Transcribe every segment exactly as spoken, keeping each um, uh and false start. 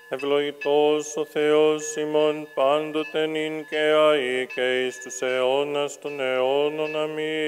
Ευλογητός ο Θεός ημών πάντοτε νυν και αεί και εις τους αιώνας των αιώνων.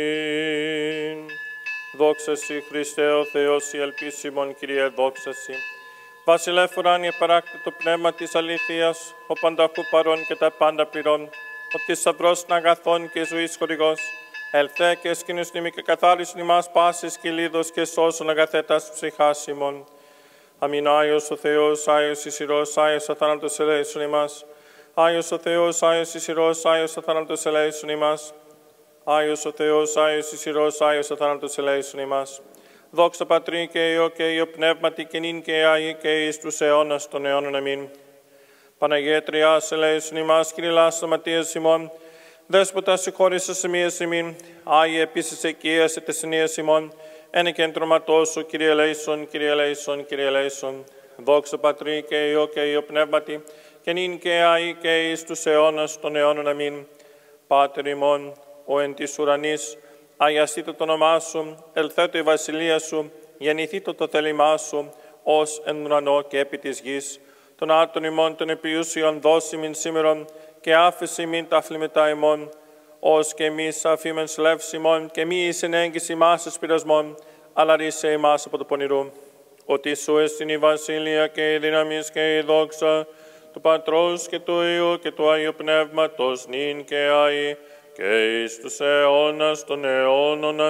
Αμήν. Δόξα Συ, Χριστέ ο Θεός, η ελπίς ημών, Kyrie, δόξα Συ. Βασιλεύ ουράνιε παράκτητο πνεύμα της αλήθειας, ο πανταχού παρών και τα πάντα πληρών, ο θησαυρός των αγαθών και ζωής χορηγός, ελθέ και σκήνους νήμη και καθάρισον ημάς πάσης κυλίδος και σώσον αγαθέτας ψυχάς ημών. Αμήν. Άγιος ο Θεός, Άγιος ισχυρός, Άγιος αθάνατος ελέησον ημάς. Άγιος ο Θεός, Άγιος ισχυρός, Άγιος αθάνατος ελέησον ημάς. Άγιος ο Θεός, Άγιος ισχυρός, Άγιος αθάνατος ελέησον ημάς. Δόξα Πατρί και Υιό και Υιό Πνεύματι και νυν και αεί και εις τους αιώνας των αιώνων. Αμήν. Παναγία Τριάς ελέησον ημάς, Κύριε λάσταματίας ημών, Δέσποτα συγχώρησας εμίας ημίν, Άγιε επίσης εκείας ετεσσηνίας ημών, ένε και εν τροματός σου, Κύριε ελέησον, Κύριε ελέησον, Κύριε ελέησον. Δόξα Πατρί και Υιό και Υιό Πνεύματι και νυν και αεί και εις τους αιώνας των αιώνων. Αμήν. Πάτερ ημών, ο εν της ουρανής, αγιαστήτω το όνομά σου, ελθέτω η βασιλεία σου, γεννηθήτω το θέλημά σου, ως εν ουρανό και επί της γης. Τον άρτον ημών των επιούσιων δώσιμην σήμερον, και άφεση μην τα αφλημετά ημών, ως και εμείς αφήμεν σλεύς ημών, και μη εις εν έγκυση ημάς εις πειρασμών, αλλά ρίσε ημάς από το πονηρού. Ότι σου εστιν η βασιλεία και η δύναμις και η δόξα, του Πατρός και του Υιού και του Αγίου Πνεύματος, νυν και αεί, και εις τους αιώνας των αιώνων.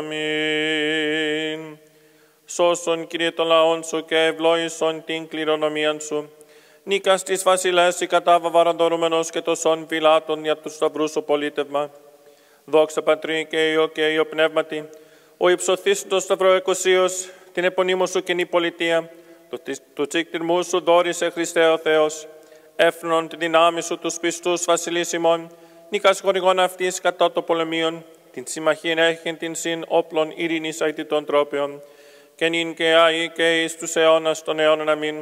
Αμήν. Σώσον, Κύριε, των λαών σου και ευλόγησον την κληρονομίαν σου. Νίκας της βασιλέση κατά βαβαραντορούμενος και τοσών φυλάτων για τους σταυρούς σου πολίτευμα. Δόξα Πατρί και Υιό και Υιό Πνεύματι, ο υψωθήσιτος σταυρό εκοσίως, την επωνύμου σου κοινή πολιτεία, του τσίκτυρμού σου δόρισε Χριστέ ο Θεός, έφνον τη δυνάμει σου τους πιστούς βασιλείς ημών, νίκας χορηγών αυτής κατά το πολεμίον, την συμμαχήν έχειν την συν όπλων ειρήνης αητητών τρόπιων, και νυν και αεί και εις τους αιώνας των αιώνων. Αμήν.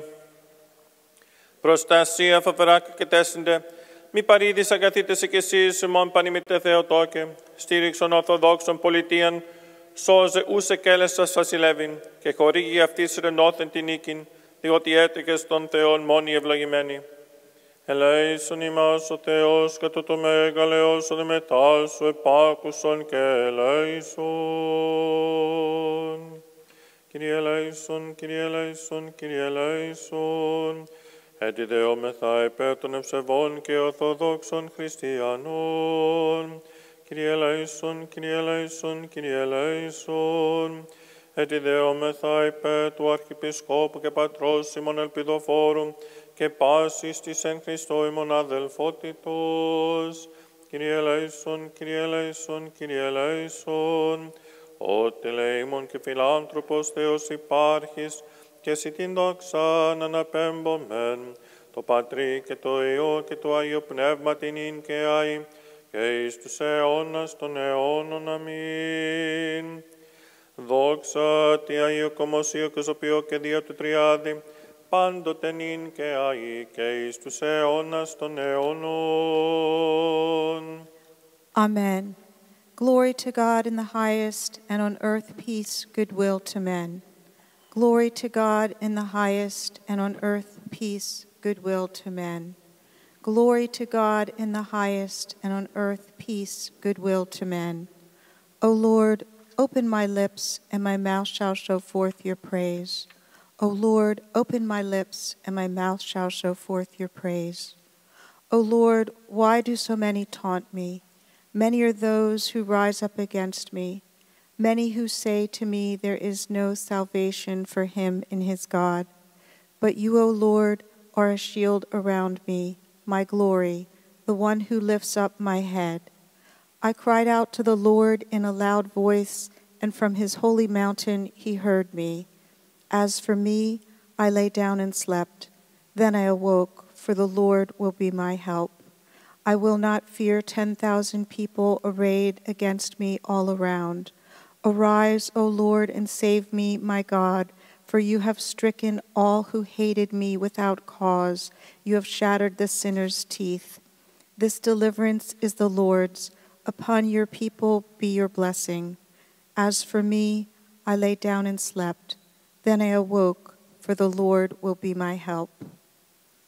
Προστασία φοβερά και τέσσιντε, μη παρήδης αγαθήτεσαι κι εσείς ημών πανημείτε Θεοτόκε, στήριξον Ορθοδόξων πολιτείαν, σώζε ούσε κέλεσας βασιλεύειν, και χορήγει αυτής ρενώθεν την νίκην, διότι έτρεκες των Θεών μόνοι ευλογημένοι. Ελέησον ημάς ο Θεός κατ' το μέγαλεος ο δε μετά σου επάκουσον και ελέησον. Κύριε ελέησον, Κύριε ελέησον, Κύριε ελέησον. Έτσι δεόμεθα υπέρ των ευσεβών και ορθοδόξων χριστιανών. Κύριε ελέησον, Κύριε ελέησον, Κύριε ελέησον. Έτσι δεόμεθα υπέρ του Αρχιεπισκόπου και Πατρός ημών ελπιδοφόρου και πάσης της εν Χριστώ ημών αδελφότητος. Κύριε ελέησον, Κύριε ελέησον, Κύριε ελέησον. Ο τελεήμων και φιλάνθρωπος Θεός υπάρχεις, και εσύ την δόξαν αναπέμπομεν, το Πατρί και το Υιό και το Άγιο Πνεύμα την ειν και αεί, και εις τους αιώνας των αιώνων. Αμήν. Δόξα τη Αγίο Κομωσίο και Ζωπιό και Δία του Τριάδη, πάντοτε νυν και αεί, και εις τους αιώνας των αιώνων. Amen. Glory to God in the highest, and on earth peace, goodwill to men. Glory to God in the highest, and on earth peace, goodwill to men. Glory to God in the highest, and on earth peace, goodwill to men. O Lord, open my lips, and my mouth shall show forth your praise. O Lord, open my lips, and my mouth shall show forth your praise. O Lord, why do so many taunt me? Many are those who rise up against me. Many who say to me, there is no salvation for him in his God. But you, O Lord, are a shield around me, my glory, the one who lifts up my head. I cried out to the Lord in a loud voice, and from his holy mountain he heard me. As for me, I lay down and slept. Then I awoke, for the Lord will be my help. I will not fear ten thousand people arrayed against me all around. Arise, O Lord, and save me, my God, for you have stricken all who hated me without cause. You have shattered the sinner's teeth. This deliverance is the Lord's. Upon your people be your blessing. As for me, I lay down and slept. Then I awoke, for the Lord will be my help.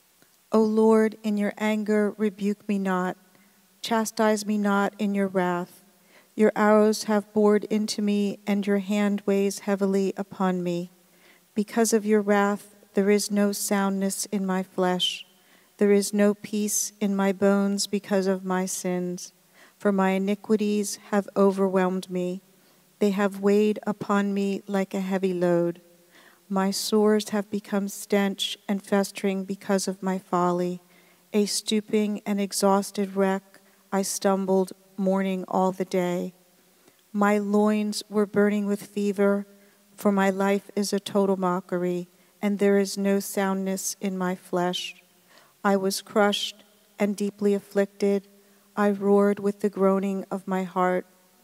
O Lord, in your anger rebuke me not. Chastise me not in your wrath. Your arrows have bored into me, and your hand weighs heavily upon me. Because of your wrath, there is no soundness in my flesh. There is no peace in my bones because of my sins. For my iniquities have overwhelmed me. They have weighed upon me like a heavy load. My sores have become stench and festering because of my folly. A stooping and exhausted wreck, I stumbled, mourning all the day. My loins were burning with fever, for my life is a total mockery, and there is no soundness in my flesh. I was crushed and deeply afflicted. I roared with the groaning of my heart.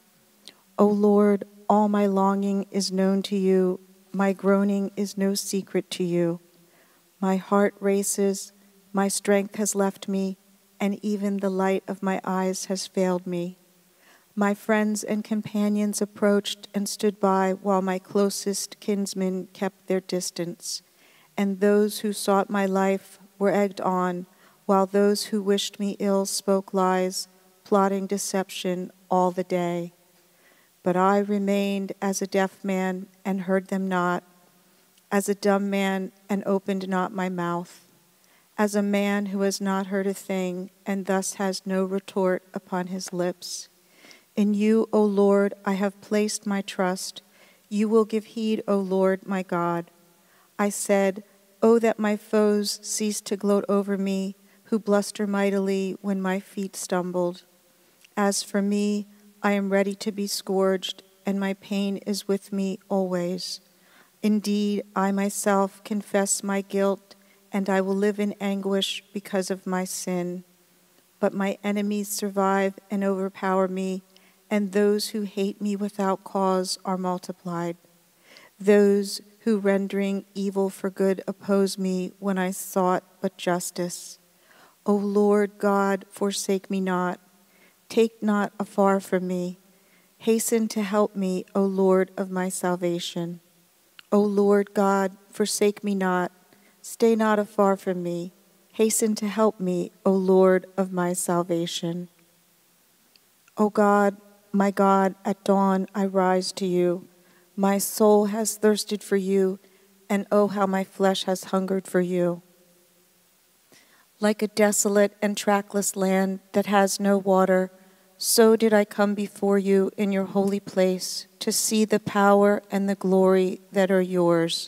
O Lord, all my longing is known to you. My groaning is no secret to you. My heart races, my strength has left me, and even the light of my eyes has failed me. My friends and companions approached and stood by while my closest kinsmen kept their distance, and those who sought my life were egged on, while those who wished me ill spoke lies, plotting deception all the day. But I remained as a deaf man and heard them not, as a dumb man and opened not my mouth, as a man who has not heard a thing and thus has no retort upon his lips. In you, O Lord, I have placed my trust. You will give heed, O Lord, my God. I said, Oh, that my foes cease to gloat over me, who bluster mightily when my feet stumbled. As for me, I am ready to be scourged, and my pain is with me always. Indeed, I myself confess my guilt, and I will live in anguish because of my sin. But my enemies survive and overpower me, and those who hate me without cause are multiplied. Those who, rendering evil for good, oppose me when I sought but justice. O Lord God, forsake me not. Take not afar from me. Hasten to help me, O Lord of my salvation. O Lord God, forsake me not. Stay not afar from me. Hasten to help me, O Lord of my salvation. O God, my God, at dawn I rise to you. My soul has thirsted for you, and oh, how my flesh has hungered for you. Like a desolate and trackless land that has no water, so did I come before you in your holy place to see the power and the glory that are yours.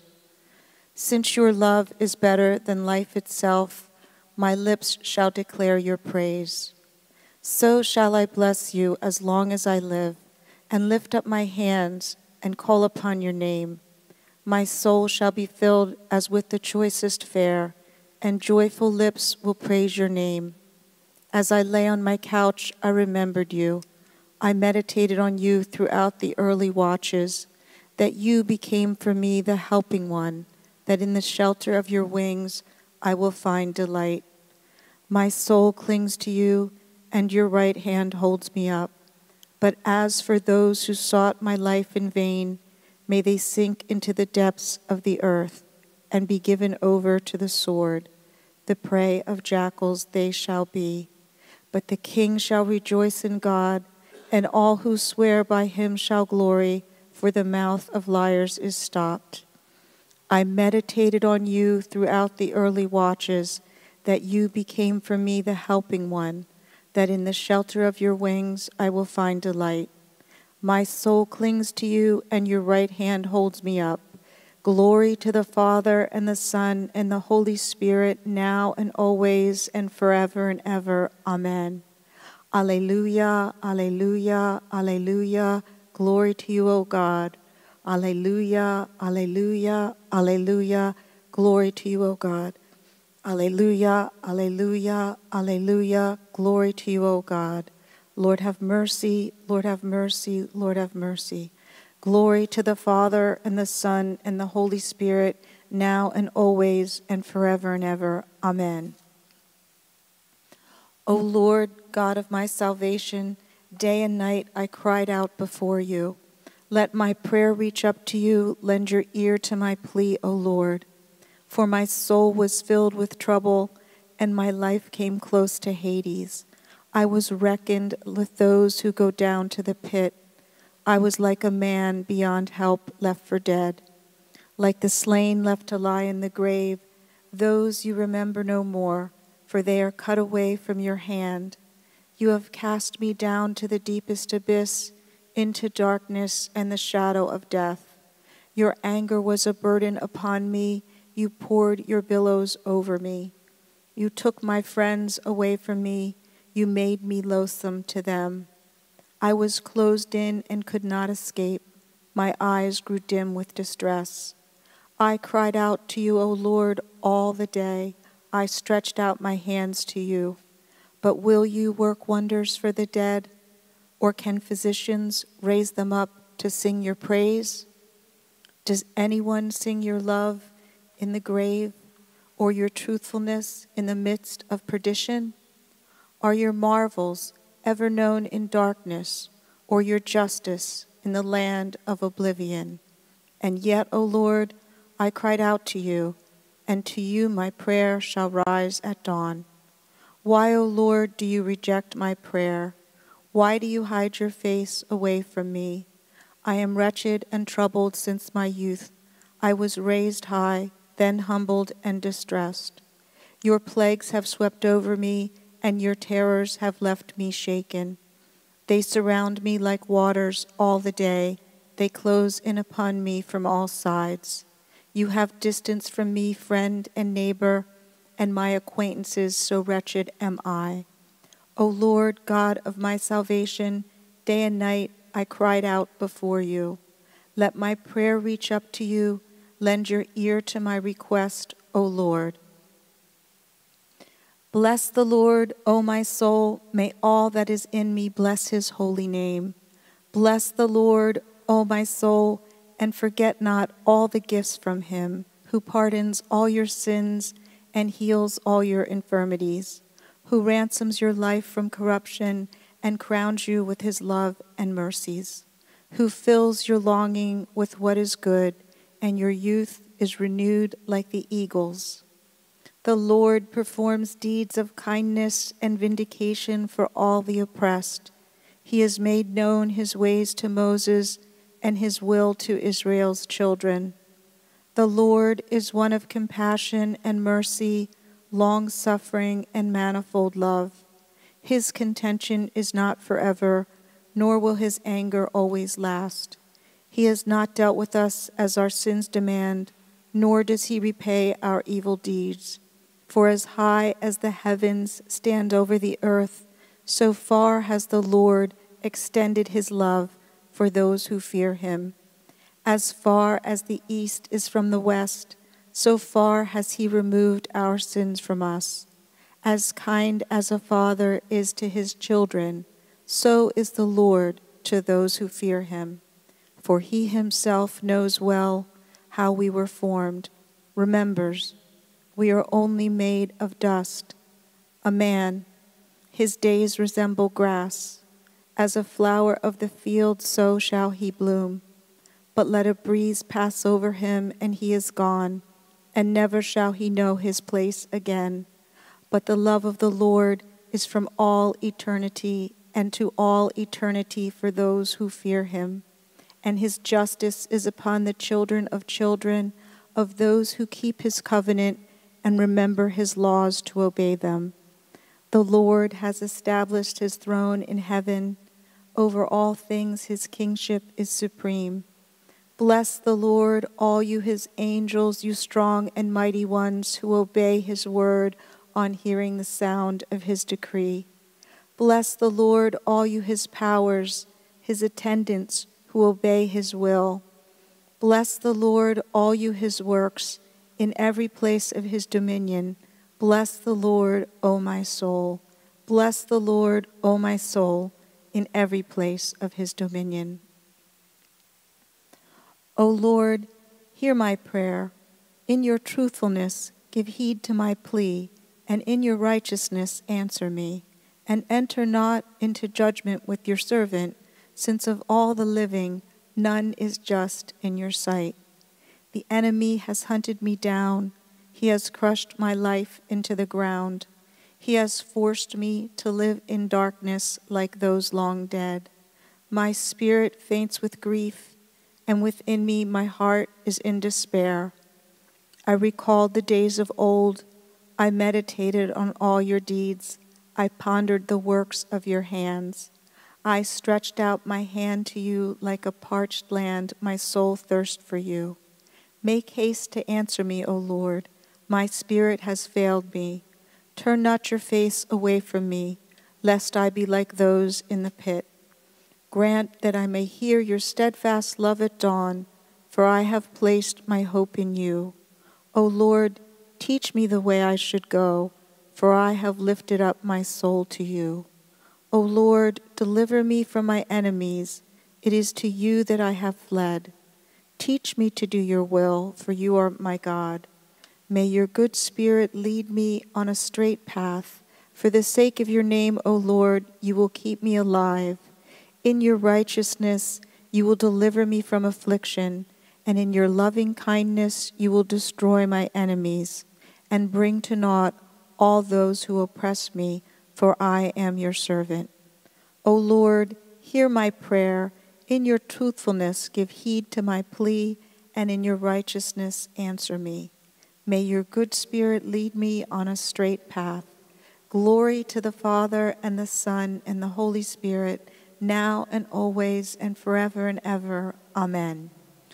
Since your love is better than life itself, my lips shall declare your praise. So shall I bless you as long as I live, and lift up my hands and call upon your name. My soul shall be filled as with the choicest fare, and joyful lips will praise your name. As I lay on my couch, I remembered you. I meditated on you throughout the early watches, that you became for me the helping one, that in the shelter of your wings I will find delight. My soul clings to you, and your right hand holds me up. But as for those who sought my life in vain, may they sink into the depths of the earth and be given over to the sword. The prey of jackals they shall be. But the king shall rejoice in God, and all who swear by him shall glory, for the mouth of liars is stopped. I meditated on you throughout the early watches, that you became for me the helping one, that in the shelter of your wings I will find delight. My soul clings to you, and your right hand holds me up. Glory to the Father, and the Son, and the Holy Spirit, now and always, and forever and ever. Amen. Alleluia, alleluia, alleluia. Glory to you, O God. Alleluia, alleluia, alleluia. Glory to you, O God. Alleluia, alleluia, alleluia. Glory to you, O God. Lord have mercy, Lord have mercy, Lord have mercy. Glory to the Father, and the Son, and the Holy Spirit, now and always, and forever and ever. Amen. O Lord, God of my salvation, day and night I cried out before you. Let my prayer reach up to you. Lend your ear to my plea, O Lord. For my soul was filled with trouble, and my life came close to Hades. I was reckoned with those who go down to the pit. I was like a man beyond help, left for dead. Like the slain left to lie in the grave, those you remember no more, for they are cut away from your hand. You have cast me down to the deepest abyss, into darkness and the shadow of death. Your anger was a burden upon me. You poured your billows over me. You took my friends away from me. You made me loathsome to them. I was closed in and could not escape. My eyes grew dim with distress. I cried out to you, O Lord, all the day. I stretched out my hands to you. But will you work wonders for the dead? Or can physicians raise them up to sing your praise? Does anyone sing your love in the grave, or your truthfulness in the midst of perdition? Are your marvels ever known in darkness, or your justice in the land of oblivion? And yet, O Lord, I cried out to you, and to you my prayer shall rise at dawn. Why, O Lord, do you reject my prayer? Why do you hide your face away from me? I am wretched and troubled since my youth. I was raised high, then humbled and distressed. Your plagues have swept over me, and your terrors have left me shaken. They surround me like waters all the day. They close in upon me from all sides. You have distanced from me friend and neighbor, and my acquaintances, so wretched am I. O Lord, God of my salvation, day and night I cried out before you. Let my prayer reach up to you. Lend your ear to my request, O Lord. Bless the Lord, O my soul. May all that is in me bless his holy name. Bless the Lord, O my soul, and forget not all the gifts from him, who pardons all your sins and heals all your infirmities, who ransoms your life from corruption and crowns you with his love and mercies, who fills your longing with what is good, and your youth is renewed like the eagles. The Lord performs deeds of kindness and vindication for all the oppressed. He has made known his ways to Moses and his will to Israel's children. The Lord is one of compassion and mercy, long-suffering and manifold love. His contention is not forever, nor will his anger always last. He has not dealt with us as our sins demand, nor does he repay our evil deeds. For as high as the heavens stand over the earth, so far has the Lord extended his love for those who fear him. As far as the east is from the west, so far has he removed our sins from us. As kind as a father is to his children, so is the Lord to those who fear him. For he himself knows well how we were formed, remembers we are only made of dust. A man, his days resemble grass. As a flower of the field, so shall he bloom. But let a breeze pass over him, and he is gone, and never shall he know his place again. But the love of the Lord is from all eternity, and to all eternity for those who fear him. And his justice is upon the children of children, of those who keep his covenant and remember his laws to obey them. The Lord has established his throne in heaven. Over all things his kingship is supreme. Bless the Lord, all you his angels, you strong and mighty ones who obey his word on hearing the sound of his decree. Bless the Lord, all you his powers, his attendants who obey his will. Bless the Lord, all you his works, in every place of his dominion. Bless the Lord, O my soul. Bless the Lord, O my soul, in every place of his dominion. O Lord, hear my prayer. In your truthfulness, give heed to my plea, and in your righteousness answer me. And enter not into judgment with your servant, since of all the living none is just in your sight. The enemy has hunted me down. He has crushed my life into the ground. He has forced me to live in darkness like those long dead. My spirit faints with grief, and within me my heart is in despair. I recalled the days of old. I meditated on all your deeds. I pondered the works of your hands. I stretched out my hand to you like a parched land. My soul thirsts for you. Make haste to answer me, O Lord. My spirit has failed me. Turn not your face away from me, lest I be like those in the pit. Grant that I may hear your steadfast love at dawn, for I have placed my hope in you. O Lord, teach me the way I should go, for I have lifted up my soul to you. O Lord, deliver me from my enemies. It is to you that I have fled. Teach me to do your will, for you are my God. May your good spirit lead me on a straight path. For the sake of your name, O Lord, you will keep me alive. In your righteousness, you will deliver me from affliction, and in your loving kindness, you will destroy my enemies, and bring to naught all those who oppress me, for I am your servant. O Lord, hear my prayer. In your truthfulness, give heed to my plea, and in your righteousness, answer me. May your good spirit lead me on a straight path. Glory to the Father, and the Son, and the Holy Spirit, now and always, and forever and ever. Amen.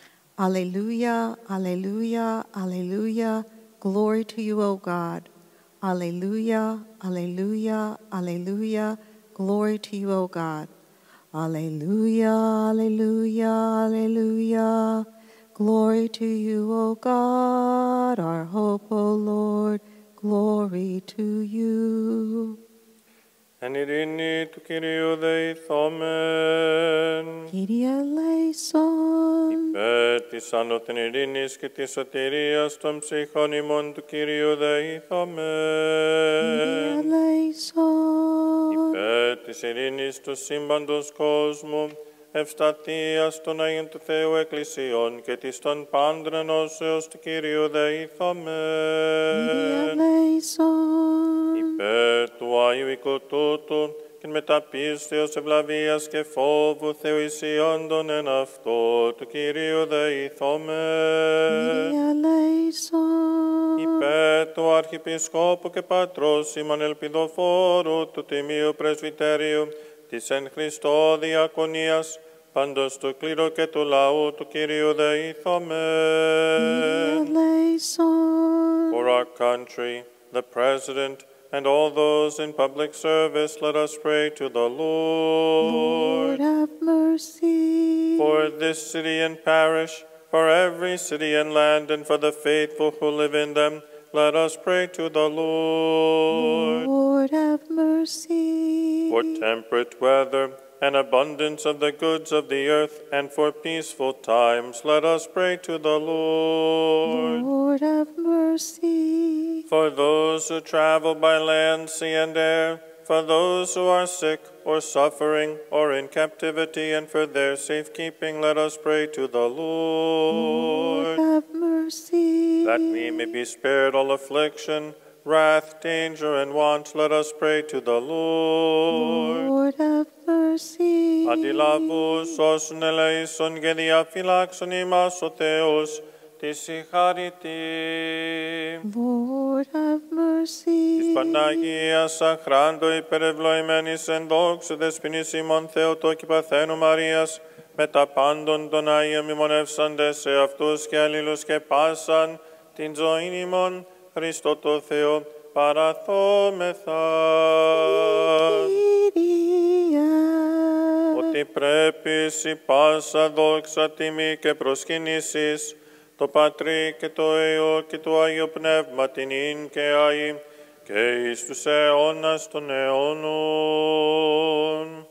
Alleluia, alleluia, alleluia. Glory to you, O God. Alleluia, alleluia, alleluia. Glory to you, O God. Alleluia, alleluia, alleluia. Glory to you, O God, our hope, O Lord. Glory to you. Εν ειρήνη του Κυρίου δεηθόμεν. Kyrie eleison. Υπέρ της άνωθεν ειρήνης και της σωτηρίας των ψυχών ημών του Κυρίου δεηθόμεν. Kyrie eleison. Υπέρ της ειρήνης του σύμπαντος κόσμου, ευσταθίας των Αγίων του Θεού Εκκλησιών και της των πάντων ενώσεως του Κυρίου δεηθόμεν. Kyrie eleison. Υπέρ του Άγιου οικού τούτου και μετά πίστεως ευλαβίας και φόβου Θεοησιόντων εν αυτό του Κυρίου δεηθόμεν. Kyrie eleison. Υπέρ του Αρχιεπισκόπου και Πατρός ημών ελπιδοφόρου του Τιμίου Πρεσβυτέριου της εν Χριστώ διακονίας, πάντως του κλήρου και του λαού του Κυρίου δεηθόμεν. Kyrie eleison. For our country, the President, and all those in public service, let us pray to the Lord. Lord, have mercy. For this city and parish, for every city and land, and for the faithful who live in them, let us pray to the Lord. Lord, have mercy. For temperate weather and abundance of the goods of the earth, and for peaceful times, let us pray to the Lord. Lord, have mercy. For those who travel by land, sea, and air, for those who are sick or suffering or in captivity, and for their safekeeping, let us pray to the Lord. Lord, have mercy. That we may be spared all affliction, wrath, danger, and want, let us pray to the Lord. Lord, have mercy. Αντιλαβούς όσων ελεήσον και διαφυλάξον ημάς ο Θεός, τη συγχαρητή. Lord, have mercy. Της Παναγίας αχράντο υπερευλοημένης εν δόξου δεσποινής ημών Θεοτόκη Παθαίνου Μαρίας, με τα πάντων των Άγιων μνημονεύσαντες σε αυτούς και αλλήλους και πάσαν την ζωήν ημών Χριστό το Θεό παραθόμεθα. Ότι πρέπει σοι πάσα δόξα τιμή και προσκυνήσεις το Πατρί και το Υιό και το Άγιο Πνεύμα την ίν και αΐ και εις τους αιώνας των αιώνων.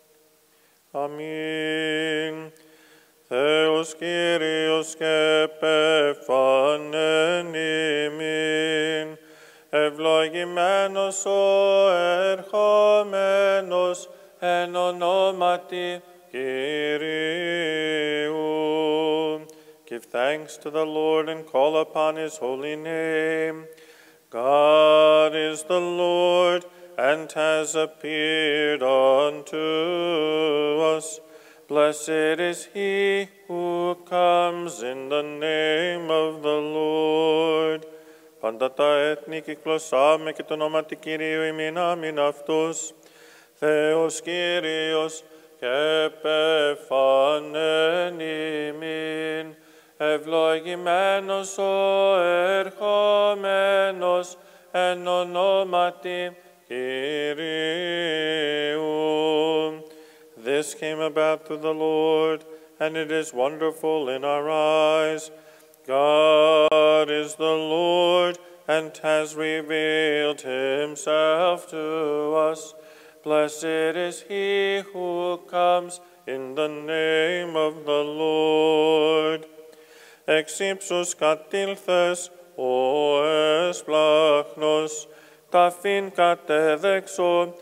Αμήν. Θεός Κύριος και πεφανέν ημίν, ευλογημένος ο ερχόμενος εν ονόματι Κυρίου. Give thanks to the Lord and call upon his holy name. God is the Lord and has appeared unto us. Blessed is he who comes in the name of the Lord. Πάντα τα έθνη κυκλωσάμε και το όνομα του Κυρίου ημίν αμήν αυτούς. Θεός Κύριος και πεφανέν ημίν. Ευλογημένος ο ερχόμενος εν ονόματι Kyriou. This came about through the Lord, and it is wonderful in our eyes. God is the Lord, and has revealed himself to us. Blessed is he who comes in the name of the Lord. Εξ ύψους κατήλθες, ο εσπλάχνος, ταφήν κατέδεξο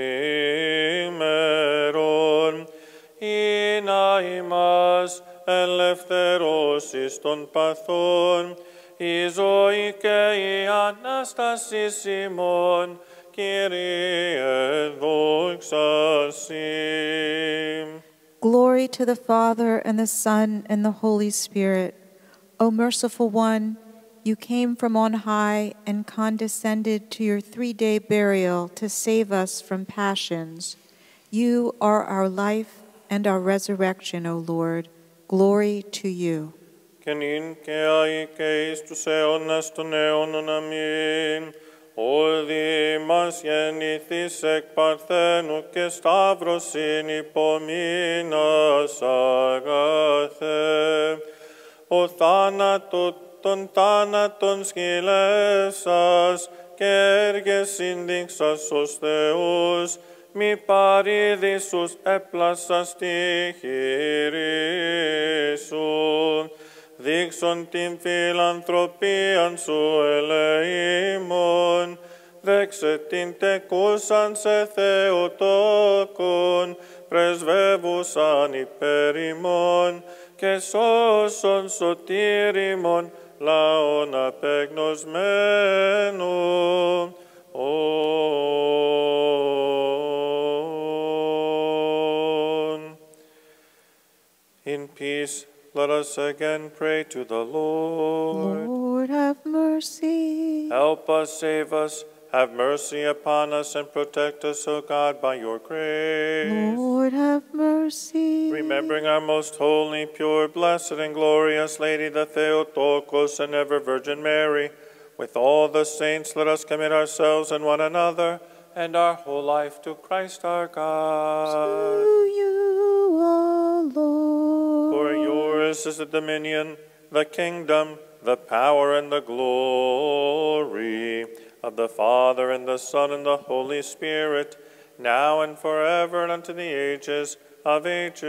τριμερών, ή να ημάς ελευθερώσεις των παθών, η ζωή και η Ανάστασης ημών, Kyrie δόξα σοι. Glory to the Father, and the Son, and the Holy Spirit. O merciful one, you came from on high and condescended to your three-day burial to save us from passions. You are our life and our resurrection, O Lord. Glory to you. Και νυν και αεί και εις τους αιώνας των αιώνων αμήν. Ο Δήμας γεννηθείς εκ Παρθένου και Σταύρωσιν υπομείνας αγαθέ. Ο θάνατο των θάνατων σκυλεύσας και έργες σύνδειξας ως Θεούς, μη παρήδησους έπλασας τη χειρή σου. Δείξον την φιλανθρωπίαν σου ελεήμων, δέξε την τεκούσαν σε Θεοτόκον, πρεσβεύουσαν υπέρ ημών και σώσον σωτήριμον λαόν απεγνωσμένου. In peace, let us again pray to the Lord. Lord, have mercy. Help us, save us, have mercy upon us, and protect us, O God, by your grace. Lord, have mercy. Remembering our most holy, pure, blessed, and glorious Lady, the Theotokos, and ever Virgin Mary, with all the saints, let us commit ourselves and one another, and our whole life to Christ our God. To you, O Lord. For yours is the dominion, the kingdom, the power, and the glory of the Father, and the Son, and the Holy Spirit, now and forever, and unto the ages of ages.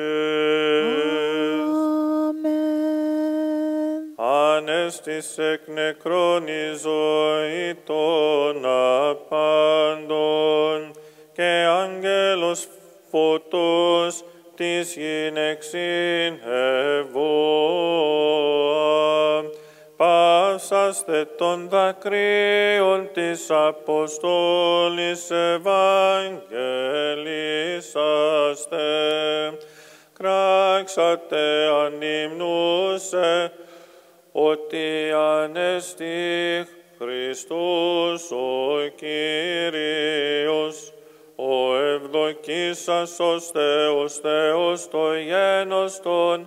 Amen. Ανέστης εκ νεκρών η ζωή των απάντων, και άγγελος φωτός της γυναίξην Εβώα, πάσαστε των δακρύων της Αποστόλης Ευαγγελίσαστε, κράξατε ανυμνούσε, ότι ανέστη Χριστός ο Κύριος, ο ευδοκίσασος Θεός, Θεός το γένος των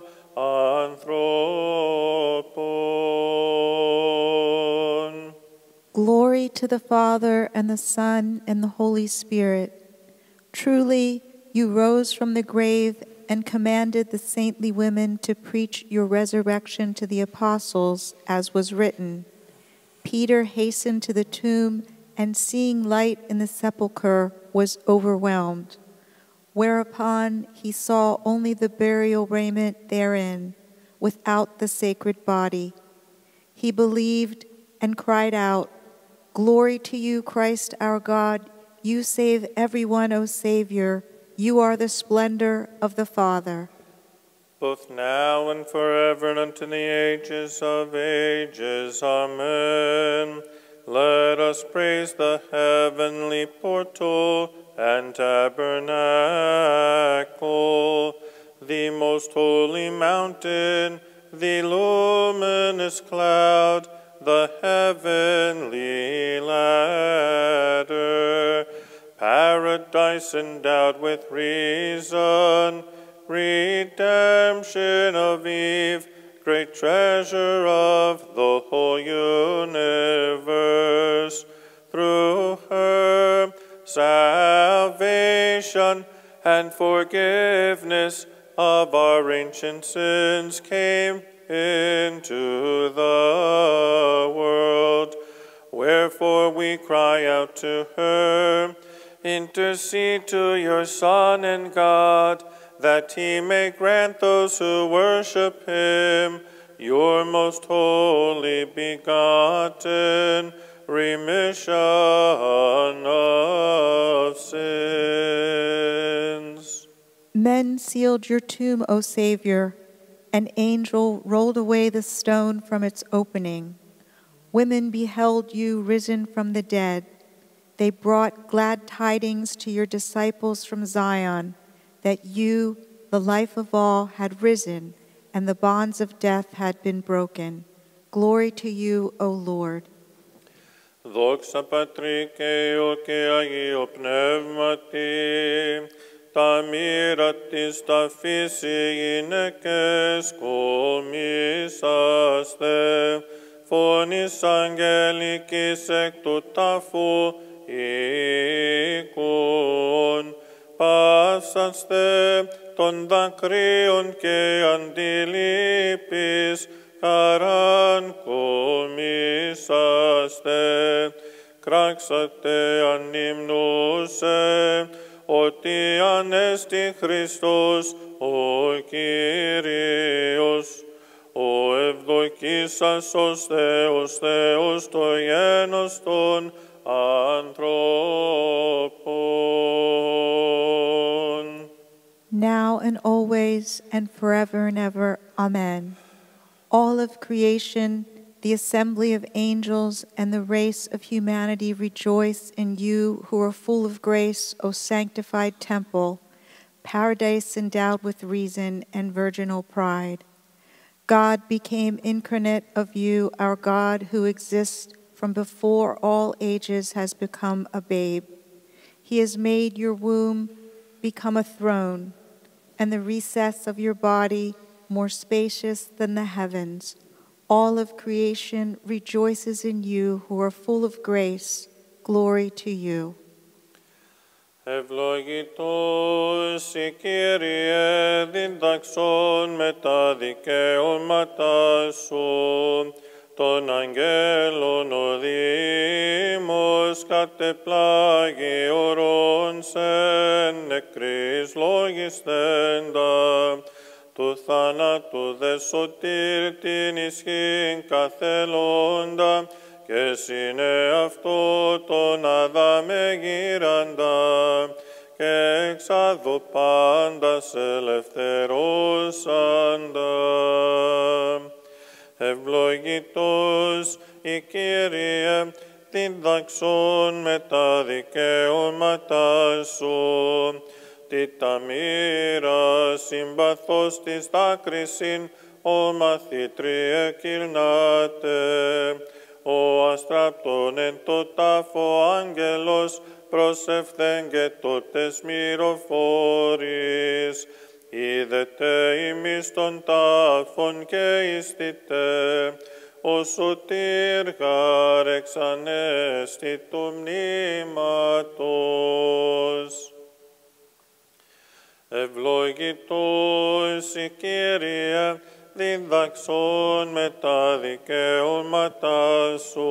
ανθρώπων. Glory to the Father, and the Son, and the Holy Spirit. Truly, you rose from the grave and commanded the saintly women to preach your resurrection to the apostles, as was written. Peter hastened to the tomb, and seeing light in the sepulchre, was overwhelmed. Whereupon he saw only the burial raiment therein, without the sacred body. He believed and cried out, "Glory to you, Christ our God. You save everyone, O Savior. You are the splendor of the Father." both now and forever and unto the ages of ages. Amen. Let us praise the heavenly portal and tabernacle, the most holy mountain, the luminous cloud, the heavenly ladder, paradise endowed with reason, redemption of Eve, great treasure of the whole universe. Through her, salvation and forgiveness of our ancient sins came into the world. Wherefore we cry out to her, intercede to your Son and God, that he may grant those who worship him, your most holy begotten, remission of sins. Men sealed your tomb, O Savior. An angel rolled away the stone from its opening. Women beheld you risen from the dead. They brought glad tidings to your disciples from Zion, that you, the life of all, had risen, and the bonds of death had been broken. Glory to you, O Lord. Δόξα Πατρί και Υιό και Αγίο Πνεύματι, τα μοίρα της ταφής οι γυναίκες κομίσαστε, φωνής αγγελικής εκ του τάφου οίκων, πάσαστε των δακρύων και αντιλήπης, χαράν κομίσαστε, κράξατε ανυμνούσε, ότι ανέστη Χριστός ο Κύριος, ο ευδοκίσας ως Θεός, Θεός το γένος των ανθρώπων. Now and always and forever and ever. Amen. All of creation, the assembly of angels, and the race of humanity rejoice in you who are full of grace, O sanctified temple, paradise endowed with reason and virginal pride. God became incarnate of you, our God, who exists from before all ages, has become a babe. He has made your womb become a throne, and the recess of your body more spacious than the heavens. All of creation rejoices in you who are full of grace. Glory to you. Ευλογητός η Κύριε διδαξών με τα δικαιώματά σου, των αγγέλων ο Δήμος κατεπλάγει ορών σε νεκρής λογιστέντα, του θάνατου δε σωτήρ την ισχύν καθελώντα, και συνε αυτό τον Αδάμε γύραντα, και εξάδω πάντας ελευθερώσαντα. Ευλογητός η Κύριε διδαξών με τα δικαιώματά σου, τι τα μοίρα συμπαθώς της δάκρυσιν ο μαθήτρι εκυρνάται, ο αστράπτων εν το τάφο άγγελος προσεύθεν και τότες μυροφόρης, είδετε ημείς των τάφων και ιστείτε, ο σωτήρ γάρ εξ ανέστη του μνήματος. Ευλογητός η Κύριε διδαξών με τα δικαιώματά σου,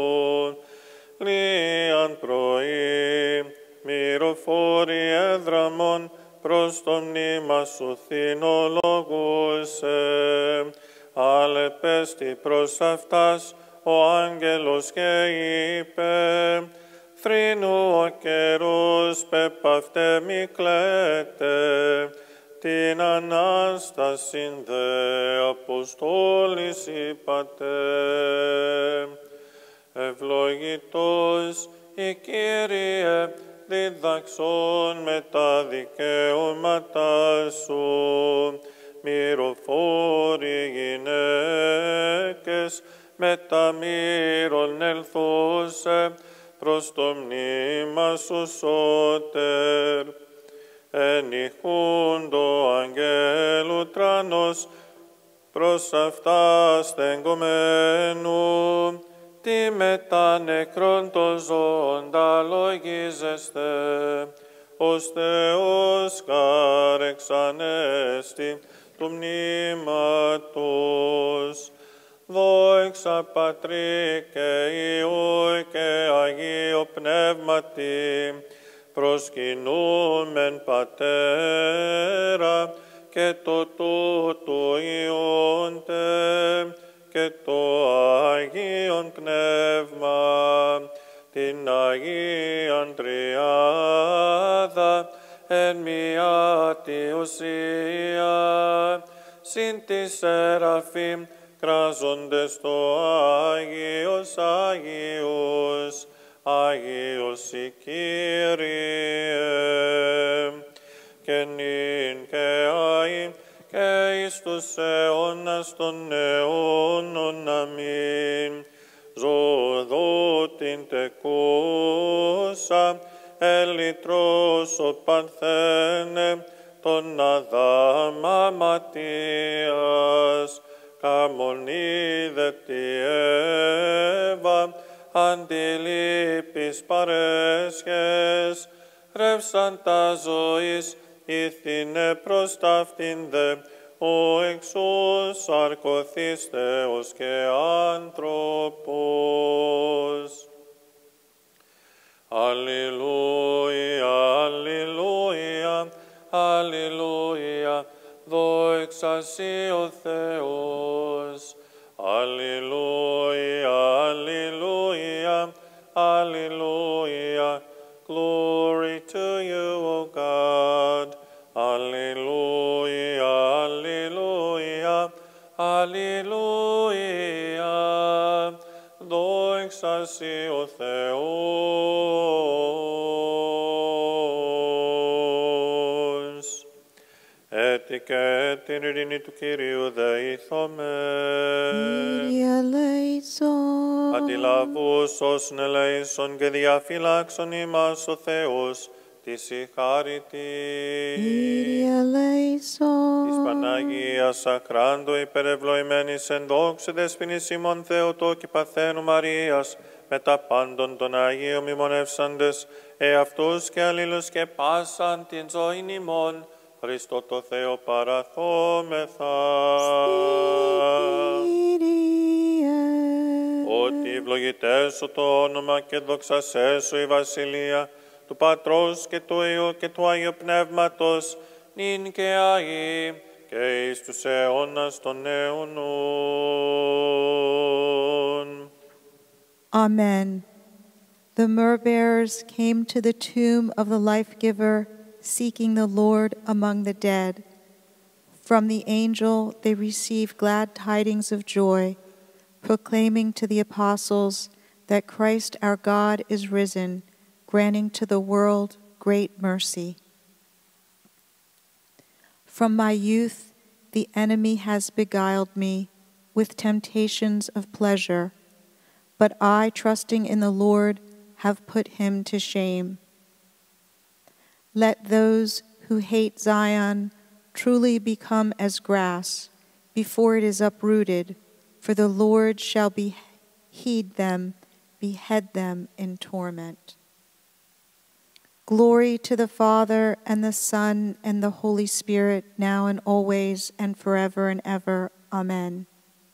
λίαν πρωί μυροφόρη έδραμον προς το μνήμα σου θυνολογούσε, αλεπέστη προς αυτάς ο άγγελος και είπε, θρήνου ο καιρός πεπαυτέ μη κλαίτε, την Ανάστασιν δε Αποστόλης είπατε, ευλογητός η Κύριε, διδαξών με τα δικαιώματά σου, μυροφόροι γυναίκες, με τα μύρων ελθούσε, προς το μνήμα σου σώτερ. Ενηχούντο αγγέλου τρανός, προς αυτά στεγγωμένου, τι μετά νεκρόν το ζώντα λογίζεστε, ως Θεός καρεξανέστη του μνήματος. Δόξα Πατρί και Υιού και Αγίου Πνεύματι, προσκυνούμεν Πατέρα και το τούτου Υιόντε και το Αγίον Πνεύμα, την Αγίαν Τριάδα, εν μία τη ουσία, συν τη Σεραφείμ, κράζοντες το Άγιος Αγίους, Άγιος η Κύριε, και νυν και αΐ και εις τους αιώνας των αιώνων. Αμήν. Ζωοδότην τεκούσα, ελυτρώσω παρθένε, τον Αδάμα Ματίας, καμονίδε τη Εύα, αντιλήπης παρέσχες, ρεύσαν τα ζωής, ήθινε προς ταύτην δε, ο εξούς αρκωθείς Θεός και άνθρωπος. Αλληλούια, αλληλούια, αλληλούια, δόξα σοι ο Θεός. Αλληλούια, αλληλούια, αλληλούια, glory to you, O God. Αλληλούια, αλληλούια, αλληλούια, δόξα σοι ο Θεός. Έτι και την ειρήνη του Κυρίου δεήθωμε. Κύριε ελέησον. Αντιλαβούς όσων ελέησον και διαφυλάξον ημάς ο Θεός, της η χάρητη. Κύριε ελέησον. Της Παναγίας Ακράντου υπερευλογημένης εν δόξου δεσποινής ημών Θεοτόκη Παθένου Μαρίας, με τα πάντων των Αγίων μνημονεύσαντες, εαυτούς και αλλήλους και πάσαν την ζωήν ημών, Χριστό το Θεό παραθόμεθα. Ότι ευλογητές σου το όνομα και δοξασέ σου η βασιλεία του Πατρός και του Υιού και του Αγίου Πνεύματος, νυν και αεί και εις τους αιώνας των αιώνων. Amen. The myrrh-bearers came to the tomb of the life-giver, seeking the Lord among the dead. From the angel they received glad tidings of joy, proclaiming to the apostles that Christ our God is risen, granting to the world great mercy. From my youth the enemy has beguiled me with temptations of pleasure, but I, trusting in the Lord, have put him to shame. Let those who hate Zion truly become as grass before it is uprooted, for the Lord shall be heed them, behead them in torment. Glory to the Father, and the Son, and the Holy Spirit, now and always, and forever and ever. Amen.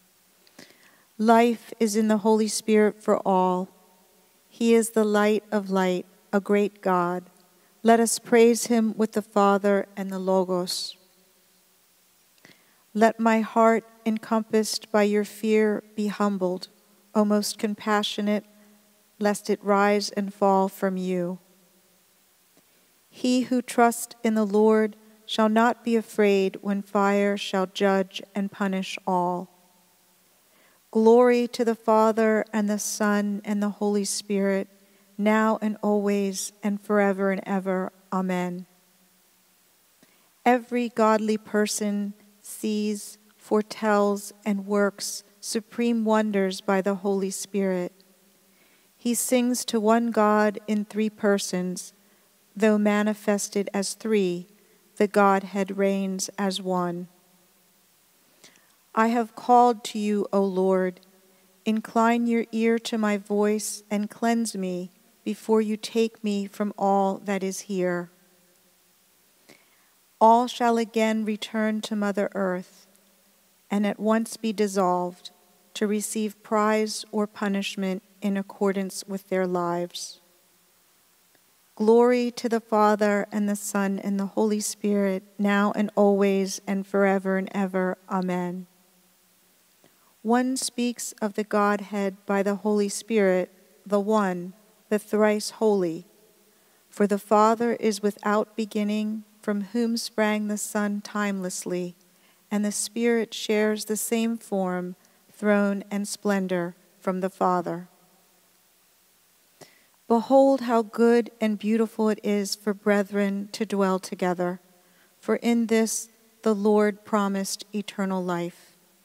Life is in the Holy Spirit for all. He is the light of light, a great God. Let us praise him with the Father and the Logos. Let my heart, encompassed by your fear, be humbled, O most compassionate, lest it rise and fall from you. He who trusts in the Lord shall not be afraid when fire shall judge and punish all. Glory to the Father, and the Son, and the Holy Spirit, now and always, and forever and ever. Amen. Every godly person sees, foretells, and works supreme wonders by the Holy Spirit. He sings to one God in three persons, though manifested as three, the Godhead reigns as one. I have called to you, O Lord. Incline your ear to my voice and cleanse me before you take me from all that is here. All shall again return to Mother Earth, and at once be dissolved, to receive prize or punishment in accordance with their lives. Glory to the Father, and the Son, and the Holy Spirit, now and always, and forever and ever. Amen. One speaks of the Godhead by the Holy Spirit, the One, the thrice holy. For the Father is without beginning, from whom sprang the Son timelessly, and the Spirit shares the same form, throne, and splendor from the Father. Behold how good and beautiful it is for brethren to dwell together, for in this the Lord promised eternal life.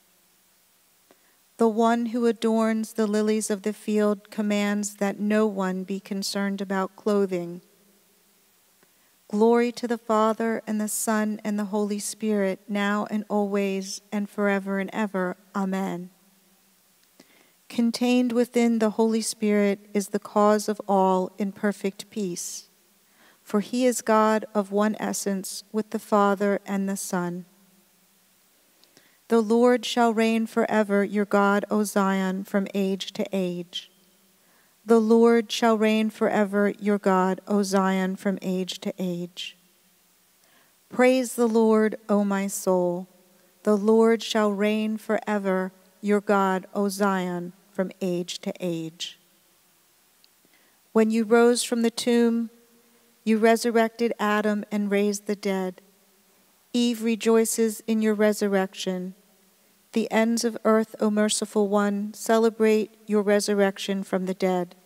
The one who adorns the lilies of the field commands that no one be concerned about clothing. Glory to the Father, and the Son, and the Holy Spirit, now and always, and forever and ever. Amen. Contained within the Holy Spirit is the cause of all in perfect peace, for he is God of one essence with the Father and the Son. The Lord shall reign forever, your God, O Zion, from age to age. The Lord shall reign forever, your God, O Zion, from age to age. Praise the Lord, O my soul. The Lord shall reign forever, your God, O Zion, from age to age. When you rose from the tomb, you resurrected Adam and raised the dead. Eve rejoices in your resurrection. The ends of earth, O merciful one, celebrate your resurrection from the dead.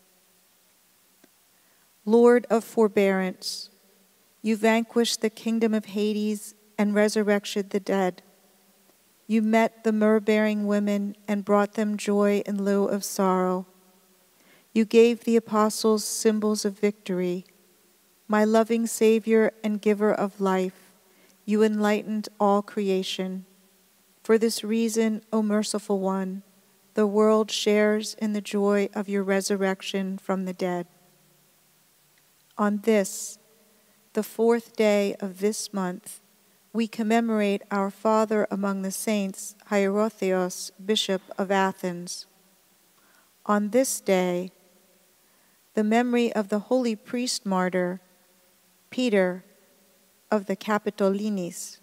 Lord of forbearance, you vanquished the kingdom of Hades and resurrected the dead. You met the myrrh-bearing women and brought them joy in lieu of sorrow. You gave the apostles symbols of victory. My loving Savior and giver of life, you enlightened all creation. For this reason, O merciful one, the world shares in the joy of your resurrection from the dead. On this, the fourth day of this month, we commemorate our father among the saints, Orthros, Bishop of Athens. On this day, the memory of the holy priest martyr, Peter of the Capitolinis.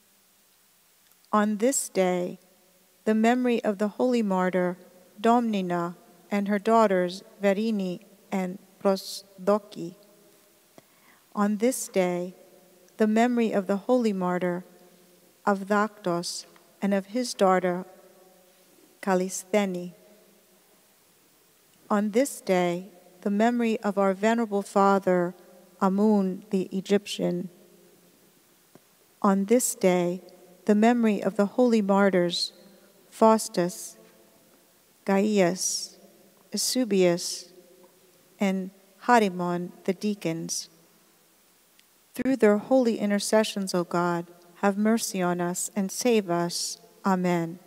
On this day, the memory of the holy martyr, Domnina, and her daughters, Verini and Prosdoki. On this day, the memory of the holy martyr, Avdaktos, and of his daughter, Kallistheni. On this day, the memory of our venerable father, Amun the Egyptian. On this day, the memory of the holy martyrs, Faustus, Gaius, Eusebius, and Harimon the deacons. Through their holy intercessions, O God, have mercy on us and save us. Amen.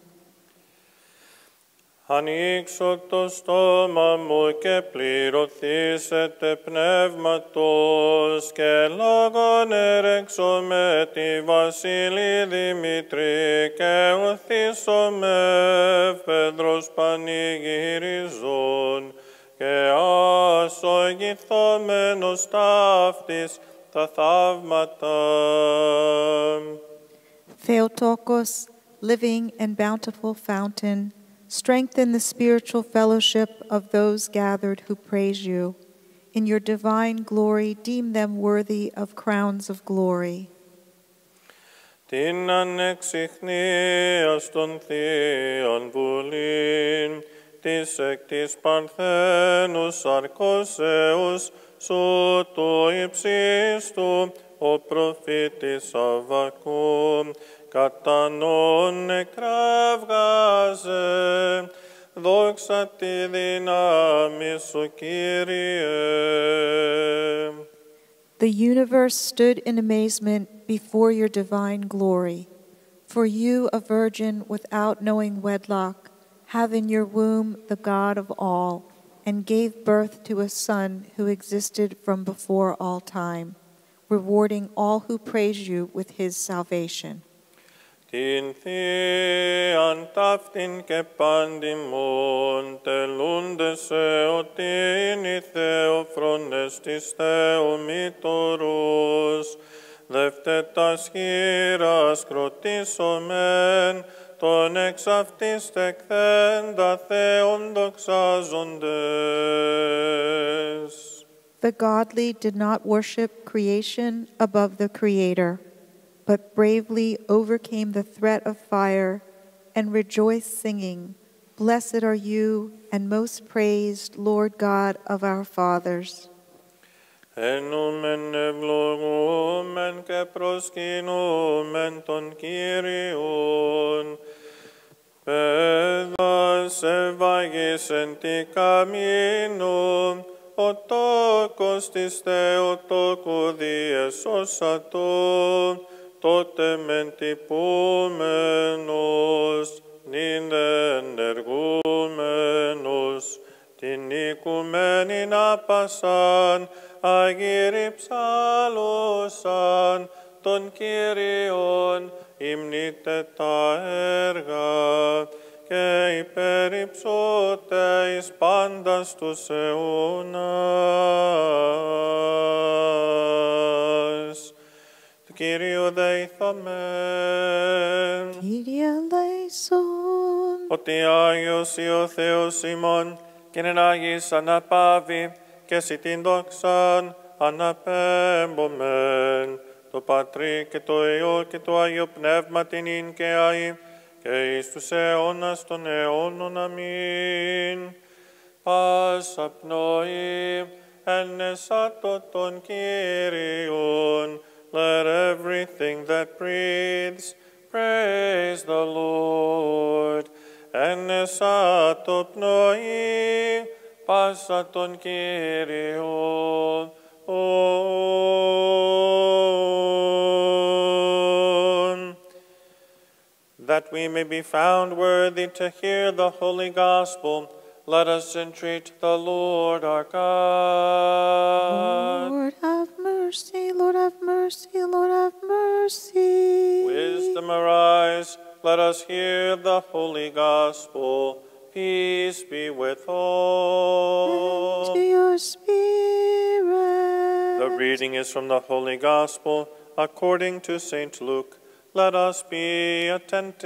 Ανοίξω το στόμα μου και πληρωθήσετε πνεύματος και λόγον ερέξω με τη Βασίλη Δημητρή και οθήσω με Πέτρος πανηγυριζών και ασογηθόμενος ταύτης τα θαύματα. Theotokos, living and bountiful fountain, strengthen the spiritual fellowship of those gathered who praise you. In your divine glory, deem them worthy of crowns of glory. την ανεξιχνίας των θείων βουλήν, της εκ της παρθένους αρκώσεως σου του υψίστου, ο προφήτης Αββακούμ, κατά νόν εκραύγαζε, δόξα τη δύναμη σου, Κύριε. The universe stood in amazement before your divine glory. For you, a virgin without knowing wedlock, have in your womb the God of all, and gave birth to a son who existed from before all time, rewarding all who praise you with his salvation. Την θείαν ταύτην και πάντιμον τελούντες ότι είναι οι θεοφρόνες της Θεού μητωρούς, δευτέτας χείρας κροτήσομεν, τον εξ αυτής τεκθέντα Θεόν δοξάζοντες. The godly did not worship creation above the Creator, but bravely overcame the threat of fire and rejoiced, singing, "Blessed are you and most praised, Lord God of our fathers." Ενούμεν ευλογούμεν και προσκυνούμεν τον Κύριον, παιδας ευαγής εν τη καμίνου, ο τόκος της Θεοτόκου διεσώσατο, τότε μεν τυπούμενος, νυν ενεργούμενος, την οικουμένην άπασαν, αγύρι ψάλωσαν, τον Κύριον, υμνείτε τα έργα, και υπερυψώτε εις πάντας τους αιώνας. Του Κυρίου δεηθαμεν. Kyrie eleison. Ότι Άγιος ή ο Θεός ημών, και εν Άγης αναπαύει, και εσύ την δόξαν αναπέμπομεν, το Πατρί και το Υιό και το Άγιο Πνεύμα την ίν και αΐ, και εις τους αιώνας των αιώνων. Αμήν. Πάσα πνοή ενεσάτω των Κύριων, let everything that breathes praise the Lord. Ενεσάτω πνοή πάσα των Κύριων. That we may be found worthy to hear the holy gospel, let us entreat the Lord our God. Lord have mercy, Lord have mercy, Lord have mercy. Wisdom arise, let us hear the holy gospel. Peace be with all. And to your spirit. The reading is from the Holy Gospel according to Saint Luke. Let us be attentive.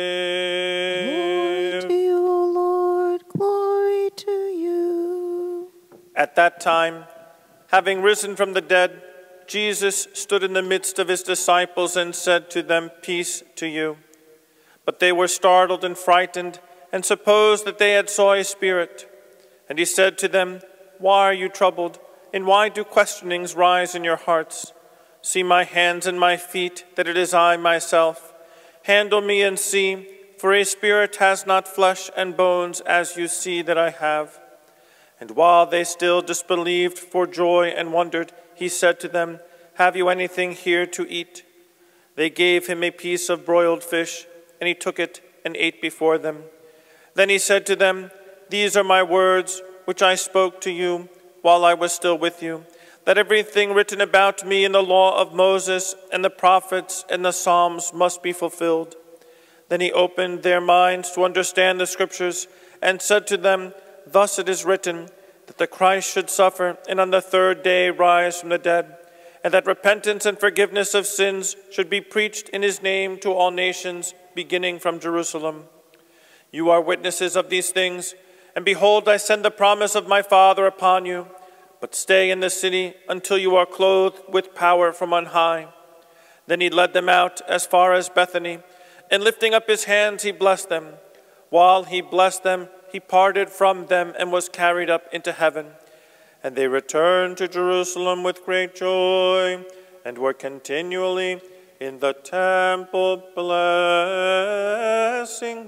Glory to you, O Lord, glory to you. At that time, having risen from the dead, Jesus stood in the midst of his disciples and said to them, "Peace to you." But they were startled and frightened and supposed that they had saw a spirit. And he said to them, "Why are you troubled, and why do questionings rise in your hearts? See my hands and my feet, that it is I myself. Handle me and see, for a spirit has not flesh and bones as you see that I have." And while they still disbelieved for joy and wondered, he said to them, "Have you anything here to eat?" They gave him a piece of broiled fish, and he took it and ate before them. Then he said to them, "These are my words, which I spoke to you while I was still with you, that everything written about me in the law of Moses and the prophets and the Psalms must be fulfilled." Then he opened their minds to understand the Scriptures and said to them, "Thus it is written, that the Christ should suffer and on the third day rise from the dead, and that repentance and forgiveness of sins should be preached in his name to all nations, beginning from Jerusalem. You are witnesses of these things, and behold, I send the promise of my Father upon you. But stay in the city until you are clothed with power from on high." Then he led them out as far as Bethany, and lifting up his hands, he blessed them. While he blessed them, he parted from them and was carried up into heaven. And they returned to Jerusalem with great joy, and were continually in the temple blessing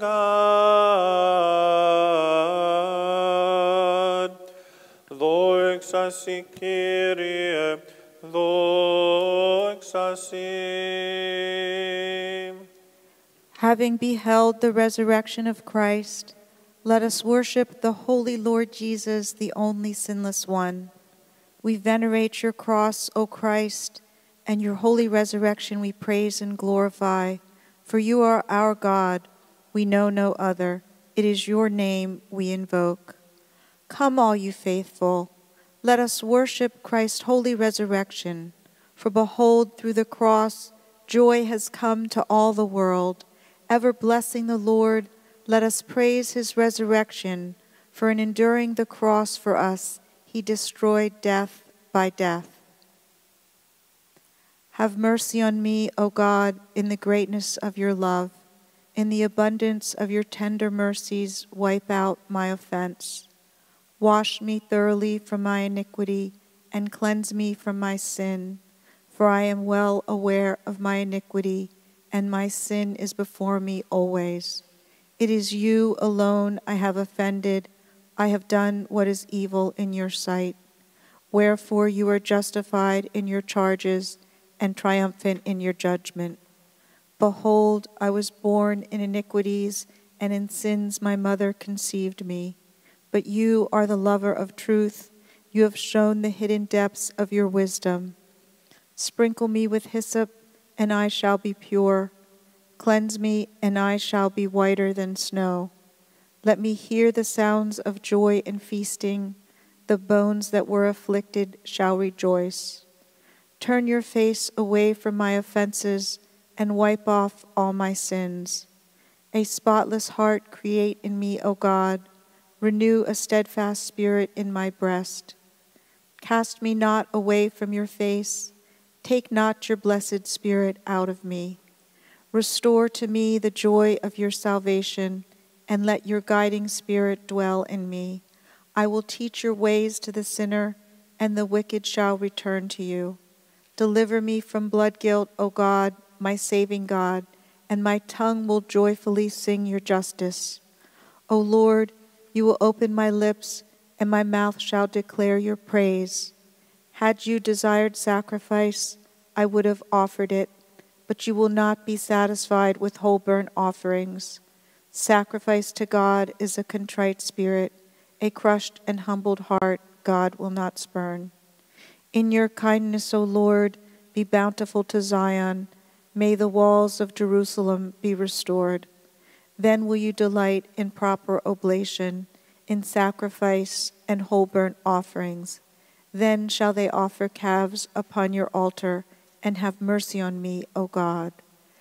God. Doxasi Kyrie, doxasi. Having beheld the resurrection of Christ, let us worship the Holy Lord Jesus, the only sinless one. We venerate your cross, O Christ, and your holy resurrection we praise and glorify. For you are our God, we know no other. It is your name we invoke. Come, all you faithful, let us worship Christ's holy resurrection. For behold, through the cross, joy has come to all the world. Ever blessing the Lord, let us praise his resurrection, for in enduring the cross for us, he destroyed death by death. Have mercy on me, O God, in the greatness of your love. In the abundance of your tender mercies, wipe out my offense. Wash me thoroughly from my iniquity, and cleanse me from my sin. For I am well aware of my iniquity, and my sin is before me always. It is you alone I have offended. I have done what is evil in your sight. Wherefore you are justified in your charges, and triumphant in your judgment. Behold, I was born in iniquities, and in sins my mother conceived me. But you are the lover of truth. You have shown the hidden depths of your wisdom. Sprinkle me with hyssop, and I shall be pure. Cleanse me, and I shall be whiter than snow. Let me hear the sounds of joy and feasting. The bones that were afflicted shall rejoice. Turn your face away from my offenses, and wipe off all my sins. A spotless heart create in me, O God. Renew a steadfast spirit in my breast. Cast me not away from your face. Take not your blessed Spirit out of me. Restore to me the joy of your salvation, and let your guiding spirit dwell in me. I will teach your ways to the sinner, and the wicked shall return to you. Deliver me from blood guilt, O God, my saving God, and my tongue will joyfully sing your justice. O Lord, you will open my lips, and my mouth shall declare your praise. Had you desired sacrifice, I would have offered it, but you will not be satisfied with whole burnt offerings. Sacrifice to God is a contrite spirit, a crushed and humbled heart God will not spurn. In your kindness, O Lord, be bountiful to Zion. May the walls of Jerusalem be restored. Then will you delight in proper oblation, in sacrifice and whole burnt offerings. Then shall they offer calves upon your altar, and have mercy on me, O God.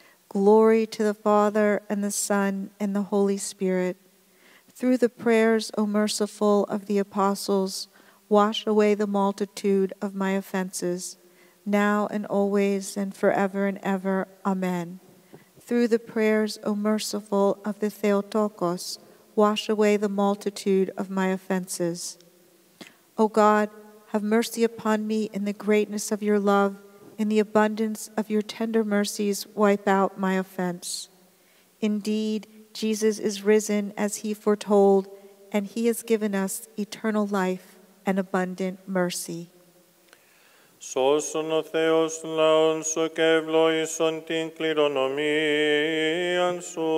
Glory to the Father, and the Son, and the Holy Spirit. Through the prayers, O merciful, of the apostles, wash away the multitude of my offenses, now and always and forever and ever. Amen. Through the prayers, O merciful, of the Theotokos, wash away the multitude of my offenses. O God, have mercy upon me in the greatness of your love. In the abundance of your tender mercies, wipe out my offense. Indeed, Jesus is risen as he foretold, and he has given us eternal life and abundant mercy. Σώσον ο Θεός λαόν σου και ευλόγησον την κληρονομίαν σου.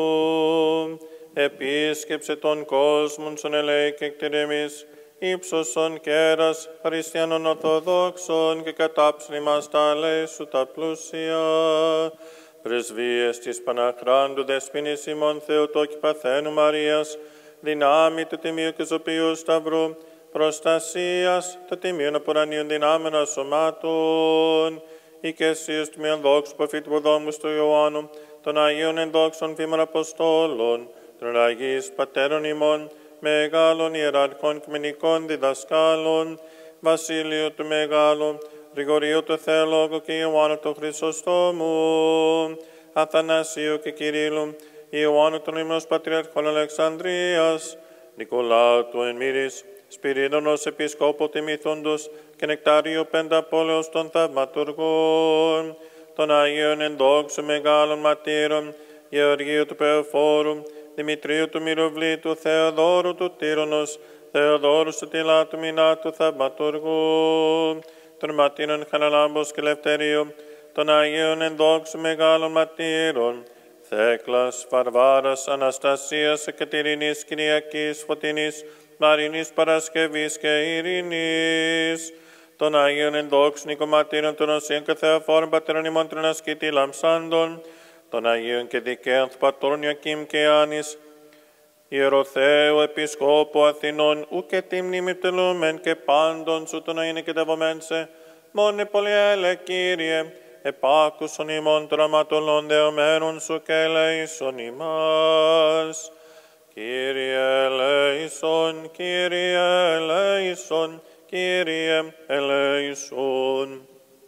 Επίσκεψε τον κόσμον σον ελέη και κτηρεμείς, ύψωσον κέρας χριστιανών Ορθοδόξων και κατάψλη μας τα λέει σου τα πλούσια. Πρεσβείες της Παναχράντου Δεσποινής ημών Θεοτόκη Παρθένου Μαρίας, δυνάμει του Τιμίου και Ζωπίου Σταυρού, προστασίας των τιμίων απορανίων δυνάμεων σωμάτων, οικεσίως του μιαν δόξου προφήτου προδόμου του Ιωάννου, των Αγίων ενδόξων βήμων Αποστόλων, των Αγίης Πατέρων ημών, μεγάλων ιεραρχών και μενικών διδασκάλων, Βασίλειο του Μεγάλου, Γρηγορίου του Θεολόγου και Ιωάννου του Χρυσοστόμου, Αθανασίου και Κυρίλλου, Ιωάννου των Ιμνός Πατριαρχών Αλεξανδρίας, Νικολάου του Ενμύρης, Σπυρίδωνος Επισκόπου Τιμήθοντος και Νεκτάριο Πενταπόλεως των Θαυματουργών, των Αγίων Ενδόξου Μεγάλων Ματήρων, Γεωργίου του Πεοφόρου, Δημητρίου του Μυροβλήτου, Θεοδόρου του Τύρονος, Θεοδόρου του Τιλάτου Μινάτου Θαυματουργού, των Ματήρων Χαραλάμπος και Ελευθερίου, των Αγίων Ενδόξου Μεγάλων Ματήρων, Θέκλας, Βαρβάρας, Αναστασίας, Εκατερίνης, Κυριακής, Φωτεινής, Μαρινής, Παρασκευής και Ειρηνής, των Αγίων Ενδόξου Νικοματήρων, των Οσίων και Θεοφόρων Πατέρων ημών των ασκητή Λαμψάντων, των Αγίων και Δικαίων Πατώρων Ιακήμ και Άνης, Ιεροθέου Επισκόπου Αθηνών, ου και τη μνήμη τελούμεν και πάντων σου των Αγίων εκεδευομένσε, μόνοι πολυέλε Κύριε, επάκουσον ημών των αματολών δεωμένων σου και ελέησον ημάς. Κύριε ελέησον, Κύριε ελέησον, Κύριε ελέησον.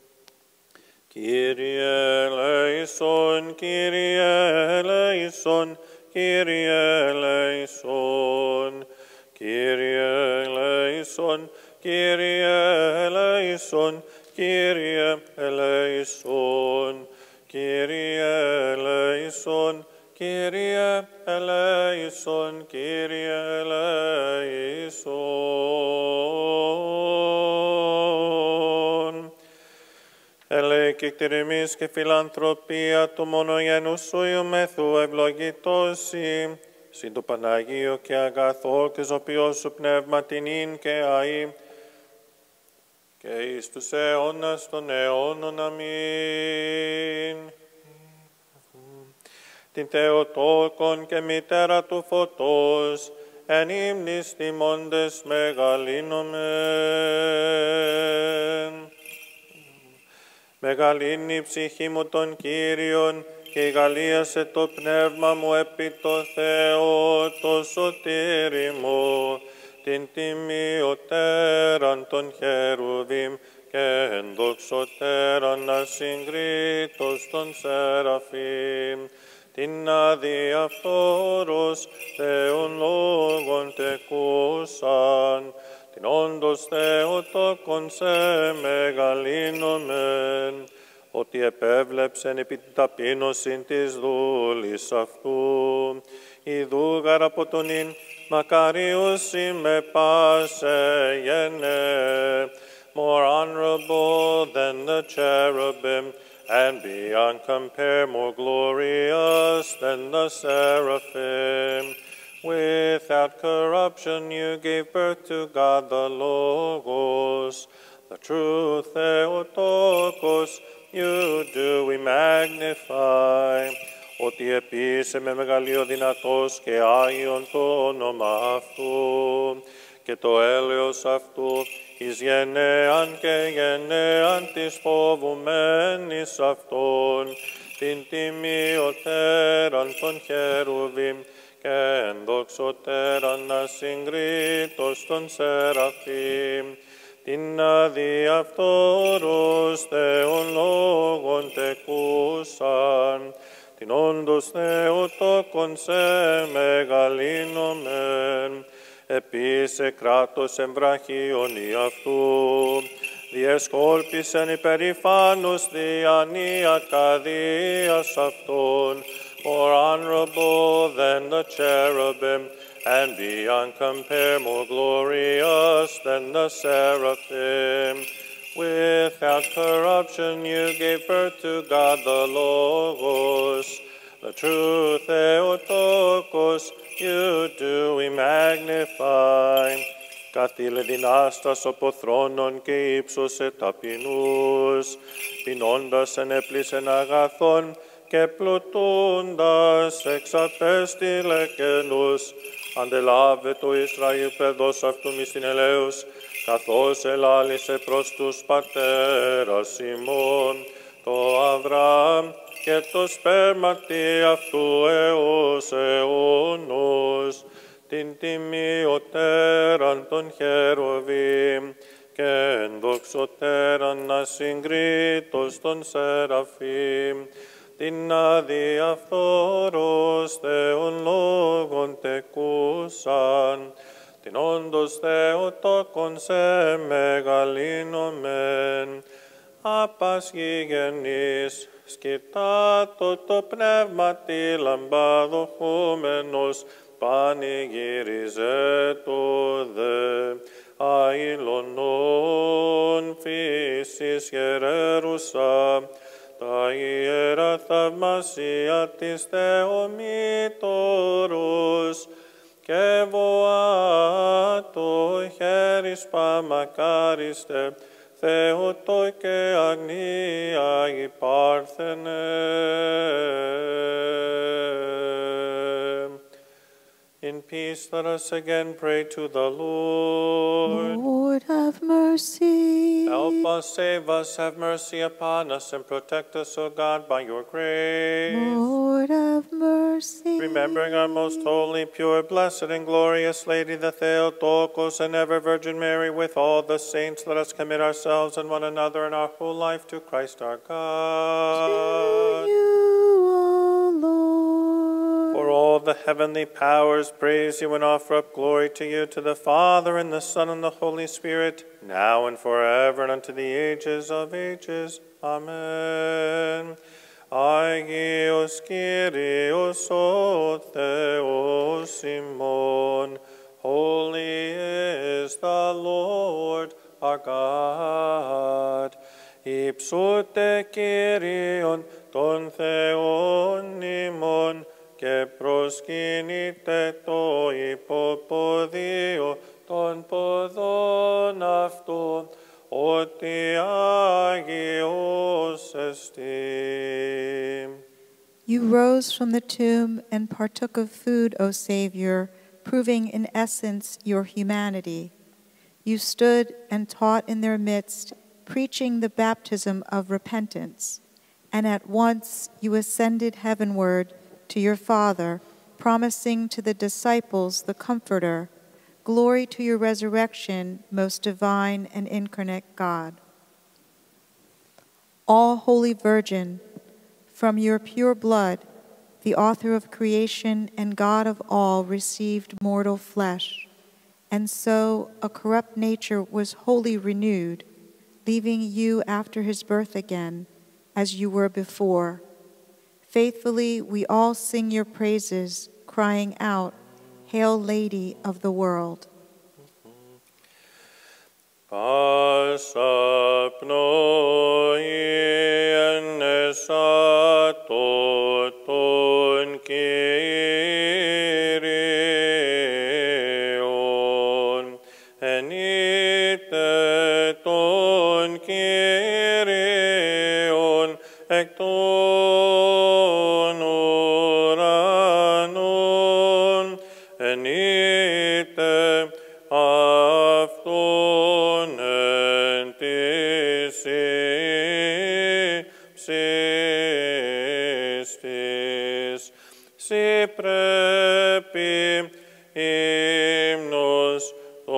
Κύριε ελέησον, Κύριε ελέησον, Κύριε ελέησον. Κύριε ελέησον, Κύριε ελέησον, Κύριε ελέησον. Κύριε ελέησον, Κύριε ελέησον, Κύριε ελέησον. Ελέη και κτηριμής και φιλανθρωπία του μονογενού σου Ιωμέθου ευλογητώσει, συν το Παναγίο και αγαθό και ζωπιό σου πνεύμα την ίν και αΐ, και εις τους αιώνας των αιώνων. Αμήν. Την Θεοτόκον και μητέρα του φωτός, εν ύμνης τιμώντες μεγαλύνομεν. Μεγαλύνει η ψυχή μου των Κύριων, και γαλίασε το πνεύμα μου επί το Θεό, το σωτήρι μου, την τιμιωτέραν των χερουβίμ και ενδοξωτέραν ασυγκρίτως των Σεραφείμ, την αδιαφθόρος Θεόν λόγων τεκούσαν, την όντως Θεοτόκον σε μεγαλύνομεν, ότι επέβλεψεν επί την ταπείνωσιν της δούλης αυτού. Ιδού γαρ από τον ίν μακαρίους είμαι πάσε γενέ, more honorable than the cherubim, and beyond compare more glorious than the seraphim. Without corruption you gave birth to God the Logos, the true Theotokos, you do we magnify. Ότι επίσης με μεγαλείο δυνατός και Άγιον το όνομα αυτού, και το έλεος αυτού εις γενναίαν και γενναίαν της φοβουμένης αυτών, την τιμιωτέραν των χερουβίμ και ενδοξωτέραν ασυγκρίτως των Σεραφείμ, την αδιαφθόρους Θεόν λόγων τεκούσαν, την όντως Θεοτόκον σε μεγαλύνομεν, επίσε κράτος εμβραχίωνη αυτού, διεσκόλπισεν υπερηφάνους διανοίακα δίας αυτών, more honorable than the cherubim, and beyond compare more glorious than the seraphim. Without corruption you gave birth to God the Logos, the true Theotokos, you do we magnify. Καθήλε δυνάστας από θρόνων και ύψωσε ταπεινούς, πεινώντας ενέπλησεν αγαθών και πλουτούντας εξαπέστειλε καινούς. Αντελάβε το Ισραήλ παιδός αυτού μη στην ελέους, καθώς ελάλησε προς τους πατέρας ημών, το Αβραάμ και το σπέρματι αυτού έως αιώνος, την τιμιωτέραν των χερουβίμ και ενδοξωτέραν ασυγκρίτως των Σεραφείμ, την αδιαφθόρος Θεόν λόγων τεκούσαν, την όντως Θεοτόκον σε μεγαλύνομεν, απασχηγενής, σκητάτο το πνεύμα τη λαμπαδοχούμενος, πανηγύριζε το δε, αηλωνών φύσης γερέρουσα, τα ιερά θαυμασία της Θεομήτωρος, και βοάτο χέρις παμακάριστε, Θεότο και αγνία υπάρθενε. In peace, let us again pray to the Lord. Lord, have mercy. Help us, save us, have mercy upon us, and protect us, O God, by your grace. Lord, have mercy. Remembering our most holy, pure, blessed, and glorious Lady, the Theotokos, and ever Virgin Mary, with all the saints, let us commit ourselves and one another and our whole life to Christ our God. To you, O Lord. For all the heavenly powers praise you and offer up glory to you, to the Father, and the Son, and the Holy Spirit, now and forever, and unto the ages of ages. Amen. Agios Kyrios o Theos imon, holy is the Lord our God. Υψούτε Kyrion τον Θεόν ημών, και προσκυνείτε το υποποδίο των ποδών αυτού, ότι Άγιος εστί. You rose from the tomb and partook of food, O Savior, proving in essence your humanity. You stood and taught in their midst, preaching the baptism of repentance, and at once you ascended heavenward to your Father, promising to the disciples the Comforter. Glory to your resurrection, most divine and incarnate God. All Holy Virgin, from your pure blood, the author of creation and God of all received mortal flesh, and so a corrupt nature was wholly renewed, leaving you after his birth again, as you were before. Faithfully we all sing your praises, crying out, Hail, Lady of the world. Πάσα πνοή εν εσάτω των Κύριων, ενείτε των Κύριων εκ των ουρανών, ενείτε αυτόν εν της ύψης της. Συ πρέπει ύμνος το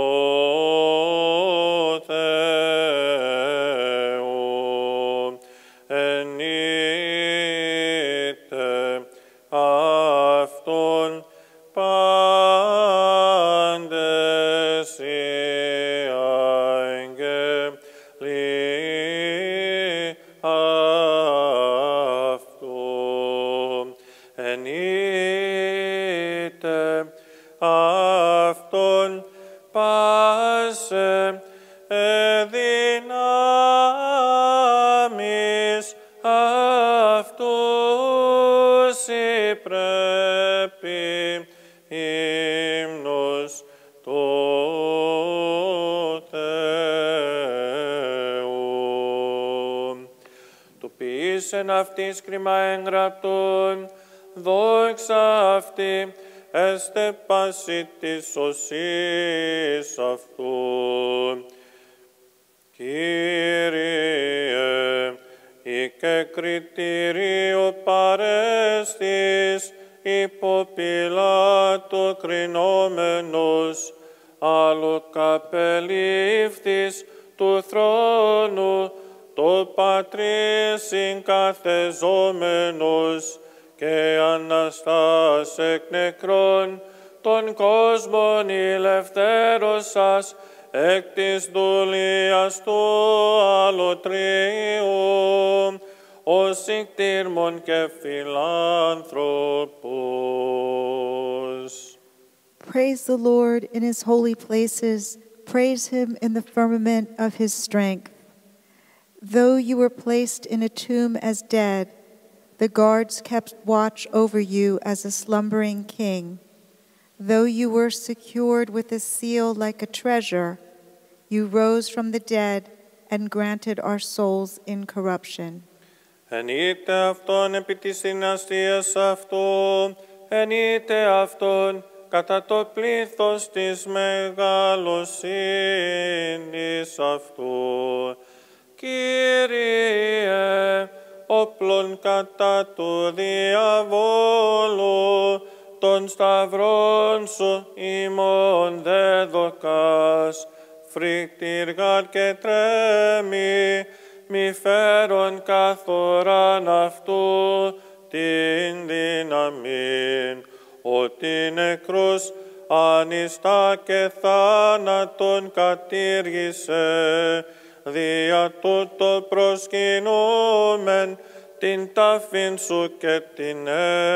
Θεό, ενείτε αυτόν πάντες οι άγγελοι αυτού. Ενείτε αυτόν πάσε δυνάμεις αυτού, συ πρέπει ύμνος το Θεό. Του ποιήσεν αυτής κρίμα έγγραπτον, δόξα αυτή έστε πάση της σωσής αυτού. Κύριε, ή και κριτήριο παρέστης, υπό Πιλάτο κρινόμενος, άλλο καπελήφθης του θρόνου, το Πατρίς συγκαθεζόμενος και Αναστάς εκ νεκρών, τον κόσμον ηλευθέρωσας εκ της δουλείας του αλωτρίου, ως συκτήρμον και φιλάνθρωπος. Praise the Lord in his holy places. Praise him in the firmament of his strength. Though you were placed in a tomb as dead, the guards kept watch over you as a slumbering king. Though you were secured with a seal like a treasure, you rose from the dead and granted our souls incorruption. Ενείτε αυτόν επί της δυναστείας αυτού, ενείτε αυτόν κατά το πλήθος της μεγαλοσύνης αυτού. Κύριε, όπλων κατά του διαβόλου, των σταυρών σου ημών δε δοκάς, φρικτήργαν και τρέμει, μη φέρον καθοράν αυτού την δύναμιν, ότι νεκρούς ανιστά και θάνατον κατήργησε, δια τούτο προσκυνούμεν την τάφην σου και την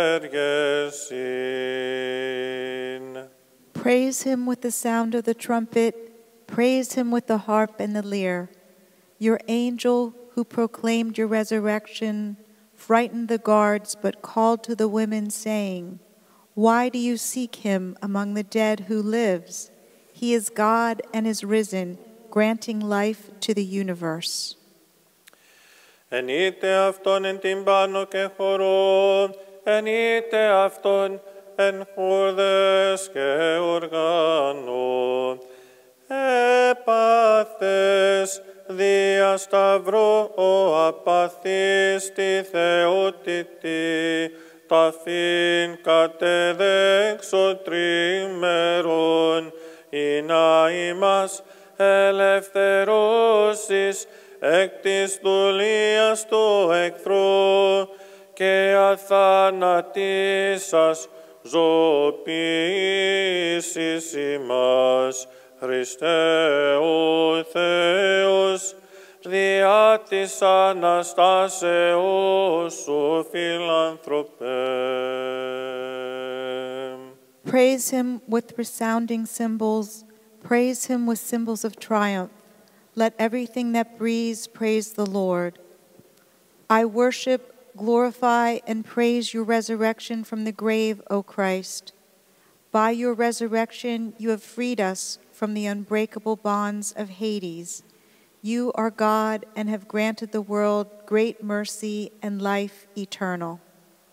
έργεσιν. Praise him with the sound of the trumpet, praise him with the harp and the lyre. Your angel who proclaimed your resurrection frightened the guards but called to the women saying, why do you seek him among the dead who lives? He is God and is risen, granting life to the universe. Ενείτε αυτόν εν τυμπάνο και χορό, ενείτε αυτόν εν χορδές και οργάνο. Έπαθες δια σταυρό ο απαθής τη θεότητη, ταφήν κατεδέξω τριμερών, ή να ημάς ελευθερώσεις εκ της δουλείας του εχθρού και αθανατήσας ζωοποιήσεις ημάς, Χριστέ ο Θεός, διά της Αναστάσεως σου φιλάνθρωπε. Praise him with resounding cymbals, praise him with cymbals of triumph. Let everything that breathes praise the Lord. I worship, glorify, and praise your resurrection from the grave, O Christ. By your resurrection, you have freed us from the unbreakable bonds of Hades. You are God and have granted the world great mercy and life eternal.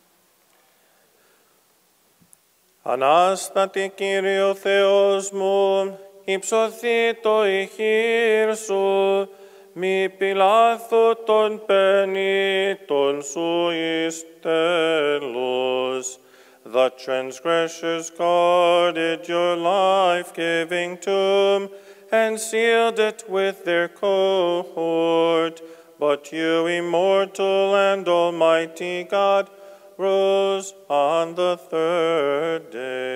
Ανάστατη Κύριε ο Θεός μου, υψωθεί το ηχείρ σου, μη πιλάθω των πενήτων σου εις τέλος. The transgressors guarded your life-giving tomb and sealed it with their cohort, but you, immortal and almighty God, rose on the third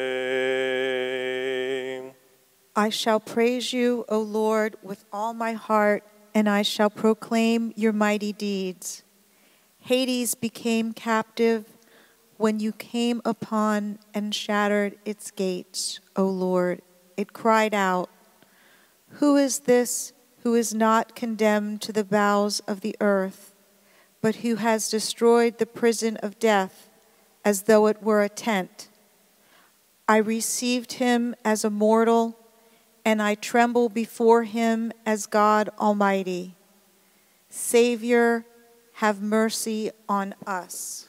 day. I shall praise you, O Lord, with all my heart, and I shall proclaim your mighty deeds. Hades became captive when you came upon and shattered its gates, O Lord. It cried out, who is this who is not condemned to the bowels of the earth, but who has destroyed the prison of death as though it were a tent? I received him as a mortal, and I tremble before him as God Almighty. Savior, have mercy on us.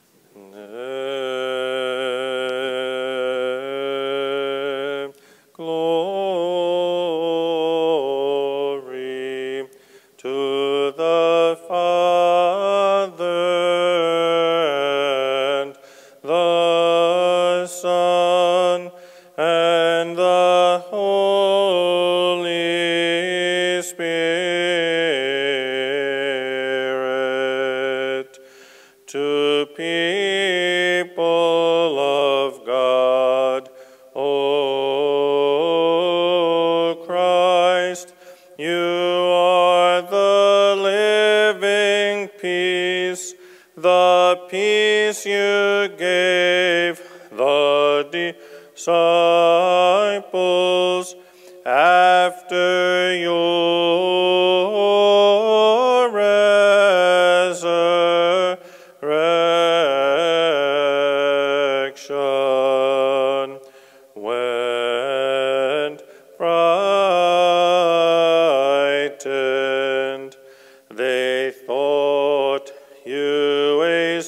Glory to the Father and the Son and the Holy Spirit. disciples after your resurrection, when frightened they thought you a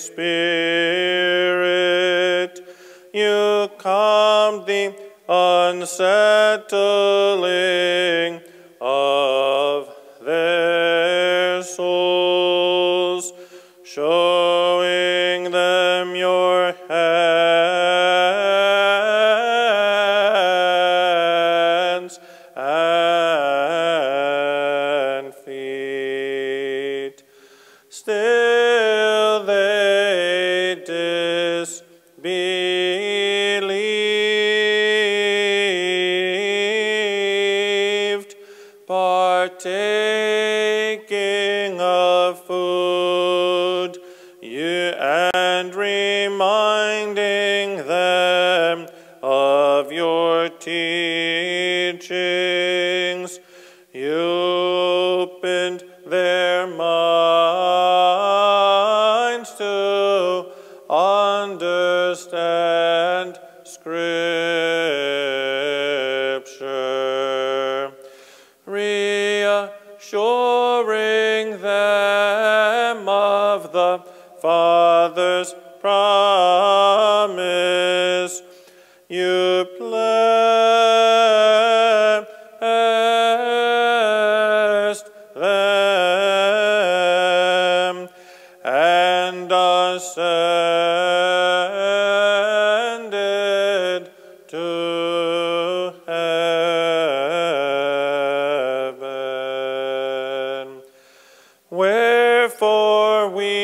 spirit, you calmed the unsettling of their souls, showing them your hands and feet. Still they disbelieved, partaking of food, you and reminding them of your teachings, you opened their minds to understand Scripture, reassuring them of the Father's promise. You blessed them and ascended to heaven. Wherefore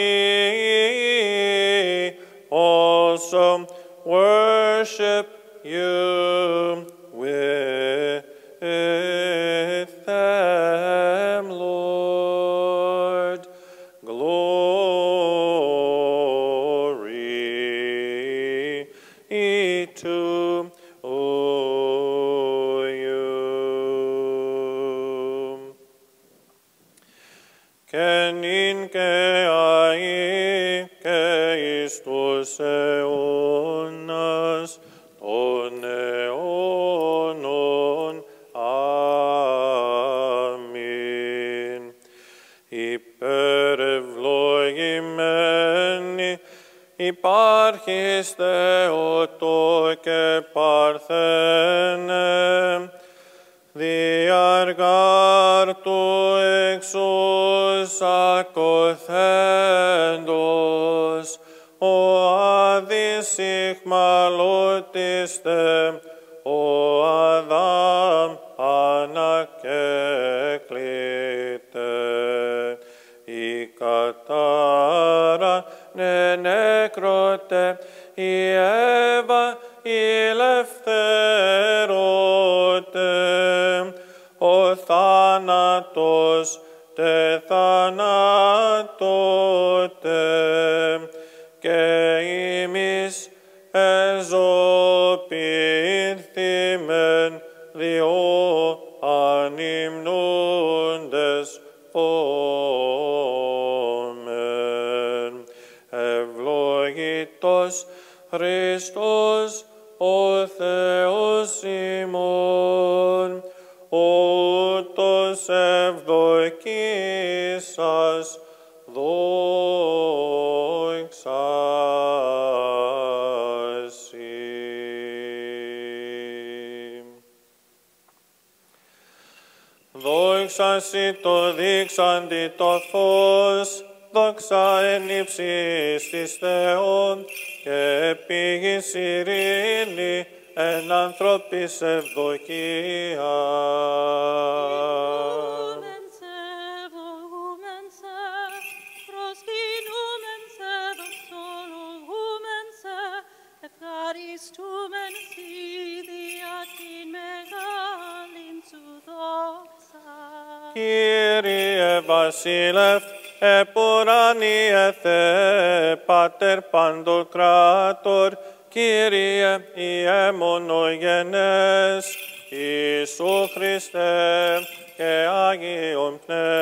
we also worship you with them, Lord. Glory to you. Kenin ke ai ke istus eonas ton eonon. Amen. Υπέρ ευλογημένη υπάρχεις Θεότο και Παρθένε, διαργάρ του εξούς ακοθέντος, ο αδυσυχμαλώτιστε, ο Αδάμ ανακέκλητε, η κατάρα νεκρώτε, η Εύα ηλευθερώτε, ο θάνατος τε θανάτωτε, και ημείς εζωπήνθημεν διό ανυμνούντες φόμεν. Ευλογητός Χριστός ο Θεός ημών, ούτως ευδοκίσας δόξα σοι. Δόξα σοι το δείξαντι το φως, δόξα εν ύψης της Θεόν, και πήγης ειρήνη εν ανθρώπης ευδοκία. Κύριε Βασίλευ, επουράνιε Θεέ, Πάτερ Παντοκράτορ, Kyrie, Ie μονογενές, Ιησού Χριστέ και Άγιον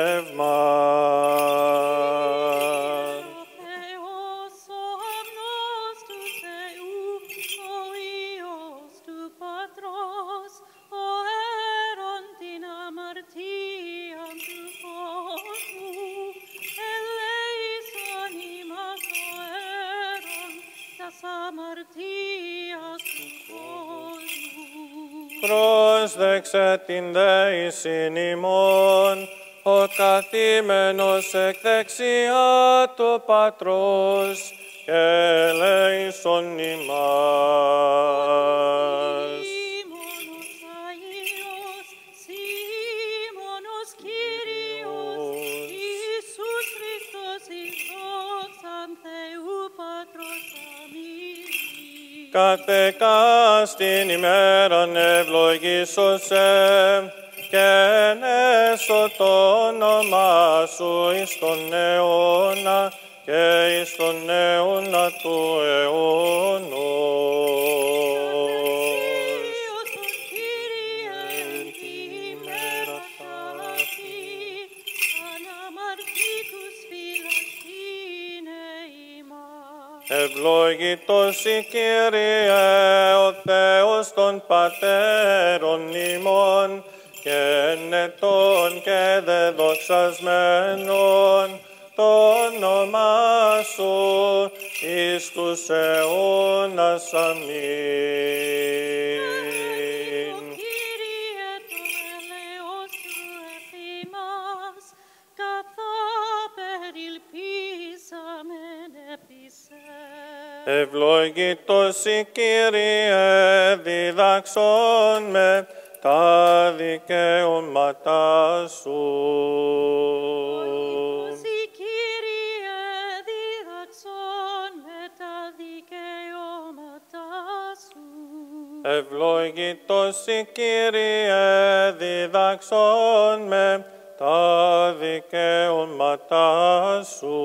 Πνεύμα. Πρόσδεξε την δεήσιν ημών, ο καθήμενος εκ δεξιά του Πατρός, και ελέησον ημάς. Καθεκάστην ημέραν ευλογήσωσε και ενέσω το όνομά σου εις τον αιώνα και εις τον αιώνα του αιώνος. Ευλογητός η Κύριε, ο Θεός των πατέρων ημών, και ενετών και δεδοξασμένων το όνομά σου εις τους αιώνας. Αμήν. Ευλογητός η Κύριε, διδάξον με τα δικαιώματά σου. Ευλογητός η Κύριε, διδάξον με τα δικαιώματά σου. Ευλογητός η Κύριε, διδάξον με τα δικαιώματά σου.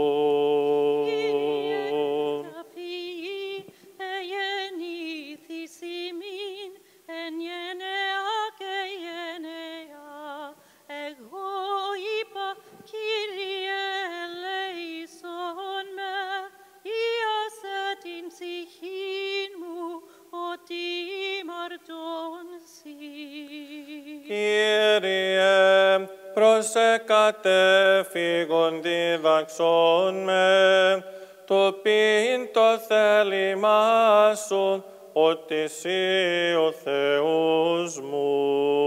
Κύριε, προσεκατέφυγον διδαξόν με, το πίν το θέλημά σου, ότι εσύ ο Θεός μου.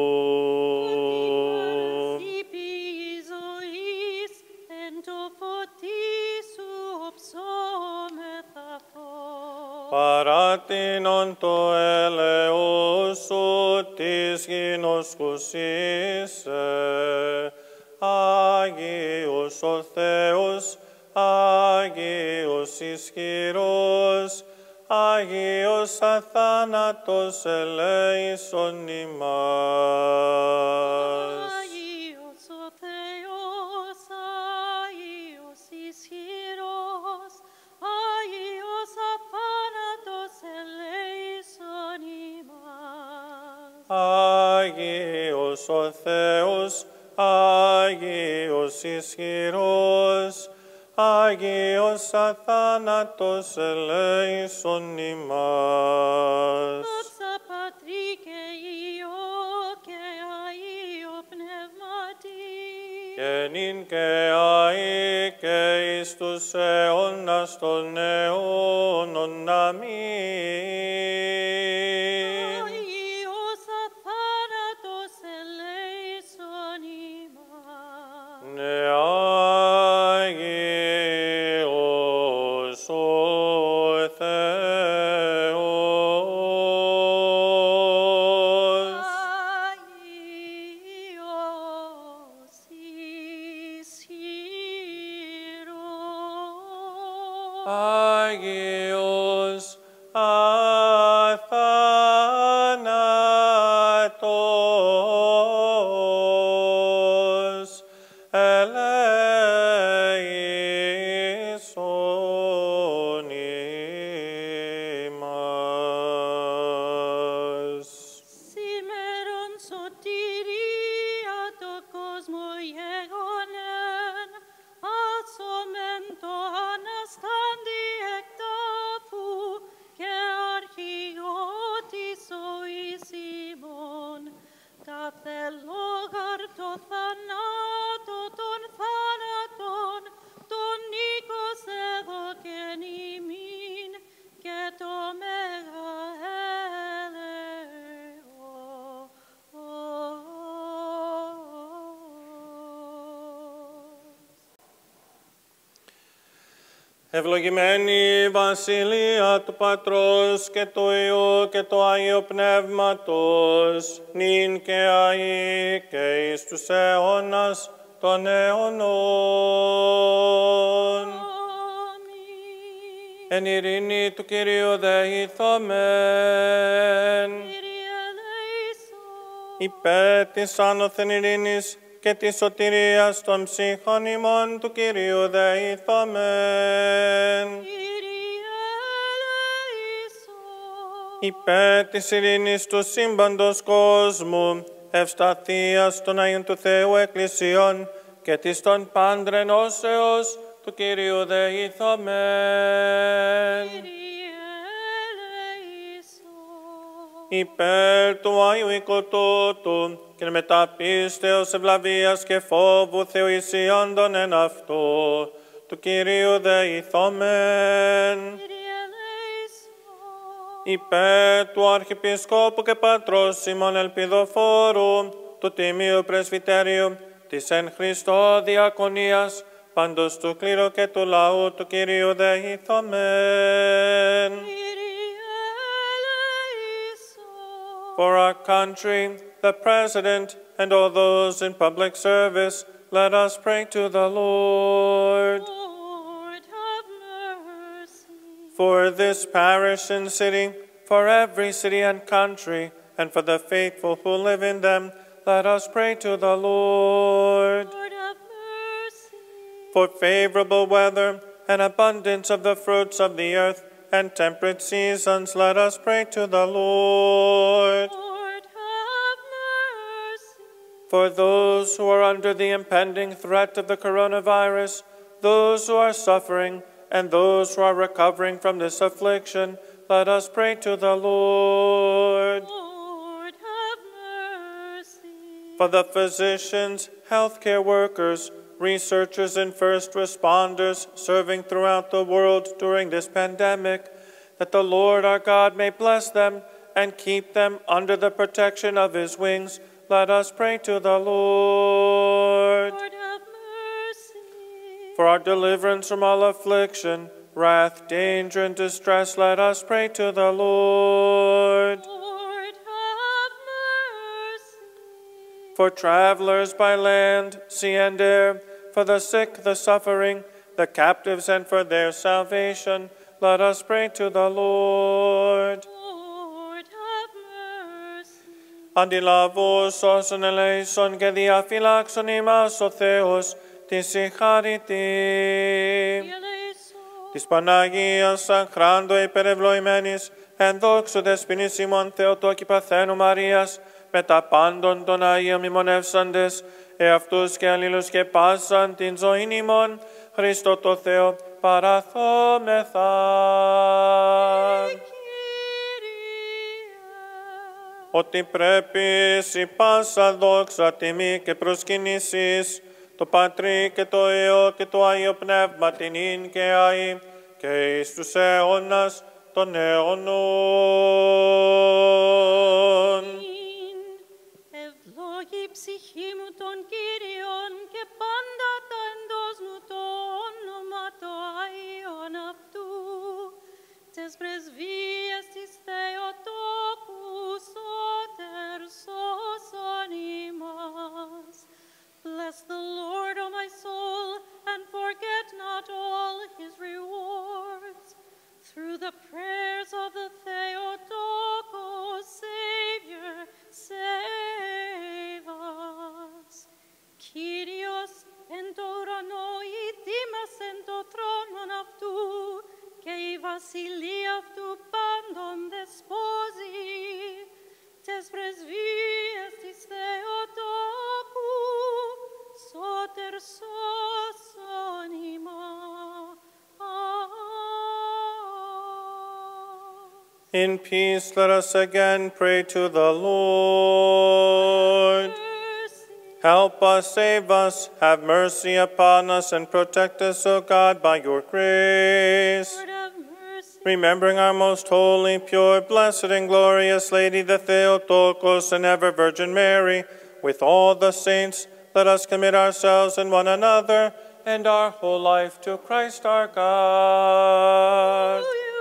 Παράτηνον το έλεος σου της γινώσκους είσαι, Άγιος ο Θεός, Άγιος ισχυρός, Άγιος αθάνατος ελέησον ημάς. Άγιος ο Θεός, Άγιος ισχυρός, Άγιος αθάνατος ελέησον ημάς. Άγιος ο Θεός, Άγιος ισχυρός, Άγιος αθάνατος ελέησον ημάς. Δόξα Πατρί και Υιό και Αγίο Πνεύματι, και νυν και αεί και εις τους αιώνας των αιώνων. Αμήν. Αγιος αθάνατος ελέησον ημάς. Ναι, Άγιος ο Θεός, Άγιος ισχυρός, Άγιος αθάνατος ελέησον ημάς. Ευλογημένη η Βασιλεία του Πατρός και του Υιού και του Αγίου Πνεύματος, νυν και αεί και εις τους αιώνας των αιώνων. Εν ειρήνη του Κυρίου δεηθόμεν. Υπέρ της άνωθεν ειρήνης και της σωτηρίας των ψυχών ημών του Κυρίου δεηθόμεν. Υπέρ της ειρήνης του σύμπαντος κόσμου, ευσταθίας των Αγίων του Θεού Εκκλησιών και της των πάντρεν όσεως του Κυρίου δεηθόμεν. Υπέρ του Άγιου οικοτότου και μετά πίστεως, ευλαβίας και φόβου Θεοησιόντων εν αυτό, του Κυρίου δεηθόμεν. Υπέρ του Αρχιεπισκόπου και Πατρός ημών Ελπιδοφόρου, του Τιμίου Πρεσβυτερίου, της εν Χριστώ Διακονίας, πάντως του κλήρου και του λαού του Κυρίου δεηθόμεν. For our country, the President, and all those in public service, let us pray to the Lord. Lord, have mercy. For this parish and city, for every city and country, and for the faithful who live in them, let us pray to the Lord. Lord, have mercy. For favorable weather and abundance of the fruits of the earth, and temperate seasons, let us pray to the Lord. Lord, have mercy. For those who are under the impending threat of the coronavirus, those who are suffering, and those who are recovering from this affliction, let us pray to the Lord. Lord, have mercy. For the physicians, healthcare workers, researchers, and first responders serving throughout the world during this pandemic, that the Lord our God may bless them and keep them under the protection of his wings, let us pray to the Lord. Lord, have mercy. For our deliverance from all affliction, wrath, danger, and distress, let us pray to the Lord. Lord, have mercy. For travelers by land, sea, and air, for the sick, the suffering, the captives, and for their salvation, let us pray to the Lord. Lord, have mercy. Αντιλαβούς όσων ελέησον και διαφυλάξον ημάς ο Θεός, τη συγχαρητή. Της Παναγίας Αχράντου υπερευλογημένης, εν δόξου δεσποινής ημών Θεοτόκη Παθένου Μαρίας, με τα πάντων των Αγίων μνημονεύσαντες, εαυτούς και αλλήλους και πάσαν την ζωήν ημών, Χριστό το Θεό παραθόμεθα. Ότι πρέπει σοι πάσα δόξα, τιμή και προσκυνήσεις, το Πατρί και το Υιό και το Άγιο Πνεύμα την ίν και αεί και εις τους αιώνας των αιώνων. Ευλόγη η ψυχή μου των Κύριων και πάντα τα εντός μου το όνομα το Άγιον αυτού, τες πρεσβείες της Θεοτόκου σώτερ σώσον ημάς. Bless the Lord, O my soul, and forget not all his rewards. Through the prayers of the Theotokos, Savior, save us. Kyrios εν το ουρανό ητήμας εν το θρόνον αυτού, και η βασιλεία αυτού πάντων δεσπόζει, τες πρεσβείες της Θεοτόκου, σώτερ σώσον ημάς. In peace, let us again pray to the Lord. Help us, save us, have mercy upon us, and protect us, O God, by your grace. Lord, have mercy. Remembering our most holy, pure, blessed, and glorious Lady, the Theotokos, and ever Virgin Mary, with all the saints, let us commit ourselves and one another and our whole life to Christ our God.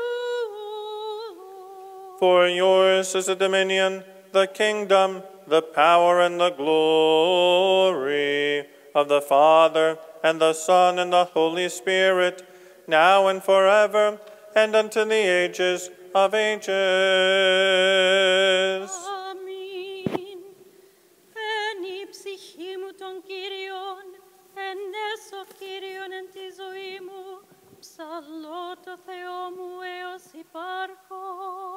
For yours is the dominion, the kingdom, the power, and the glory of the Father, and the Son, and the Holy Spirit, now and forever, and unto the ages of ages. Amen. Eni ψυχή μου τον Κύριον, ενέσω Κύριον εν τη ζωή μου, ψαλώ το Θεό μου έως υπάρχω.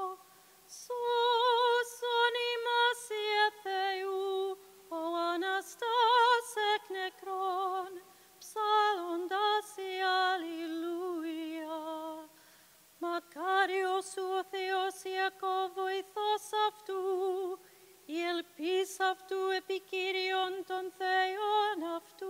Σώσον ημάσια Θεού, ο Αναστάς εκ νεκρών, ψάλλοντας η Αλληλούια. Μακάριος ο Θεός Ιακώβ βοηθός αυτού, η ελπίς αυτού επί Κύριον των Θεών αυτού.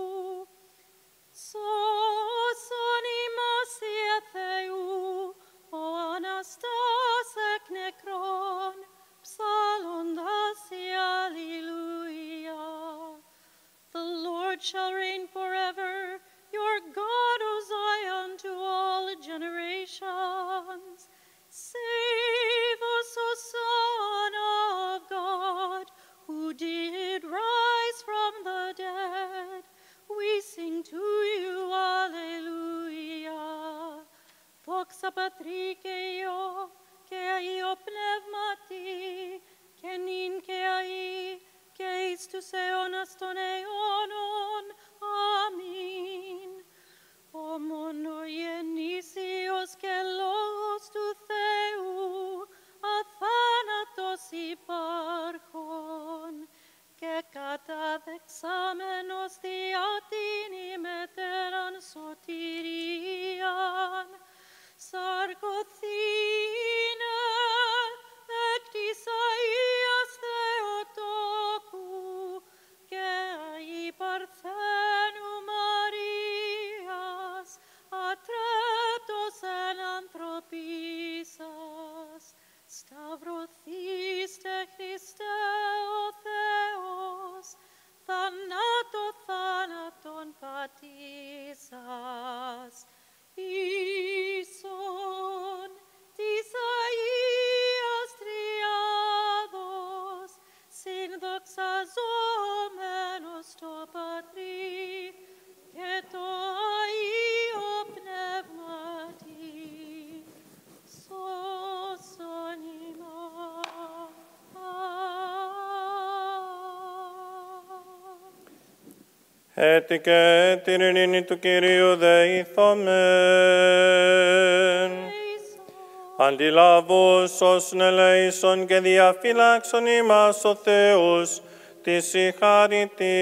Σώσον ημάσια Θεού, ο Αναστάς εκ νεκρών, ψάλλοντας η Αλληλούια. The Lord shall reign forever, your God, O Zion, to all generations. Save us, O Son of God, who did rise from the dead. We sing to you, Alleluia. Δόξα Πατρί και Υιό και Αγίο Πνεύματι, και νυν και αεί και εις τους αιώνας των αιώνων. Αμήν. Ο μονογεννήσιος και λόγος του Θεού, αθάνατος υπάρχων, και καταδεξάμενος διά την ημετέραν σωτηρίαν, σαρκωθήνε εκ της Αγίας Θεοτόκου και Αγί Παρθένου Μαρίας, ατρέπτος εν ανθρωπίσας. Σταυρωθήστε Χριστέ ο Θεός, θανάτω θάνατον πατήσας. Ίσον της Αγίας Τριάδος, συνδοξαζόμενος το Πατρί και το Αγίο Πνεύματι, σώσον ημάς. Έτσι και την ειρήνη του Κυρίου δεηθόμεν. Αντιλαβούς όσων ελέησον και διαφυλάξον ημάς ο Θεός, της συγχαρητή.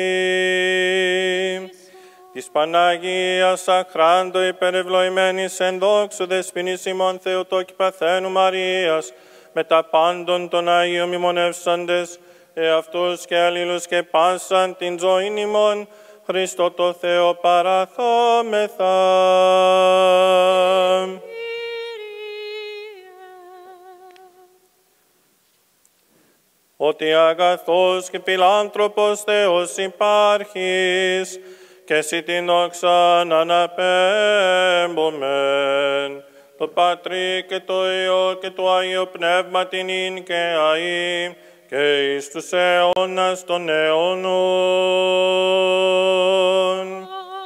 Της Παναγίας αχράντο υπερευλογημένης εν δόξου δεσποινής ημών Θεοτόκη Παθένου Μαρίας, με τα πάντων των Αγίων μνημονεύσαντες, εαυτούς και αλλήλους και πάσαν την ζωήν ημών, Χριστό το Θεό παραθόμεθα. Ότι αγαθός και φιλάνθρωπος Θεός υπάρχεις, και εσύ την δόξαν αναπέμπομεν, το Πατρί και το Υιό και το Άγιο Πνεύμα την ίν και αεί, και εις τους αιώνας των αιώνων.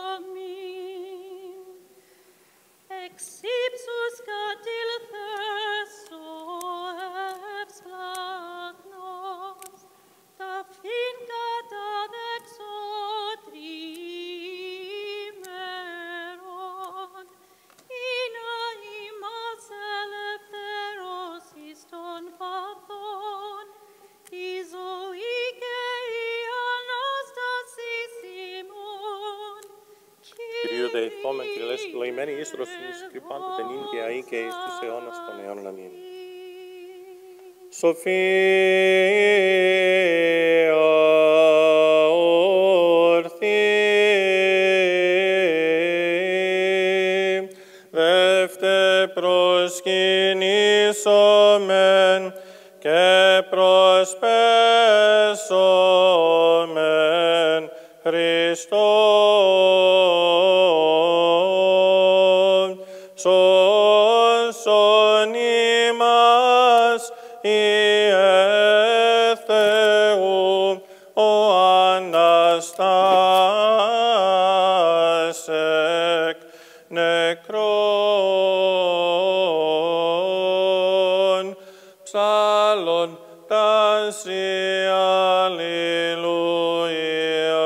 Δεηθόμεν και λες ευλογημένη εις ρωσίνης κρυπάντου τενήν και αεί και εις τους αιώνας των αιώνων. Αμήν. Σοφία ορθή, δεύτε προσκυνήσομεν και προσπέσομεν Χριστό ie Theum, o Anastasek, nekron, psalon, tasi, alleluia.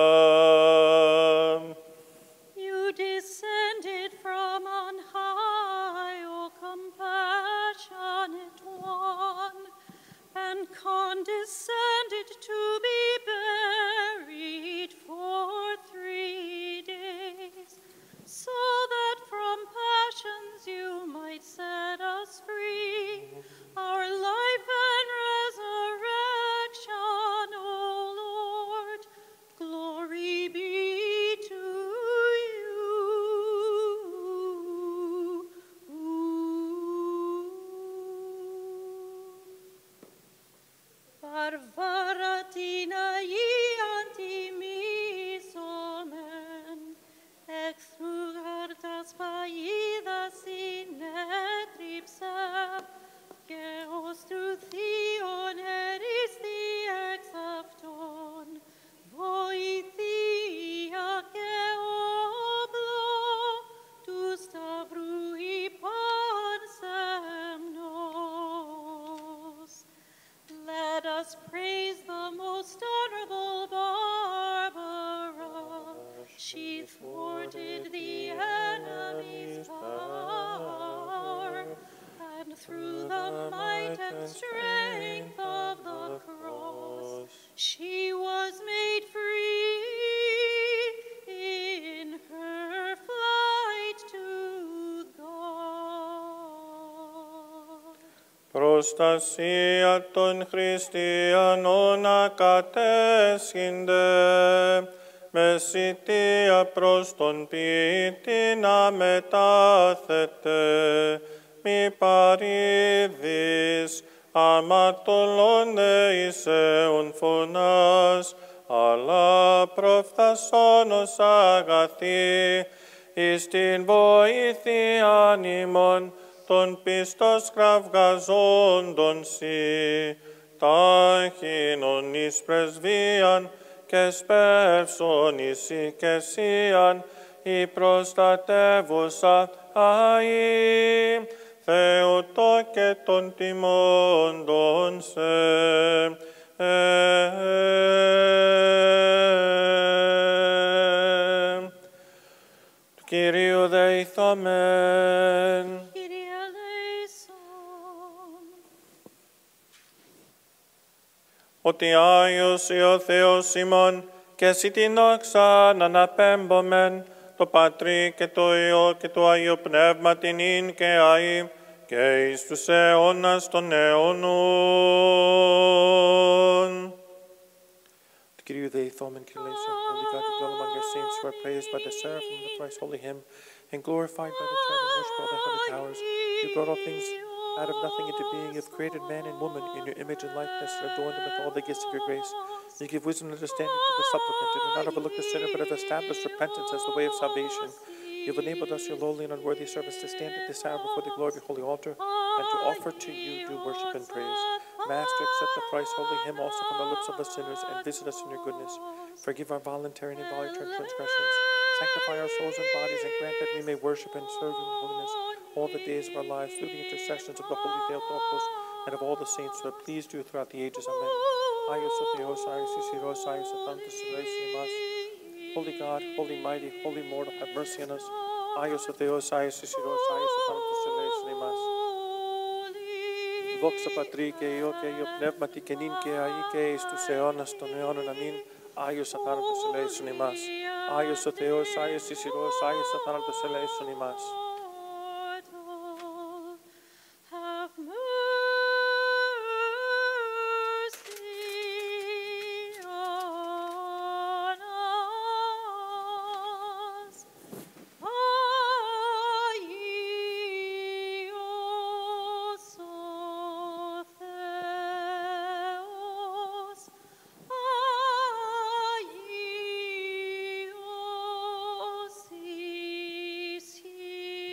You descended from on high, O compassionate one, and condescended to be buried for three days, so that from passions you might set us free, our life and resurrection, O Lord. Glory be to you. Varvaratina iantimis omen, extrugartas paidas in etripsem, geos tu theon eris the exafton, voi thea geoblo, tu stavrui pansem nos. Let us praise the most honorable Barbara. She thwarted the enemy's power, and through the might and strength of the cross, she was made free in her flight to God. Προστασία των χριστιανών ακατέσχυνται, μεσητεία προς τον ποιητή να μετάθετε, μη παρήδεις, αματολώνε εισέων φωνάς, αλλά προφθασόνος αγαθή, εις την βοήθειαν ημών, των πιστός κραυγαζόντων σοι, τάχινον εις πρεσβείαν και σπεύσον εις οικεσίαν, η προστατεύουσα αΐ, Θεοτό και των τιμώντων σε. Του Κυρίου δεηθόμεν. Ότι Άγιος ή ο Θεός ημών και εσύ την δόξα να αναπέμπομεν το Πατρί και το Υιό και το Άγιο Πνεύμα την ίν και αΐ και εις τους αιώνας των αιώνων. To Kyrie eleison, Kyrie, Holy God, you dwell among your saints who are praised by the seraphim of the thrice holy hymn and glorified by the cherubim worship all the heavenly powers. You brought all things out of nothing into being. You have created man and woman in your image and likeness and adorned them with all the gifts of your grace. You give wisdom and understanding to the supplicant, and do not overlook the sinner, but have established repentance as the way of salvation. You have enabled us, your lowly and unworthy servants, to stand at this hour before the glory of your holy altar, and to offer to you due worship and praise. Master, accept the thrice holy hymn also from the lips of the sinners, and visit us in your goodness. Forgive our voluntary and involuntary transgressions. Sanctify our souls and bodies, and grant that we may worship and serve you in holiness all the days of our lives, through the intercessions of the holy Theotokos and of all the saints who have pleased you throughout the ages. Amen. Holy God, holy mighty, holy mortal, have mercy on us. Δόξα Πατρί και Υιό και Υιό Πνεύματι και νυν και αεί και εις τους αιώνας των αιώνων. Αμήν. Άγιος αθάνατος ελέησον ημάς. Άγιος ο Θεός, Άγιος Ισηρός, Άγιος αθάνατος ελέησον ημάς. See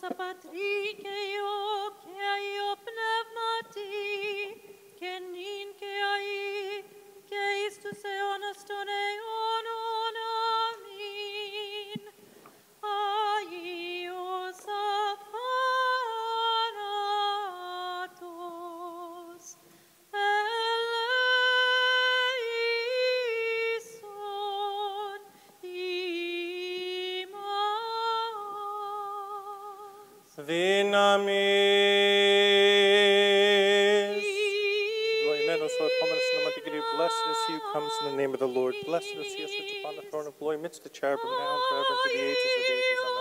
δόξα Πατρί και Υιό και Αγίο Πνεύματι, και νυν και αεί και εις τους αιώνας των αιώνων. Αμήν. Αγίος αθάνατος, ελέησον ημάς. Δύναμις. Glorious O erχόμενος in the name of the Lord, blessed is he who comes in the name of the Lord. Blessed is he who sits upon the throne of glory amidst the cherubim, now and forever and to the ages of ages. Amen.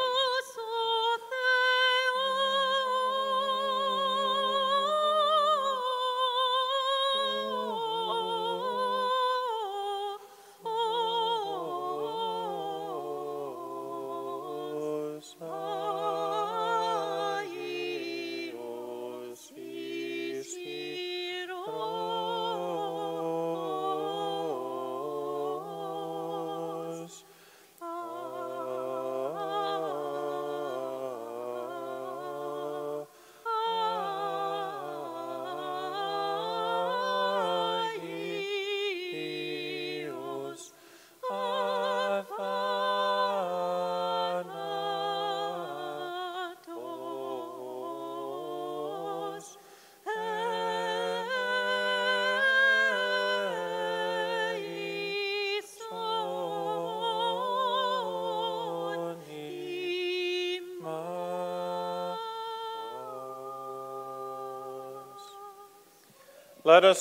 Let us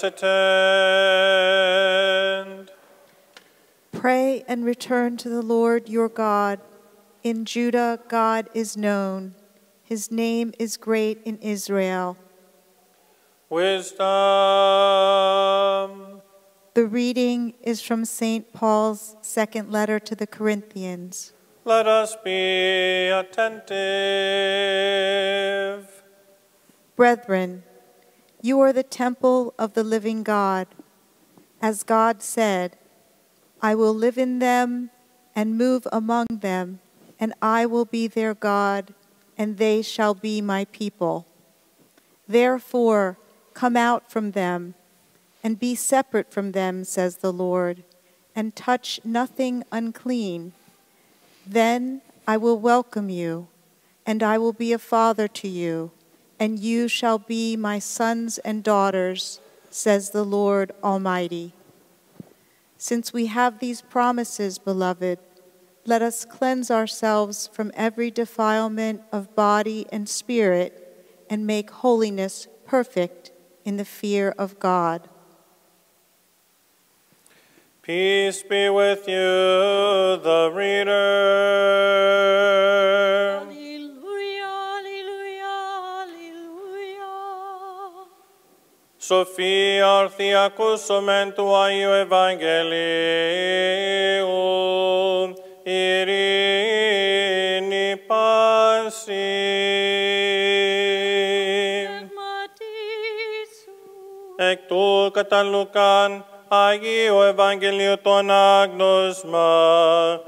attend. Pray and return to the Lord your God. In Judah, God is known. His name is great in Israel. Wisdom. The reading is from Saint Paul's second letter to the Corinthians. Let us be attentive. Brethren, you are the temple of the living God. As God said, I will live in them and move among them, and I will be their God, and they shall be my people. Therefore, come out from them, and be separate from them, says the Lord, and touch nothing unclean. Then I will welcome you, and I will be a father to you, and you shall be my sons and daughters, says the Lord Almighty. Since we have these promises, beloved, let us cleanse ourselves from every defilement of body and spirit, and make holiness perfect in the fear of God. Peace be with you, the reader. Alleluia, alleluia, alleluia. Σοφία ορθή ακούσομεν του Αγίου Ευαγγελίου, ειρήνη πάση. Εκ του κατά Λουκάν, Αγίου Ευαγγελίου των άγνωσμα,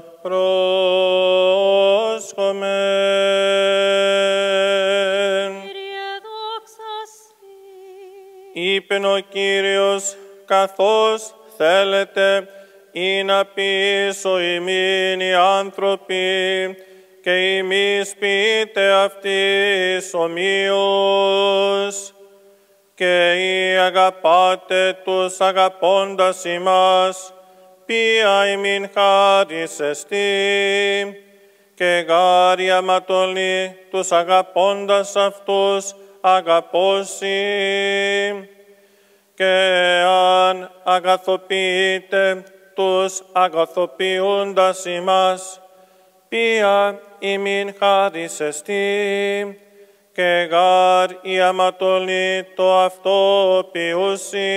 πρόσχομεν. Κύριε, δόξα σοι. Είπεν ο Κύριος, καθώς θέλετε ή να πείσω ημίν οι άνθρωποι, και ημείς πείτε αυτοίς ομοίως, και ή αγαπάτε τους αγαπώντας ημάς, ποια ημίν χάρις εστί, και γάρι αματολή τους αγαπώντας αυτούς αγαπώσει, και αν αγαθοποιείτε τους αγαθοποιούντας ημάς, ποια ημίν χάρις εστί, και γάρ η αματολή το αυτό ποιούσι,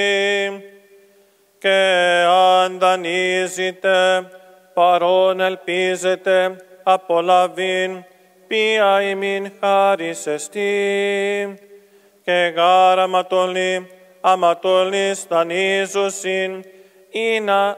και αν δανείζετε, παρόν ελπίζετε, απολαβήν, ποια ημίν χάρις εστί, και γάρ αματολή, αματολής δανείζουσιν, ή να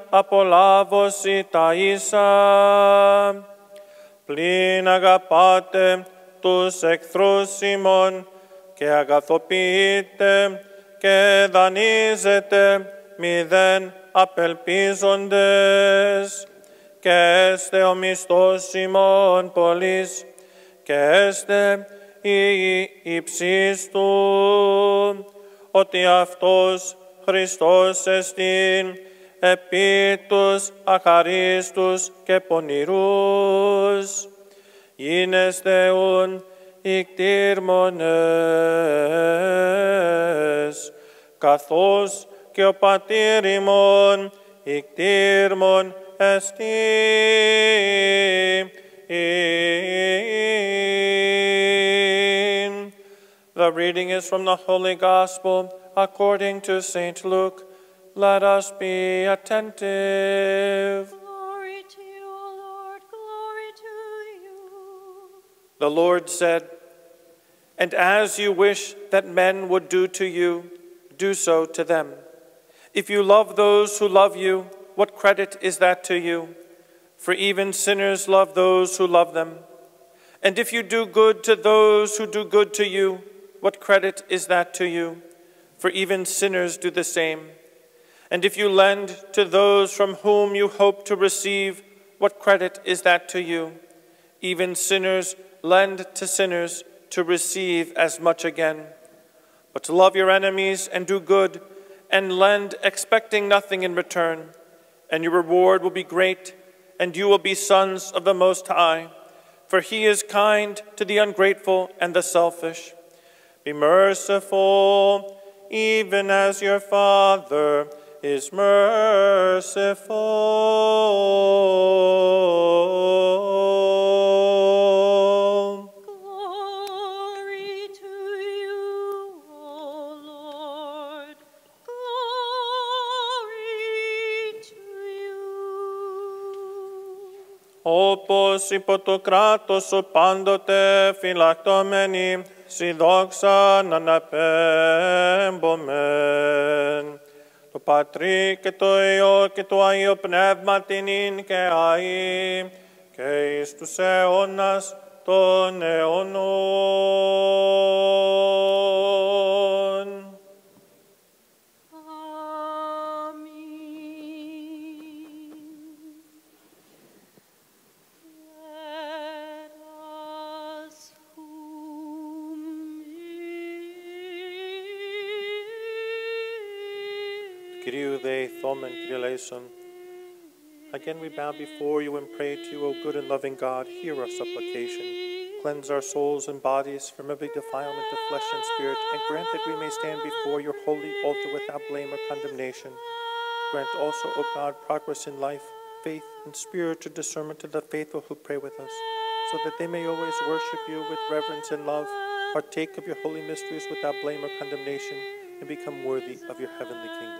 απολάβωσι τα ίσα. Πλην αγαπάτε τους εχθρούς ημών και αγαθοποιείτε και δανείζετε μηδέν απελπίζοντες και έστε ο μισθός ημών πολλής και έστε η υψής του, ότι αυτός Χριστός εστίν επί τους αχαρίστους και πονηρούς, γίνεστε ουν ικτήρμονες, καθώς και ο πατήρ ημών ικτήρμον εστί. The reading is from the Holy Gospel according to Saint Luke. Let us be attentive. Glory to you, O Lord, glory to you. The Lord said, "And as you wish that men would do to you, do so to them. If you love those who love you, what credit is that to you? For even sinners love those who love them. And if you do good to those who do good to you, what credit is that to you? For even sinners do the same. And if you lend to those from whom you hope to receive, what credit is that to you? Even sinners lend to sinners to receive as much again. But to love your enemies and do good, and lend expecting nothing in return, and your reward will be great, and you will be sons of the Most High, for he is kind to the ungrateful and the selfish. Be merciful, even as your Father is merciful." Glory to you, O Lord, glory to you. Όπως υπό το κράτος σου πάντοτε φυλακτωμένοι, σοι δόξαν αναπέμπομεν. Το Πατρί και το Υιό και το Αγίο Πνεύμα την ειν και αεί και εις τους αιώνας των αιώνων. Kyrie Theomen, Kyrie eleison. Again we bow before you and pray to you, O good and loving God, hear our supplication. Cleanse our souls and bodies from every defilement of flesh and spirit, and grant that we may stand before your holy altar without blame or condemnation. Grant also, O God, progress in life, faith, and spiritual discernment to the faithful who pray with us, so that they may always worship you with reverence and love, partake of your holy mysteries without blame or condemnation, and become worthy of your heavenly kingdom.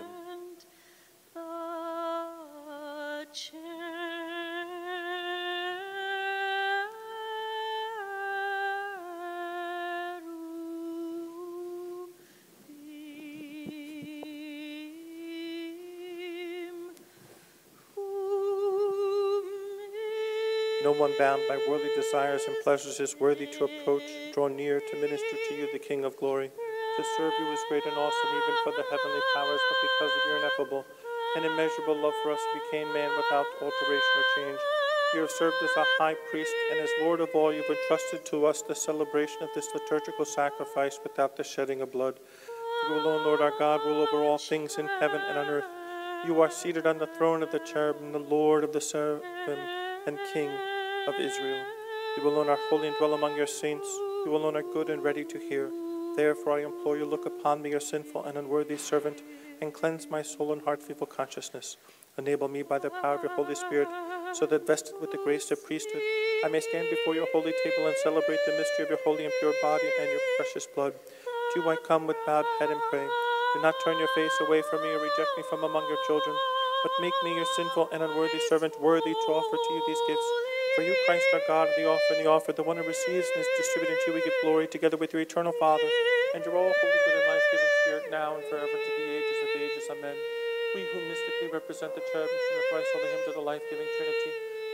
No one bound by worldly desires and pleasures is worthy to approach, draw near, to minister to you, the King of glory. To serve you is great and awesome, even for the heavenly powers, but because of your ineffable and immeasurable love for us, you became man without alteration or change. You have served as a high priest, and as Lord of all, you have entrusted to us the celebration of this liturgical sacrifice without the shedding of blood. You alone, Lord our God, rule over all things in heaven and on earth. You are seated on the throne of the cherubim, the Lord of the seraphim, and King of Israel. You alone are holy and dwell among your saints. You alone are good and ready to hear. Therefore I implore you, look upon me, your sinful and unworthy servant, and cleanse my soul and heart of evil consciousness. Enable me by the power of your Holy Spirit, so that vested with the grace of priesthood, I may stand before your holy table and celebrate the mystery of your holy and pure body and your precious blood. To you I come with bowed head and pray. Do not turn your face away from me or reject me from among your children, but make me your sinful and unworthy servant worthy to offer to you these gifts. For you, Christ our God, are the offer and the offer, the one who receives and is distributed to you, we give glory together with your eternal Father, and your all holy, good, and life-giving Spirit, now and forever, to the ages of ages. Amen. We who mystically represent the cherubim sing the thrice holy hymn to the life-giving Trinity,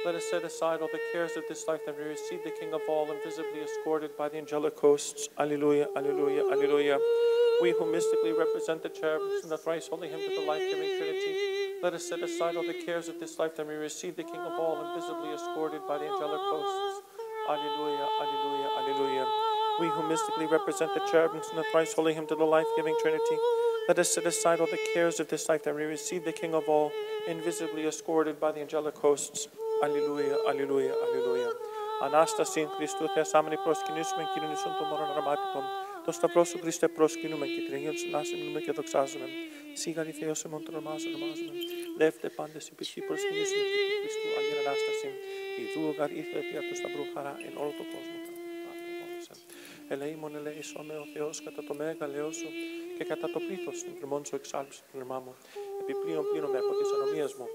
Let us set aside all the cares of this life, that we receive the King of all, invisibly escorted by the angelic hosts. Alleluia, alleluia, alleluia. We who mystically represent the cherubs and the thrice holy hymn to the life-giving Trinity, let us set aside all the cares of this life, that we receive the King of all, invisibly escorted by the angelic hosts. Alleluia, alleluia, alleluia. We who mystically represent the cherubims and the thrice holy hymn to the life-giving Trinity, let us set aside all the cares of this life, that we receive the King of all, invisibly escorted by the angelic hosts. Alleluia, alleluia, alleluia. Ανάστασιν Χριστού θεασάμενοι προσκυνήσουμε, κοινωνήσουν των μωρών αραμάτιτων. Το σταυρό σου Χριστέ προσκυνούμε, και την Αγίον συνάσημνουμε και δοξάζουμε. Σίγαρη Θεός εμών τον ονομάζουμε, ονομάζουμε. Δεύτε πάντες η πιστή προσκυνήσουμε του Χριστού Αγίον Ανάστασιν. Ιδού γαρ ήρθε επί αυτού σταυρού χαρά εν όλο τον κόσμο. Ελεήμον ελεήσομαι ο Θεός κατά το μέγαλεό σου και κατά το πλήθος των κρυμών σου εξάλψη του πνευμά μου. Επιπλέον πλύνομαι από τις ανομίες μου.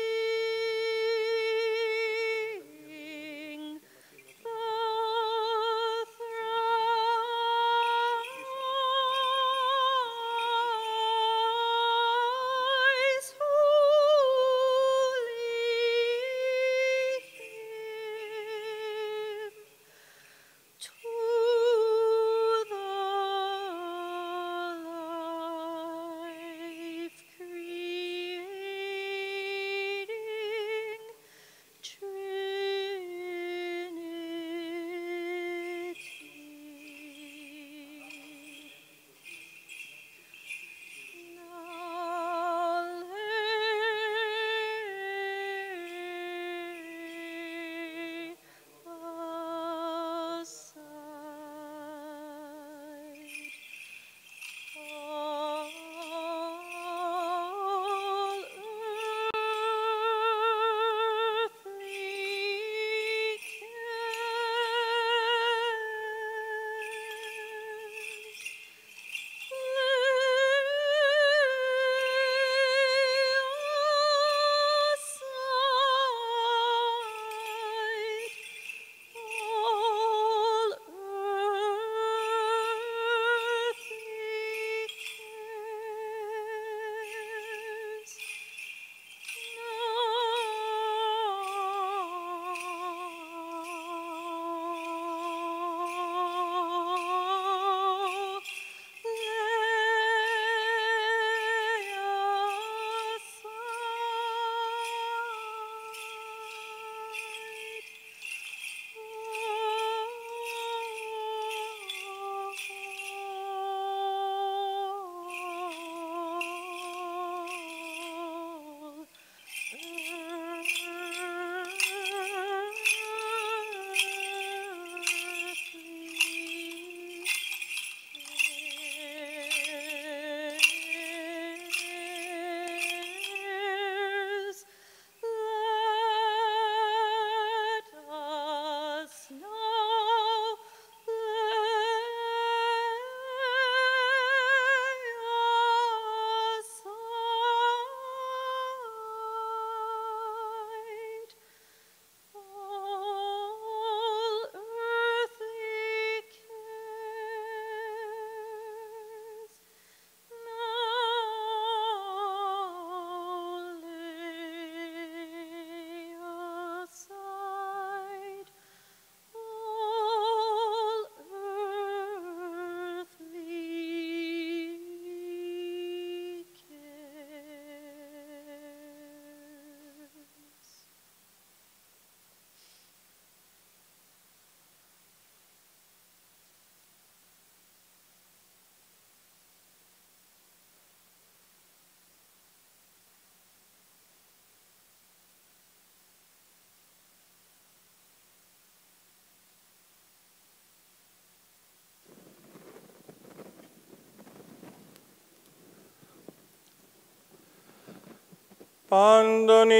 Πάντων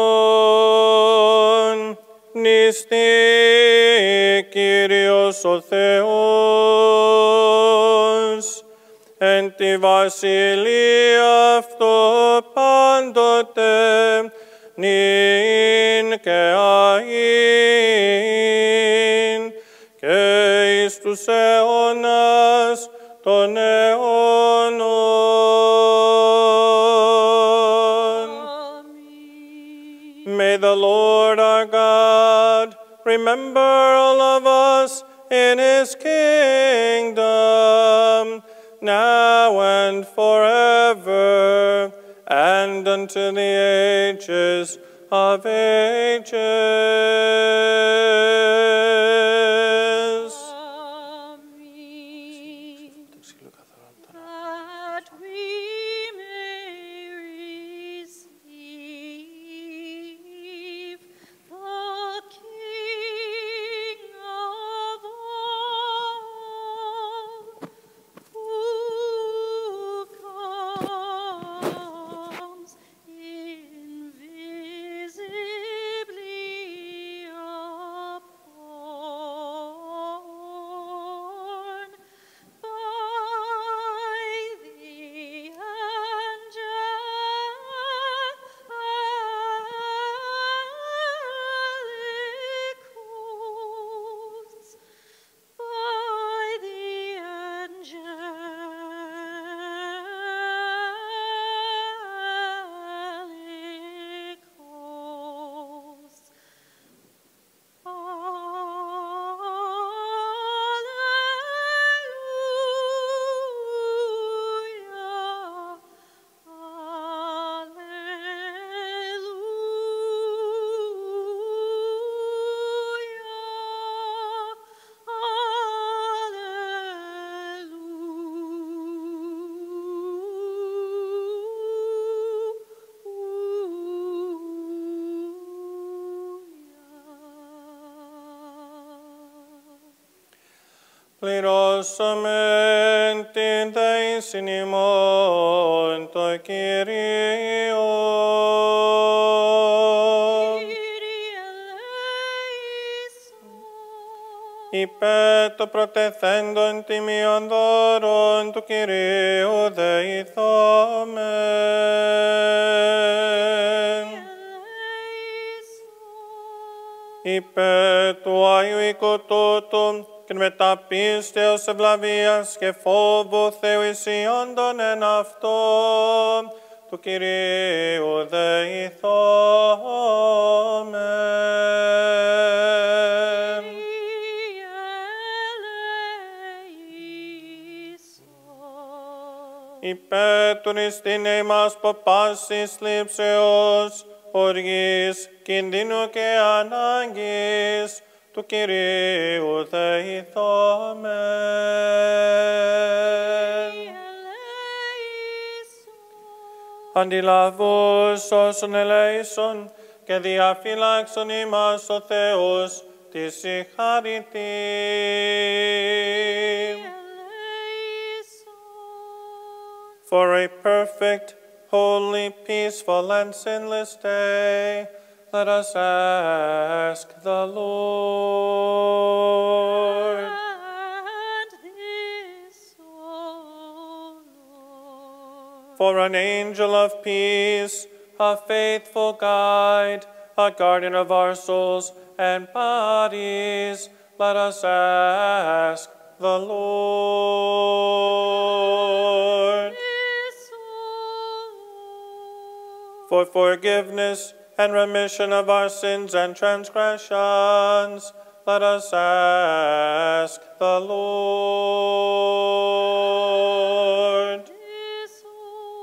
ημών νηστεί Κύριος ο Θεός, εν τη βασιλεία αυτό πάντοτε νυν και αΐν και εις τους αιώνας των αιώνων. May the Lord our God remember all of us in his kingdom, now and forever, and unto the ages of ages. Amen. That we may receive the King of all, who comes invisibly upborne by the angelic hosts, by the angelic hosts. Alleluia, Πληρώσομεν την ημών το Κυρίο. Kyrie eleison. Υπέ το προτεθέντον τιμίων δώρων του Κυρίου δεηθόμεν. Υπέ του Άγιου οίκου τούτου, και μετά πίστεως ευλαβίας και φόβου Θεού εισιόντων εν αυτό, του Κυρίου δεηθόμεν. Υπέ του νηστήνε ημάς ποπάσης λήψεως, οργής, κινδύνου και ανάγκης, του Κυρίου δεηθόμεν. Αντιλαβούς όσων ελέησον και διαφυλάξον ημάς ο Θεός της συγχαρητή. For a perfect, holy, peaceful, and sinless day, let us ask the Lord. And this, O Lord. For an angel of peace, a faithful guide, a guardian of our souls and bodies, let us ask the Lord. This, O Lord. For forgiveness and remission of our sins and transgressions, let us ask the Lord. This, O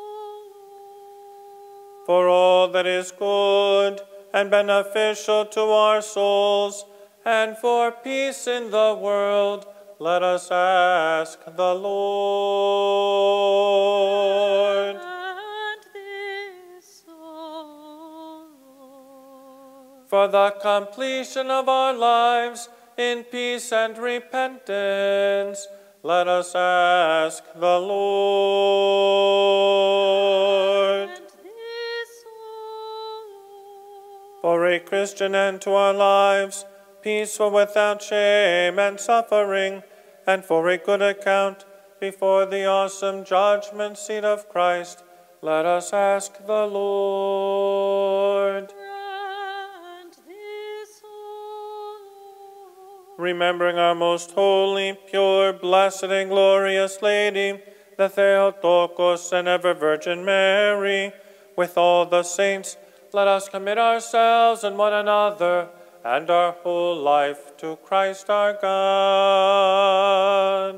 Lord. For all that is good and beneficial to our souls, and for peace in the world, let us ask the Lord. And this, O Lord. For the completion of our lives in peace and repentance, let us ask the Lord. And this, O Lord. For a Christian end to our lives, peaceful without shame and suffering, and for a good account before the awesome judgment seat of Christ, let us ask the Lord. Grant this, O Lord. Remembering our most holy, pure, blessed, and glorious Lady, the Theotokos and ever Virgin Mary, with all the saints, let us commit ourselves and one another and our whole life to Christ our God.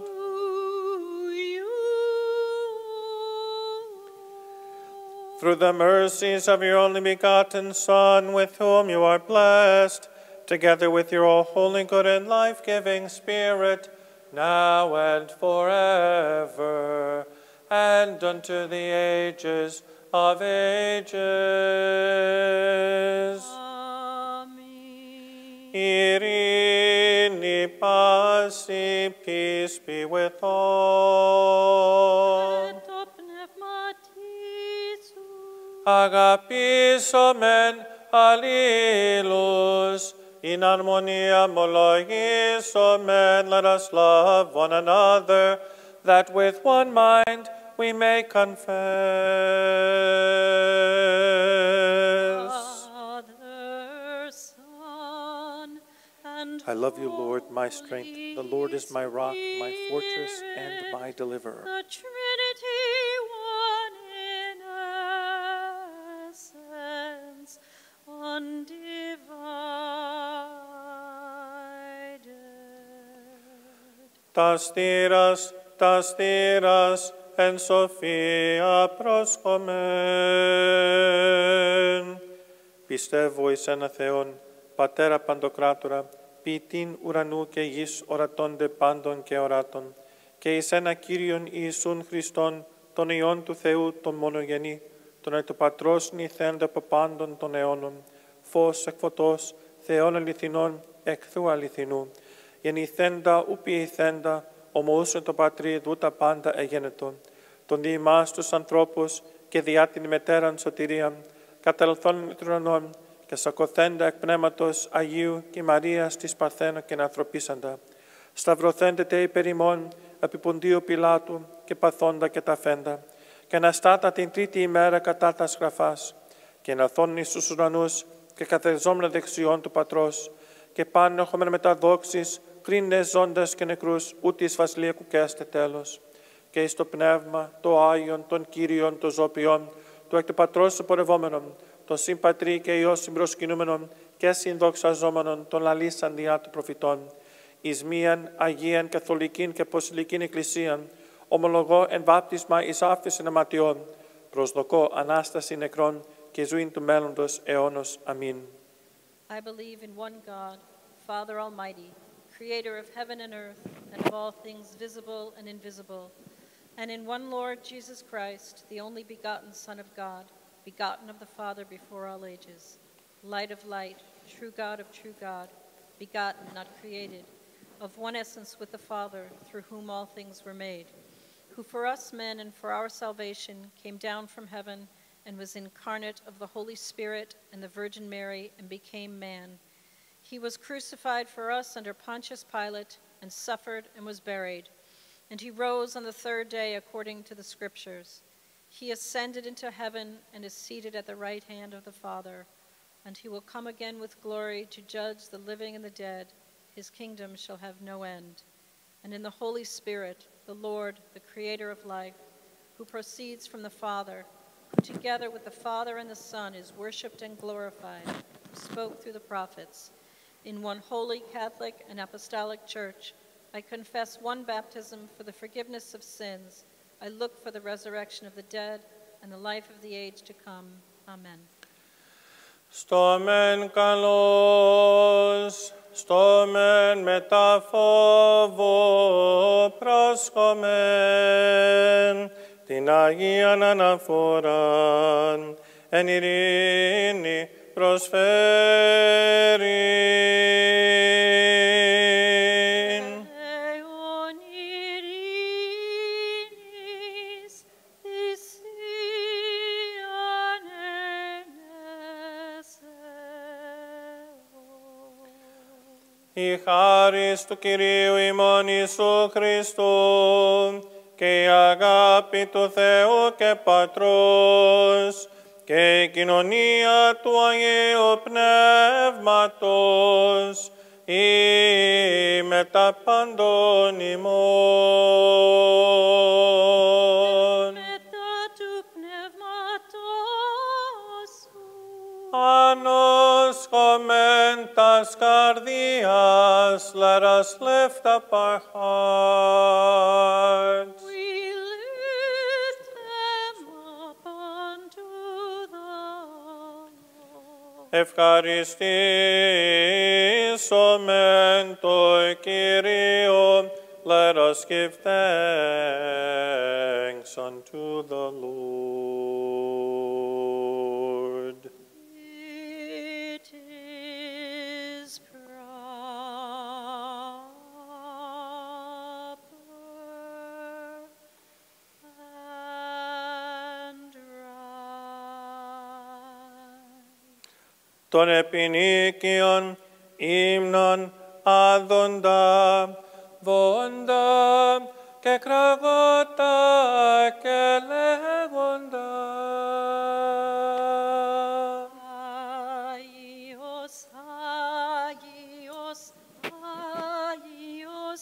Through the mercies of your only begotten Son, with whom you are blessed, together with your all holy, good, and life-giving Spirit, now and forever, and unto the ages of ages. Amen. Irene pasi, peace be with all. Et o pneumatiis sui. Αγαπήσομεν αλλήλους, in harmonia mologisomεν, let us love one another, that with one mind we may confess. Father, Son, and I love you, Lord, my strength. Holy The Lord is my rock, my fortress, and Spirit, my deliverer. the Trinity, one in essence, undivided. Τας θύρας, τας θύρας, εν σοφία προσκομεν. Πιστεύω εις ένα Θεόν, Πατέρα Παντοκράτορα, ποιητήν ουρανού και γης ορατώνται πάντων και οράτων, και εις ένα Κύριον Ιησούν Χριστόν, τον Υιόν του Θεού, τον μονογενή, τον εκ του Πατρός νηθέντα από πάντων των αιώνων, φως εκ φωτός, Θεόν αληθινών, εκθού αληθινού, γεννηθέντα ου ποιηθέντα, ομοούσον το Πατρί δούτα πάντα εγένετο, τον δι' ημάς τους ανθρώπους και διά την μετέραν σωτηρίαν, κατελθόν εις ουρανών και σακωθέντα εκ πνεύματος Αγίου και Μαρίας της Παρθένο και ανθρωπίσαντα, σταυρωθέντε τε υπερ ημών επί Ποντίου Πιλάτου και παθόντα και ταφέντα, και αναστάτα την τρίτη ημέρα κατά τα σγραφάς, και εναθών εις τους ουρανούς και καθεριζόμενα δεξιών του Πατρός, και πάνω έχομεν μεταδόξεις, κρίνες ζώντας και νεκρούς, ούτι εις βασιλειακού καίστε τέλος. Και εις το πνεύμα, το Άγιον, των Κύριων, των Ζωπιών, του εκ του Πατρός πορευόμενων, των συμπατρί και Υιός συμπροσκυνούμενων και συνδοξαζόμενων, των λαλήσαν διά του προφητών, εις μίαν Αγίαν Καθολικήν και Απostολικήν Εκκλησίαν, ομολογώ εν βάπτισμα εις άφεσιν αματιών, προσδοκώ Ανάσταση νεκρών και ζωήν του μέλλοντος αιώνος. Αμήν. I believe in one God, Father Almighty, creator of heaven and earth, and of all things visible and invisible, and in one Lord Jesus Christ, the only begotten Son of God, begotten of the Father before all ages, light of light, true God of true God, begotten, not created, of one essence with the Father, through whom all things were made, who for us men and for our salvation came down from heaven and was incarnate of the Holy Spirit and the Virgin Mary and became man. He was crucified for us under Pontius Pilate and suffered and was buried. And he rose on the third day according to the Scriptures. He ascended into heaven and is seated at the right hand of the Father. And he will come again with glory to judge the living and the dead. His kingdom shall have no end. And in the Holy Spirit, the Lord, the creator of life, who proceeds from the Father, who together with the Father and the Son is worshipped and glorified, who spoke through the prophets. In one holy Catholic and Apostolic Church, I confess one baptism for the forgiveness of sins. I look for the resurrection of the dead and the life of the age to come. Amen. Στο μεν καλός, στο μεν μετά φόβο προσκομεν, την Αγίαν αναφοράν, εν ειρήνη προσφέρει. Εον ειρήνης θυσίαν ενέσεως. Η χάρις του Κυρίου ημών Ιησού Χριστού και η αγάπη του Θεού και Πατρός και η κοινωνία του Αγίου Πνεύματος ή μετά πάντων ημών. Μετά του πνεύματός σου. Ανόσχομεν τας cardias, let us lift up our hearts. We lift them up unto the Lord. Ευχαριστής ομέν το Κύριο, let us give thanks unto the Lord. It is proper and right. Τον επινίκιον ύμνον άδοντα, βόντα και κραγότα και λέγοντα. Άγιος, Άγιος, Άγιος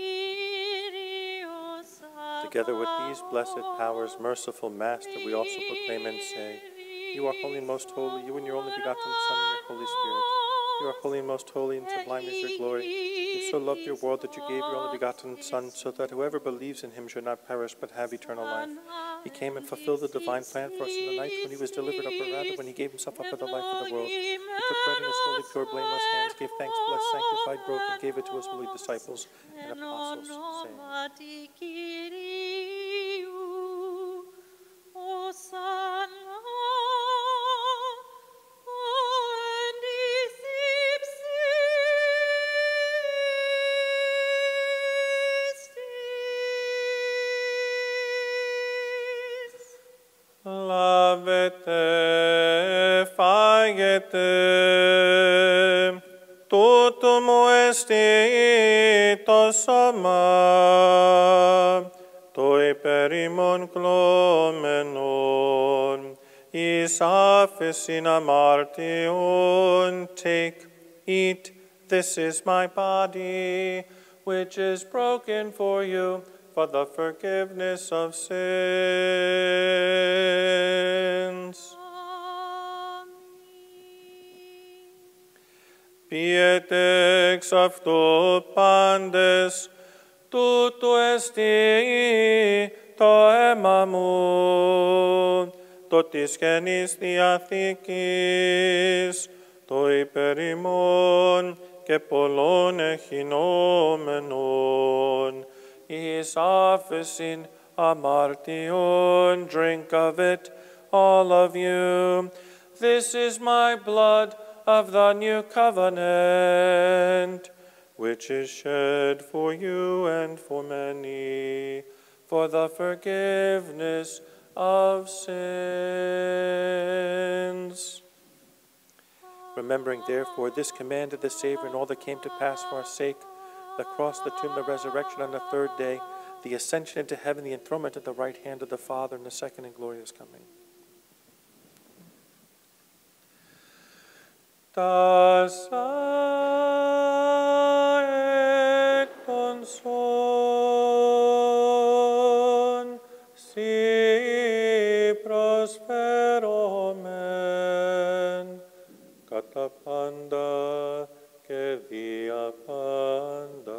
Κύριος Together with these blessed powers, merciful Master, we also proclaim and say, You are holy and most holy, you and your only begotten Son and your Holy Spirit. You are holy and most holy, and sublime is your glory. You so loved your world that you gave your only begotten Son, so that whoever believes in him should not perish but have eternal life. He came and fulfilled the divine plan for us in the night when he was delivered up, or rather when he gave himself up for the life of the world. He took bread in his holy, pure, blameless hands, gave thanks, blessed, sanctified, broke, and gave it to his holy disciples and apostles, saying, Λάβετε, φάγετε, τούτο μου εστί το σώμα, το υπέρ ημών κλώμενον, εις άφεσιν αμάρτιον. Take, eat, this is my body, which is broken for you, for the forgiveness of sins. Πιετε εξ αυτού πάντες, τούτο εστί το αίμα μου, το της Καινής Διαθήκης, το υπέρ ημών και πολλών εχεινόμενων, εις άφεσιν αμαρτιών. Drink of it, all of you. This is my blood of the new covenant, which is shed for you and for many, for the forgiveness of sins. Remembering therefore this command of the Savior and all that came to pass for our sake, the cross, the tomb, the resurrection on the third day, the ascension into heaven, the enthronement at the right hand of the Father, and the second and glorious coming. Τάσα εκ των σών σοι προσφέρομεν κατά πάντα και δια πάντα.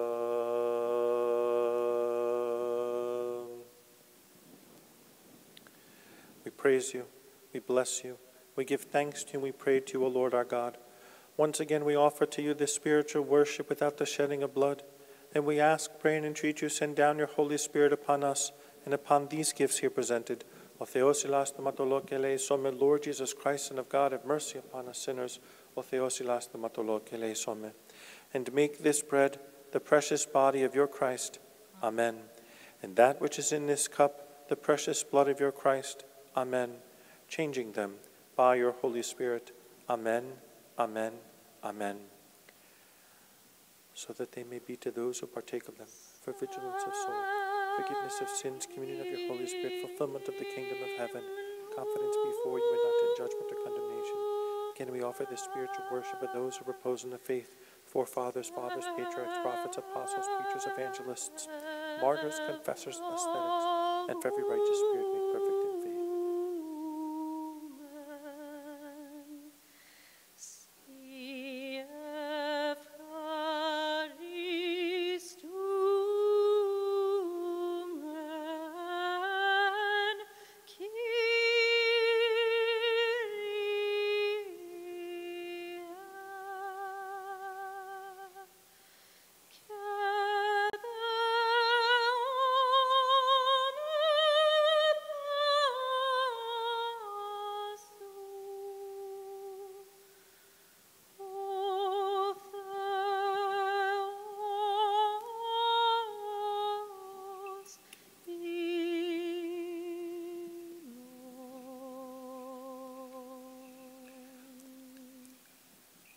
We praise you, we bless you, we give thanks to you, and we pray to you, O Lord our God. Once again we offer to you this spiritual worship without the shedding of blood, and we ask, pray, and entreat you, send down your Holy Spirit upon us and upon these gifts here presented. O Theos ilastomatolog eleisome, Lord Jesus Christ, Son of God, have mercy upon us sinners. O Theos ilastomatolog eleisome. And make this bread the precious body of your Christ. Amen. And that which is in this cup, the precious blood of your Christ. Amen. Changing them by your Holy Spirit. Amen, amen, amen. So that they may be to those who partake of them for vigilance of soul, forgiveness of sins, communion of your Holy Spirit, fulfillment of the kingdom of heaven, confidence before you and not in judgment or condemnation. Again, we offer this spiritual worship of those who repose in the faith, forefathers, fathers, patriarchs, prophets, apostles, preachers, evangelists, martyrs, confessors, ascetics, and for every righteous spirit made perfect in faith. See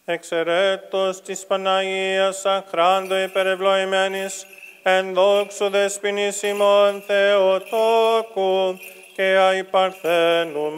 Εξαιρέτως της Παναγίας αχράντου υπερευλογημένης, εν δόξου δεσποινής ημών Θεοτόκου και αϊπαρθένου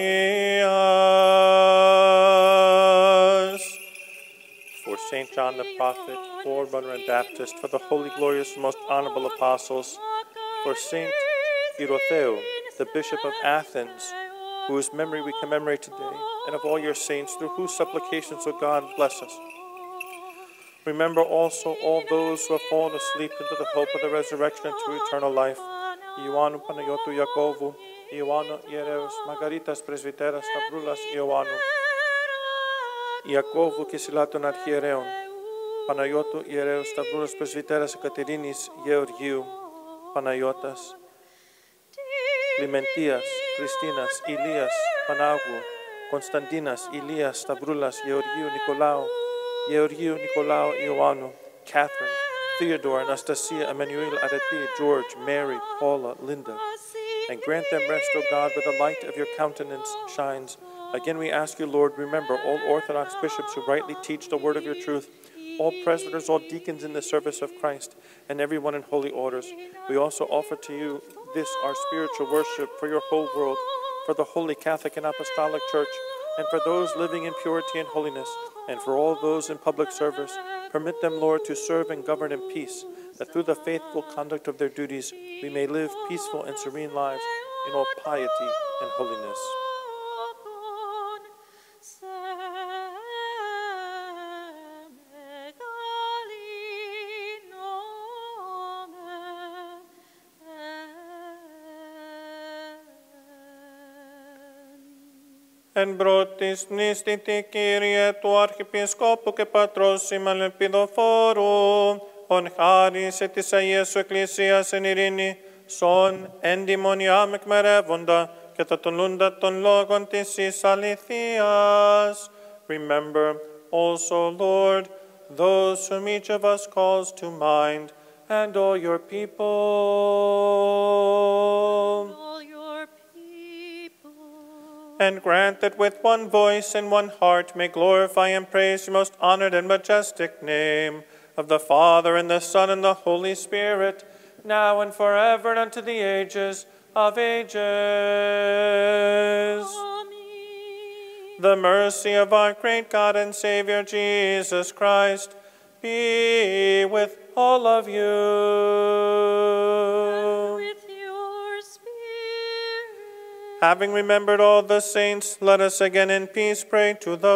Μαρίας. For Saint John the Prophet, forerunner and Baptist, for the holy, glorious, and most honorable apostles, for Saint Dorotheo, the Bishop of Athens, whose memory we commemorate today, and of all your saints, through whose supplications, O God, bless us. Remember also all those who have fallen asleep into the hope of the resurrection and to eternal life. Ioannou Παναγιώτου Ιακώβου, Ioannou Ιερέως Μαργαρίτας Πρεσβυτέρας Σταυρούλας Ιωάννου, Ιακώβου και Σιλά των Αρχιερέων, Παναγιώτου Ιερέως Σταυρούλας Πρεσβυτέρας Εκατερίνης Γεωργίου, Παναγιώτας, Κλιμεντίας, Κριστίνας, Ηλίας, Πανάγου, Κωνσταντίνας, Ηλίας, Σταυρούλας, Γεωργίου, Νικολάου, Γεωργίου, Νικολάου, Ιωάννου, Catherine, Theodore, Anastasia, Emmanuel, Arati, George, Mary, Paula, Linda, and grant them rest, O God, where the light of your countenance shines. Again we ask you, Lord, remember all Orthodox bishops who rightly teach the word of your truth, all presbyters, all deacons in the service of Christ, and everyone in holy orders. We also offer to you this, our spiritual worship, for your whole world, for the Holy Catholic and Apostolic Church, and for those living in purity and holiness, and for all those in public service. Permit them, Lord, to serve and govern in peace, that through the faithful conduct of their duties we may live peaceful and serene lives in all piety and holiness. Εν πρώτης μνήστητη, Κύριε, του Αρχιεπισκόπου και Πατρός ημών Ελπιδοφόρου, ον χάρισε της Αγίας Σου Εκκλησίας εν ειρήνη, σον εντιμονιάμ εκμερεύοντα και τα τολούντα των λόγων της εις αληθείας. Remember also, Lord, those whom each of us calls to mind, and all your people. And grant that with one voice and one heart may glorify and praise your most honored and majestic name, of the Father, and the Son, and the Holy Spirit, now and forever, and unto the ages of ages. Amen. The mercy of our great God and Savior Jesus Christ be with all of you. Having remembered all the saints, let us again in peace pray to the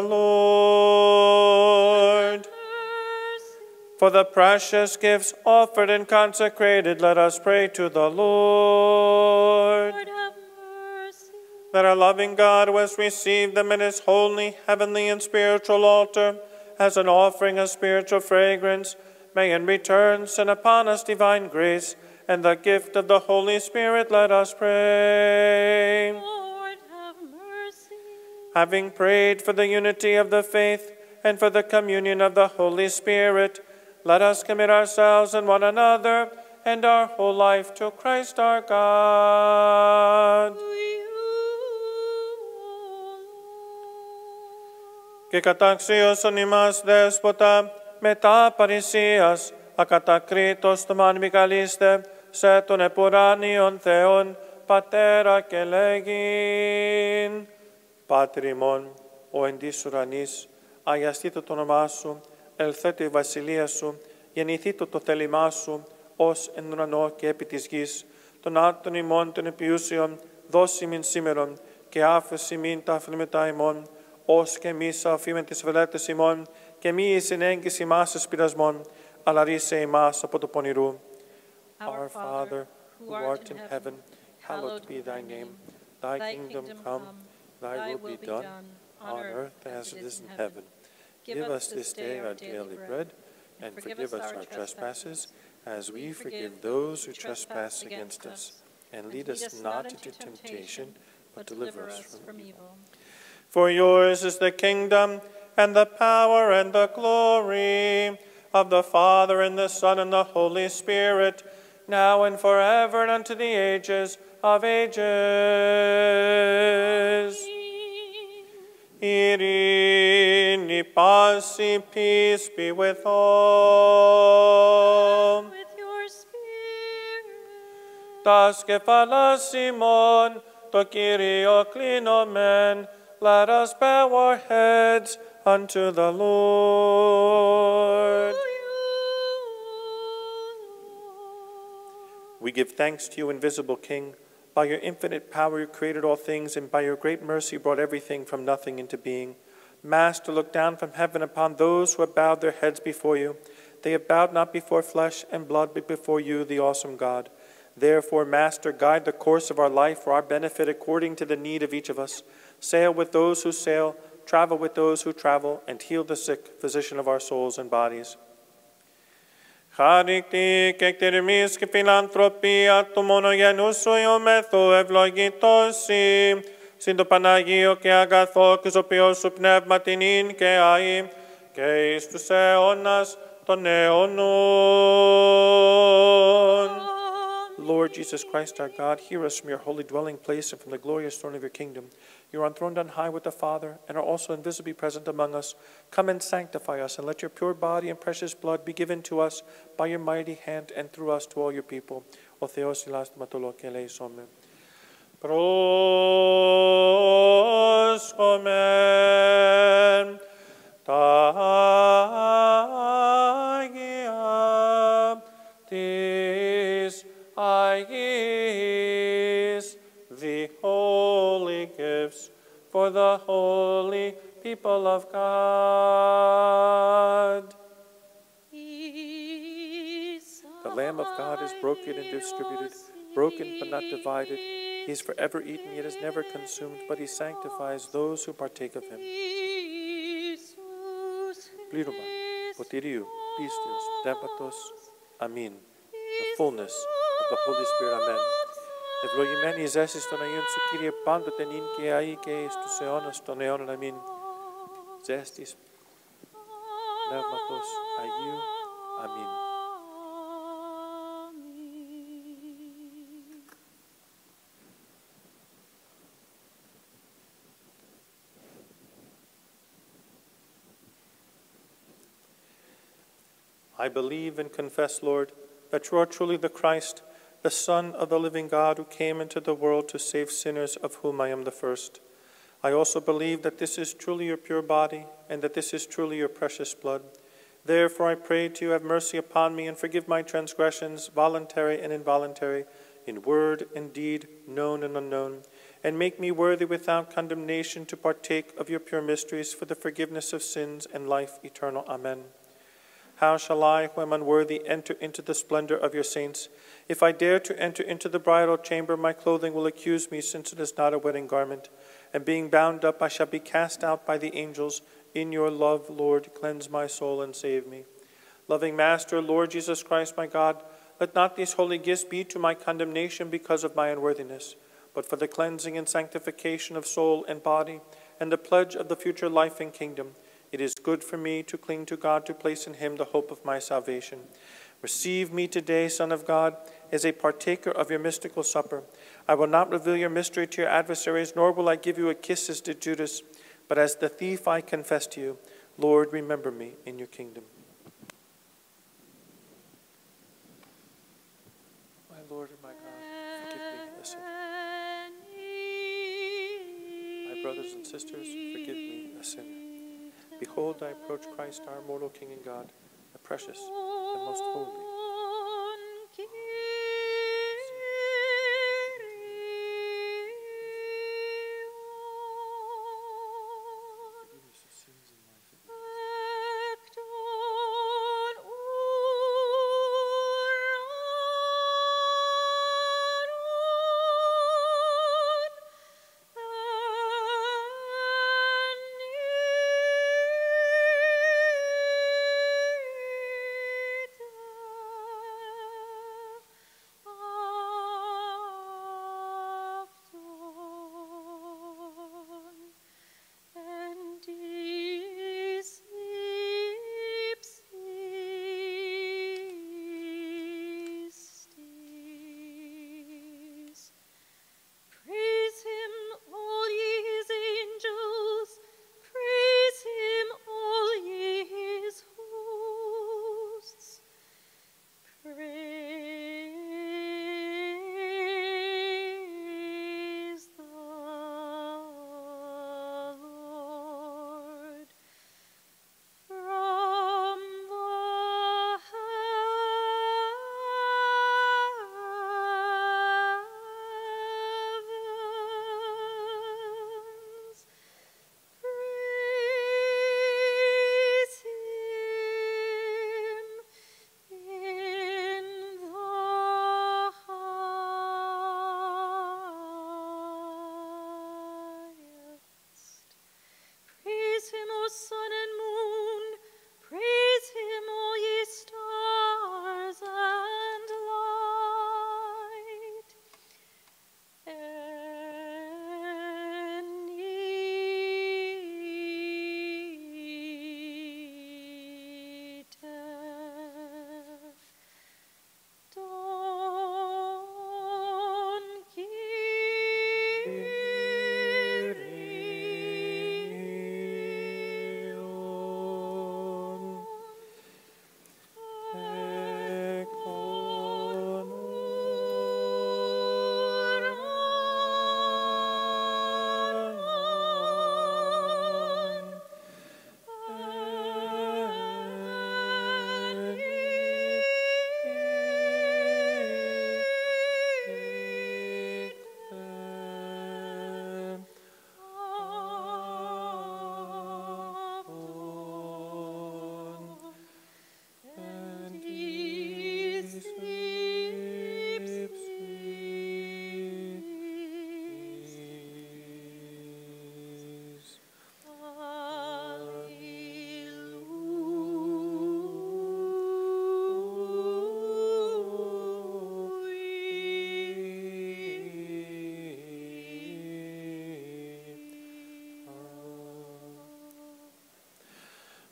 Lord. For the precious gifts offered and consecrated, let us pray to the Lord. Lord, have mercy. That our loving God, who has received them in his holy, heavenly, and spiritual altar, as an offering of spiritual fragrance, may in return send upon us divine grace, and the gift of the Holy Spirit, let us pray. Lord, have mercy. Having prayed for the unity of the faith and for the communion of the Holy Spirit, let us commit ourselves and one another and our whole life to Christ our God. Και καταξίωσον ημάς δέσποτα μετά παρησίας, ακατακρίτως το μαν μικαλίστε, σε τον επουράνιον Θεόν, Πατέρα και λέγειν. Πάτερ ημών, ο εν της ουρανής, αγιαστήτω το όνομά σου, ελθέτω η βασιλεία σου, γεννηθήτω το θέλημά σου, ως εν ουρανό και επί της γης, των άτων ημών των επιούσιων, δώσει μην σήμερον, και άφεση μην τα αφήνμετα ημών, ως και εμείς αφήμεν τις βελέτες ημών, και μη εις εν έγκυς ημάς εις πειρασμών, αλλά ρίσε ημάς από το πονηρού. Our Father, who art in heaven, hallowed be thy name. Thy kingdom come, thy will be done, on earth as it is in heaven. Give us this day our daily bread, and forgive us our trespasses, as we forgive those who trespass against us. And lead us not into temptation, but deliver us from evil. For yours is the kingdom, and the power, and the glory, of the Father, and the Son, and the Holy Spirit, now and forever, and unto the ages of ages. Kyrie, pasi, peace be with all. And with your spirit. Tas kefalas Simon, to Kyrio klinomen, let us bow our heads unto the Lord. To you, We give thanks to you, invisible King. By your infinite power you created all things, and by your great mercy brought everything from nothing into being. Master, look down from heaven upon those who have bowed their heads before you. They have bowed not before flesh and blood, but before you, the awesome God. Therefore, Master, guide the course of our life for our benefit according to the need of each of us. Sail with those who sail, travel with those who travel, and heal the sick, physician of our souls and bodies. Χαρικτη και εκτιρμής και φιλανθρωπία του μονογενούς σου ιομέθου ευλογητώσει, συν το Παναγίο και αγαθό και ζωπιός σου πνεύμα την ίν και αΐ, και εις τους αιώνας των αιώνων. Lord Jesus Christ, our God, hear us from your holy dwelling place and from the glorious throne of your kingdom. You are enthroned on high with the Father, and are also invisibly present among us. Come and sanctify us, and let your pure body and precious blood be given to us by your mighty hand and through us to all your people. O Theos ilastomatolo και eleisome. Proskomen ta Agia tis Aegis, the holy gifts for the holy people of God. The Lamb of God is broken and distributed, broken but not divided. He is forever eaten, yet is never consumed, but he sanctifies those who partake of him. Pliruma, potiriu, pistios, depatos, amin. The fullness of the Holy Spirit, amen. Ευλογημένη η ζέση των Αγίων σου, Κύριε, πάντοτε νυν και αεί και στους αιώνας των αιώνων, αμήν. Ζέστης Πνεύματος Αγίου, αμήν. I believe and confess, Lord, that you are truly the Christ, the Son of the living God, who came into the world to save sinners, of whom I am the first. I also believe that this is truly your pure body, and that this is truly your precious blood. Therefore I pray to you, have mercy upon me, and forgive my transgressions, voluntary and involuntary, in word and deed, known and unknown, and make me worthy without condemnation to partake of your pure mysteries for the forgiveness of sins and life eternal. Amen. How shall I, who am unworthy, enter into the splendor of your saints? If I dare to enter into the bridal chamber, my clothing will accuse me, since it is not a wedding garment. And being bound up, I shall be cast out by the angels. In your love, Lord, cleanse my soul and save me. Loving Master, Lord Jesus Christ, my God, let not these holy gifts be to my condemnation because of my unworthiness, but for the cleansing and sanctification of soul and body, and the pledge of the future life and kingdom. It is good for me to cling to God, to place in him the hope of my salvation. Receive me today, Son of God, as a partaker of your mystical supper. I will not reveal your mystery to your adversaries, nor will I give you a kiss as did Judas, but as the thief I confess to you. Lord, remember me in your kingdom. My Lord and my God, forgive me a sin. My brothers and sisters, forgive me a sinner. Behold, I approach Christ, our immortal King and God, the precious and most holy.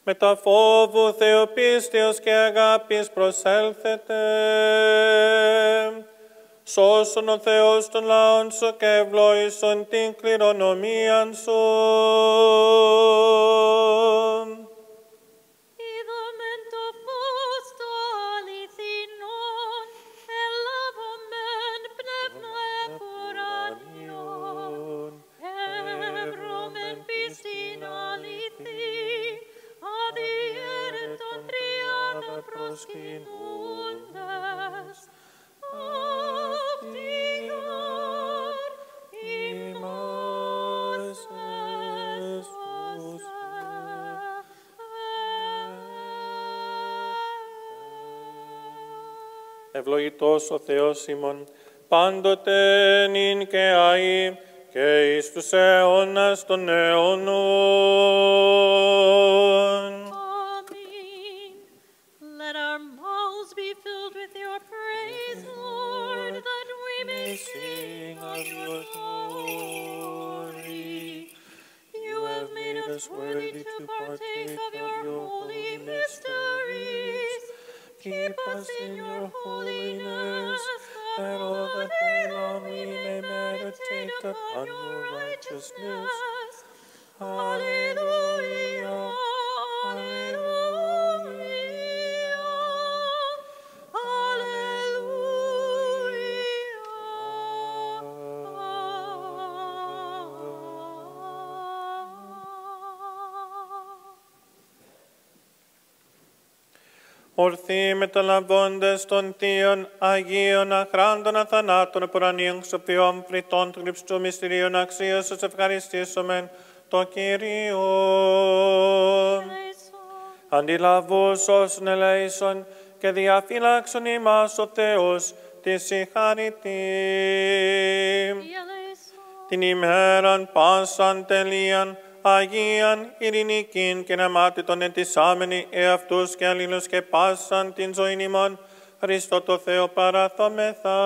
Με τα φόβου θεοπίστεως και αγάπης προσέλθετε. Σώσον ο Θεός των λαών σου και ευλόγησον την κληρονομίαν σου. Είδομεν το φως το αληθινόν, ελάβομεν πνεύμα εκ ουρανιών, εύρωμεν πίστην αληθή, αδιέρετον τριάδα προσκυνούντες. Αυτηγάρ ημάς έσωσε. Ευλογητός ο Θεός ημών, πάντοτε νυν και αεί και εις τους αιώνας των αιώνων. Amen. Let our mouths be filled with your praise, Lord, that we may sing of your glory. You have made us worthy to partake of your holy mysteries. Keep us in your holiness, that all the day long we may meditate upon your righteousness. Hallelujah, hallelujah, hallelujah. Ορθοί μεταλαβώντες των θείων Αγίων αχράντων αθανάτων επουρανίων ξοπιών φριτών του γλυψτού μυστηρίων αξίας σας ευχαριστήσομεν το Κύριο. Αντιλαβούς όσων ελέησον και διαφύλαξον ημάς ο Θεός τη συγχαρητή. Την ημέραν πάσαν τελείαν Αγίαν, ειρηνικήν και νεμάτιτον ετισάμενοι εαυτούς και αλλήλους και πάσαν την ζωήν ημών, Χριστό το Θεό παραθόμεθα.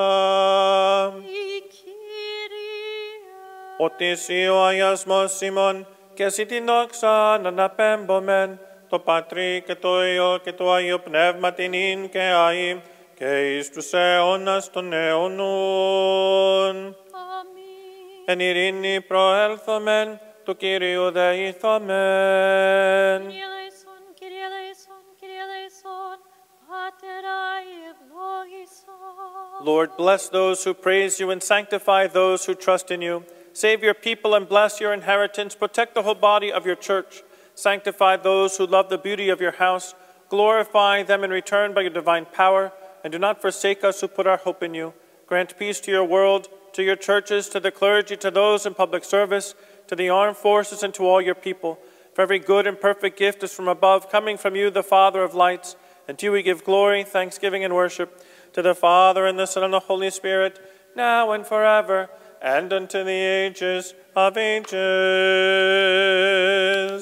Ότι εσύ ο αγιασμός ημών και εσύ την δόξα αναπέμπομεν, το Πατρί και το Υιό και το Αγίο Πνεύμα την ίν και αεί και εις τους αιώνας των αιώνων. Εν ειρήνη προέλθομεν, του Κυρίου δεηθόμεν. Kyrie eleison, Kyrie eleison, Kyrie eleison, Pater eυλόγησον. Lord, bless those who praise you and sanctify those who trust in you. Save your people and bless your inheritance. Protect the whole body of your church. Sanctify those who love the beauty of your house. Glorify them in return by your divine power. And do not forsake us who put our hope in you. Grant peace to your world, to your churches, to the clergy, to those in public service, to the armed forces, and to all your people. For every good and perfect gift is from above, coming from you, the Father of lights. And to you we give glory, thanksgiving, and worship, to the Father, and the Son, and the Holy Spirit, now and forever, and unto the ages of ages.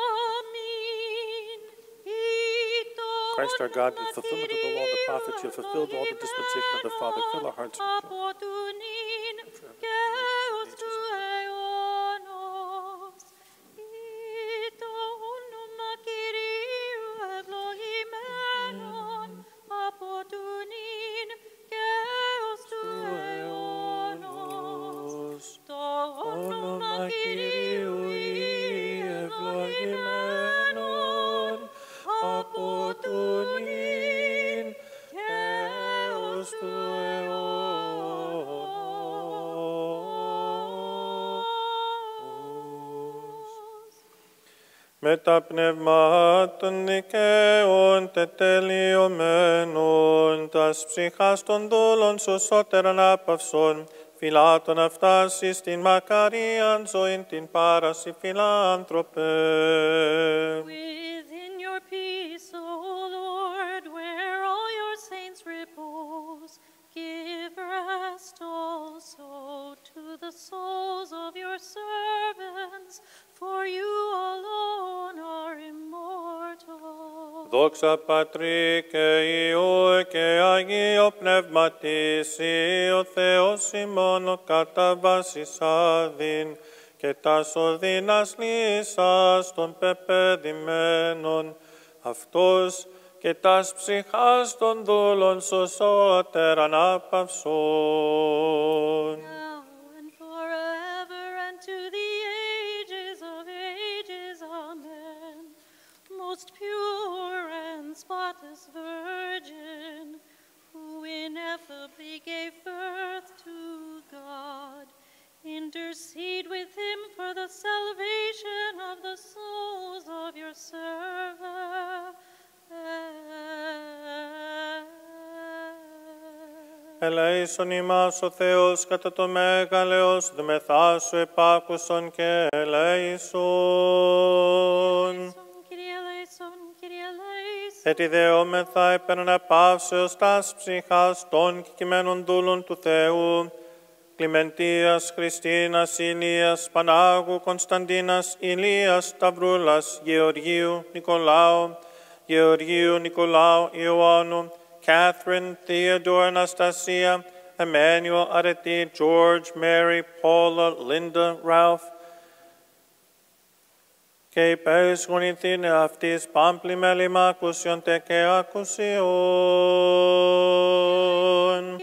Amen. Christ our God, the fulfillment of the law and the prophets, you have fulfilled all the dispensation of the Father. Fill our hearts with joy. Με τα πνευμάτων δικαίων τετελειωμένων, τας ψυχάς των δούλων σου σώτεραν άπαυσον, φιλάτων αυτάσεις την μακαρίαν ζωήν την πάραση φιλάνθρωπε. Within your peace, O Lord, where all your saints repose, give rest also to the souls of your servants, for you alone are immortal. Δόξα Πατρί και Υιού και Αγίο Πνεύματι, Συ ο Θεός ημών ο κατά βάσης άδειν, και τας οδύνας λύσας των πεπαιδημένων, αυτός και τας ψυχάς των δούλων σωσότερ ανάπαυσον. Now and forever and to the ages of ages. Amen. Most pure and spotless Virgin, who ineffably gave birth to God, intercede with him for the salvation of the souls of your servants. Ελέησον ημάς ο Θεός κατά το μέγαλεος δμεθά σου επάκουσον και ελέησον. Έτσι δεόμεθα επ' αναπαύσεως τας ψυχάς των κειμένων δούλων του Θεού, Κλιμεντίας, Χριστίνας, Ηλίας, Πανάγου, Κωνσταντίνας, Ηλίας, Σταυρούλας, Γεωργίου, Νικολάου, Γεωργίου, Νικολάου, Ιωάννου, Catherine, Theodore, Anastasia, Emmanuel, Areti, George, Mary, Paula, Linda, Ralph, και υπέρ γονηθήνε αυτής πάμπλη μέλημα ακουσιόντε και ακουσιών.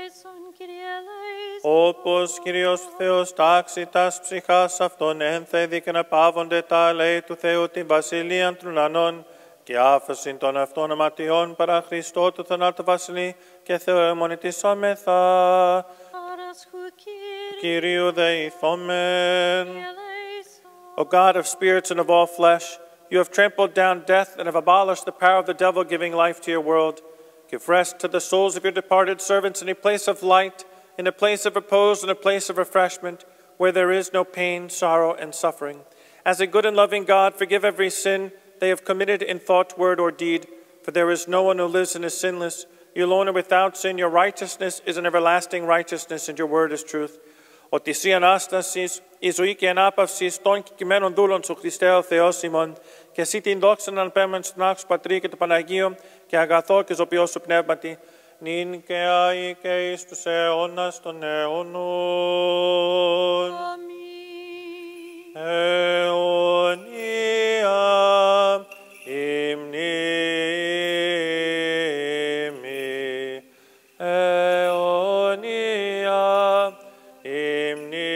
Όπως Κύριος Θεός τάξει τας ψυχάς αυτών ένθεδη και να πάβονται τα λέει του Θεού την βασιλείαν των ουρανών και άφεσιν των αυτών αματιών παρά Χριστό του θανάτου βασιλεί και θεοεμονητισόμεθα. Κυρίου δεηθόμεν. O God of spirits and of all flesh, you have trampled down death and have abolished the power of the devil, giving life to your world. Give rest to the souls of your departed servants in a place of light, in a place of repose, and a place of refreshment, where there is no pain, sorrow, and suffering. As a good and loving God, forgive every sin they have committed in thought, word, or deed, for there is no one who lives and is sinless. You alone are without sin. Your righteousness is an everlasting righteousness, and your word is truth. Ότι εσύ Ανάστασης, η ζωή και ανάπαυση των κειμένων δούλων σου Χριστέ ο Θεός ημών, και εσύ την δόξα να αναπέμβεν στον άξιο Πατρί και το Παναγίο και αγαθό και ζωπιό σου πνεύματι, νυν και αεί και εις τους αιώνας των αιώνων. Αμήν. Αιωνία η μνήμη, αιωνία η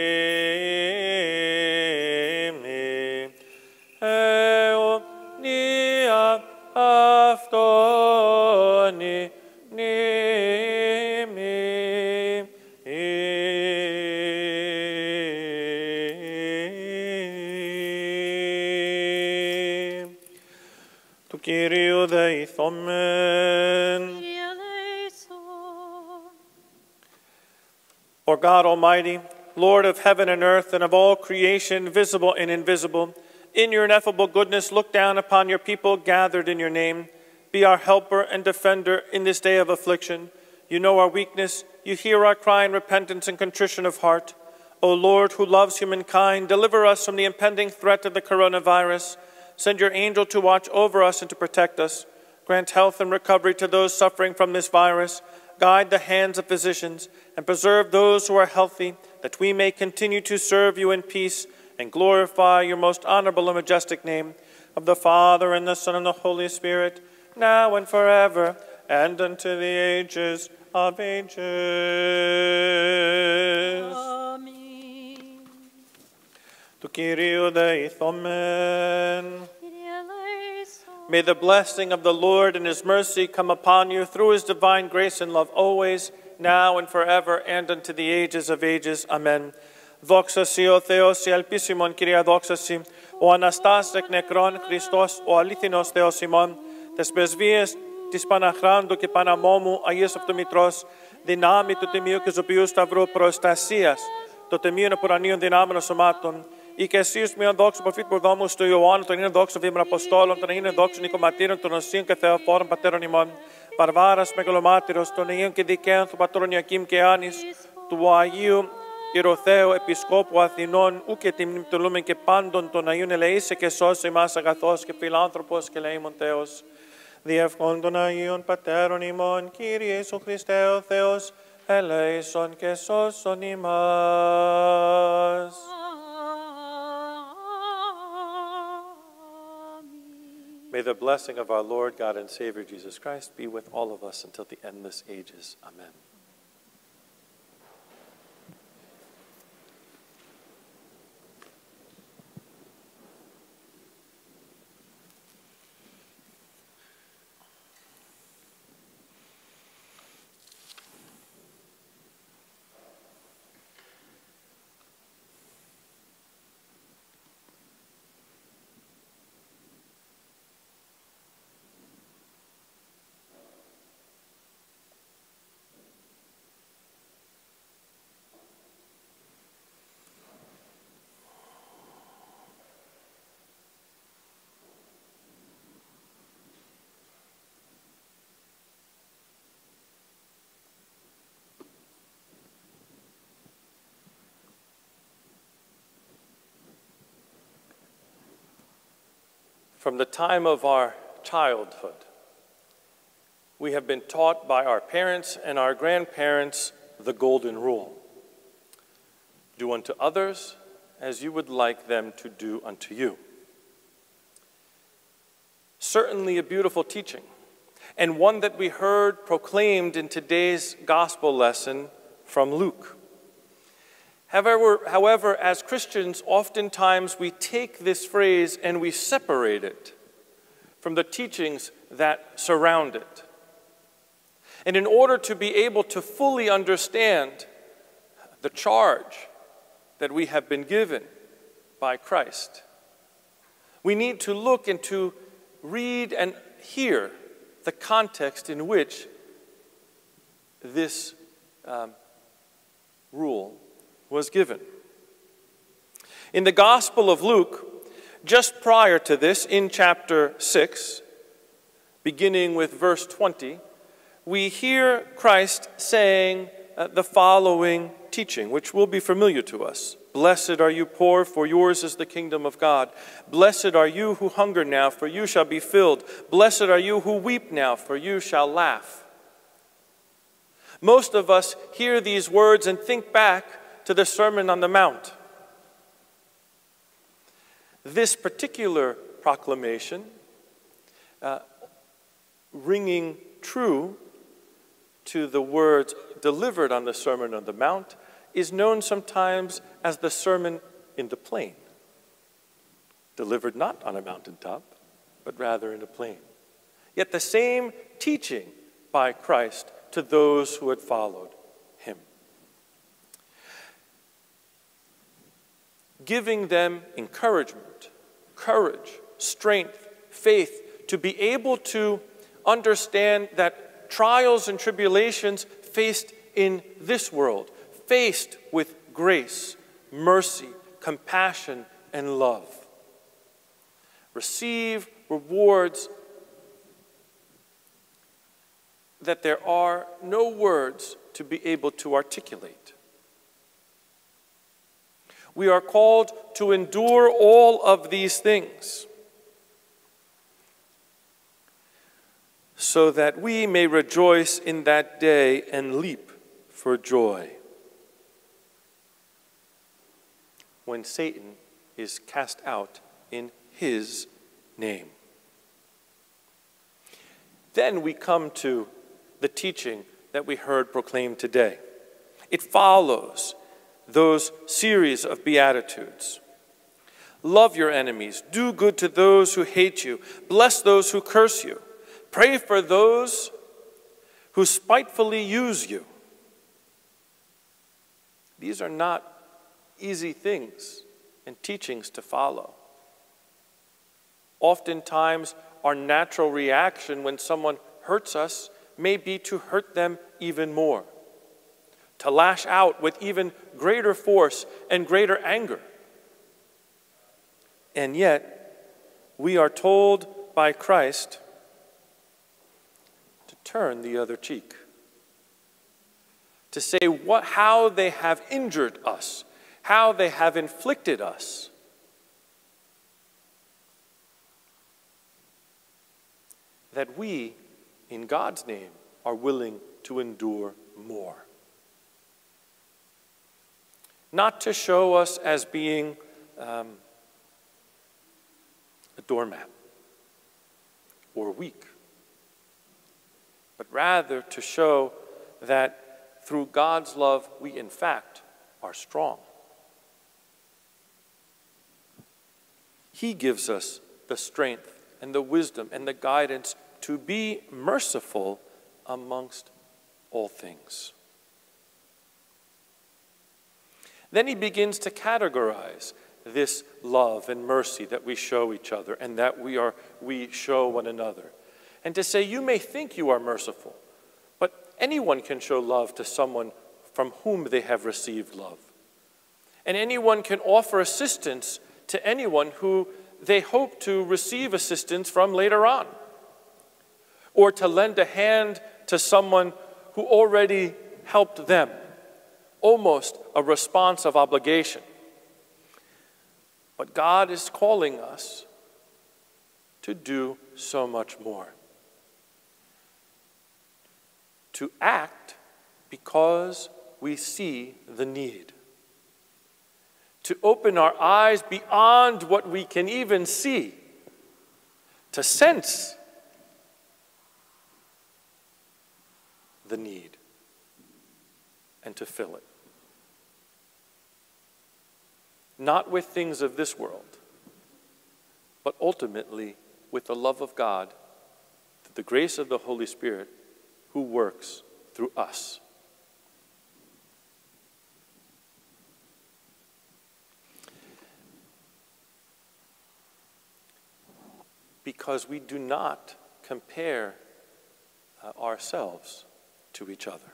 μνήμη, αιωνία αυτόν η μνήμη. Του Κυρίου δεηθόμεν. O God Almighty, Lord of heaven and earth and of all creation, visible and invisible, in your ineffable goodness, look down upon your people gathered in your name. Be our helper and defender in this day of affliction. You know our weakness. You hear our cry in repentance and contrition of heart. O Lord, who loves humankind, deliver us from the impending threat of the coronavirus. Send your angel to watch over us and to protect us. Grant health and recovery to those suffering from this virus. Guide the hands of physicians and preserve those who are healthy, that we may continue to serve you in peace and glorify your most honorable and majestic name, of the Father and the Son and the Holy Spirit, now and forever, and unto the ages of ages. Amen. Του Κυρίου δεηθόμεν. May the blessing of the Lord and his mercy come upon you through his divine grace and love always, now and forever, and unto the ages of ages. Amen. Δόξα σοι ο Θεός, η ελπίσιμον Κυρία δόξα σοι, ο Αναστάς εκ νεκρών Χριστός, ο αλήθινος Θεός ημών, τες πρεσβείες της Παναχράντου και Παναμόμου, Αγίας Αυτομητρός, δυνάμει του Τιμίου και Ζωπιού Σταυρού προστασίας, το Τιμίον Απουρανίων δυνάμεων σωμάτων, ή και εσείς μείον δόξου προφήτ προδόμου του Ιωάννου, τον είναι δόξου βήμων Αποστόλων, τον είναι δόξου νοικοματήρων, των οσίων και θεοφόρων πατέρων ημών, Βαρβάρας μεγαλομάτυρος, των Αγίων και Δικαίων του πατρών Ιακήμ και Άνης, του Αγίου Ιεροθέου Επισκόπου Αθηνών, ου και τιμήν πτωλούμεν και πάντων των Αγίων ελεήσε και σώσε ημάς αγαθός και φιλάνθρωπος και ελεήμων Θεός. Διευχών των Αγίων Πατέρων ημών, Κύριε Ιησού Χριστέ ο Θεός, ελέησον και σώσον ημάς. May the blessing of our Lord God and Savior Jesus Christ be with all of us until the endless ages. Amen. From the time of our childhood, we have been taught by our parents and our grandparents the golden rule. Do unto others as you would like them to do unto you. Certainly a beautiful teaching, and one that we heard proclaimed in today's gospel lesson from Luke. However, however, as Christians, oftentimes we take this phrase and we separate it from the teachings that surround it. And in order to be able to fully understand the charge that we have been given by Christ, we need to look and to read and hear the context in which this um, rule was given. In the Gospel of Luke, just prior to this, in chapter six, beginning with verse twenty, we hear Christ saying uh, the following teaching, which will be familiar to us. Blessed are you poor, for yours is the kingdom of God. Blessed are you who hunger now, for you shall be filled. Blessed are you who weep now, for you shall laugh. Most of us hear these words and think back to the Sermon on the Mount. This particular proclamation, uh, ringing true to the words delivered on the Sermon on the Mount, is known sometimes as the Sermon in the Plain, delivered not on a mountaintop, but rather in a plain. Yet the same teaching by Christ to those who had followed him, giving them encouragement, courage, strength, faith, to be able to understand that trials and tribulations faced in this world, faced with grace, mercy, compassion, and love, receive rewards that there are no words to be able to articulate. We are called to endure all of these things so that we may rejoice in that day and leap for joy when Satan is cast out in his name. Then we come to the teaching that we heard proclaimed today. It follows those series of Beatitudes. Love your enemies, do good to those who hate you, bless those who curse you, pray for those who spitefully use you. These are not easy things and teachings to follow. Oftentimes, our natural reaction when someone hurts us may be to hurt them even more, to lash out with even greater force and greater anger. And yet, we are told by Christ to turn the other cheek, to say what, how they have injured us, how they have inflicted us. That we, in God's name, are willing to endure more. Not to show us as being um, a doormat, or weak, but rather to show that through God's love, we in fact are strong. He gives us the strength and the wisdom and the guidance to be merciful amongst all things. Then he begins to categorize this love and mercy that we show each other and that we are we show one another. And to say, you may think you are merciful, but anyone can show love to someone from whom they have received love. And anyone can offer assistance to anyone who they hope to receive assistance from later on. Or to lend a hand to someone who already helped them. Almost a response of obligation. But God is calling us to do so much more. To act because we see the need. To open our eyes beyond what we can even see. To sense the need and to fill it. Not with things of this world, but ultimately with the love of God, through the grace of the Holy Spirit who works through us. Because we do not compare uh, ourselves to each other.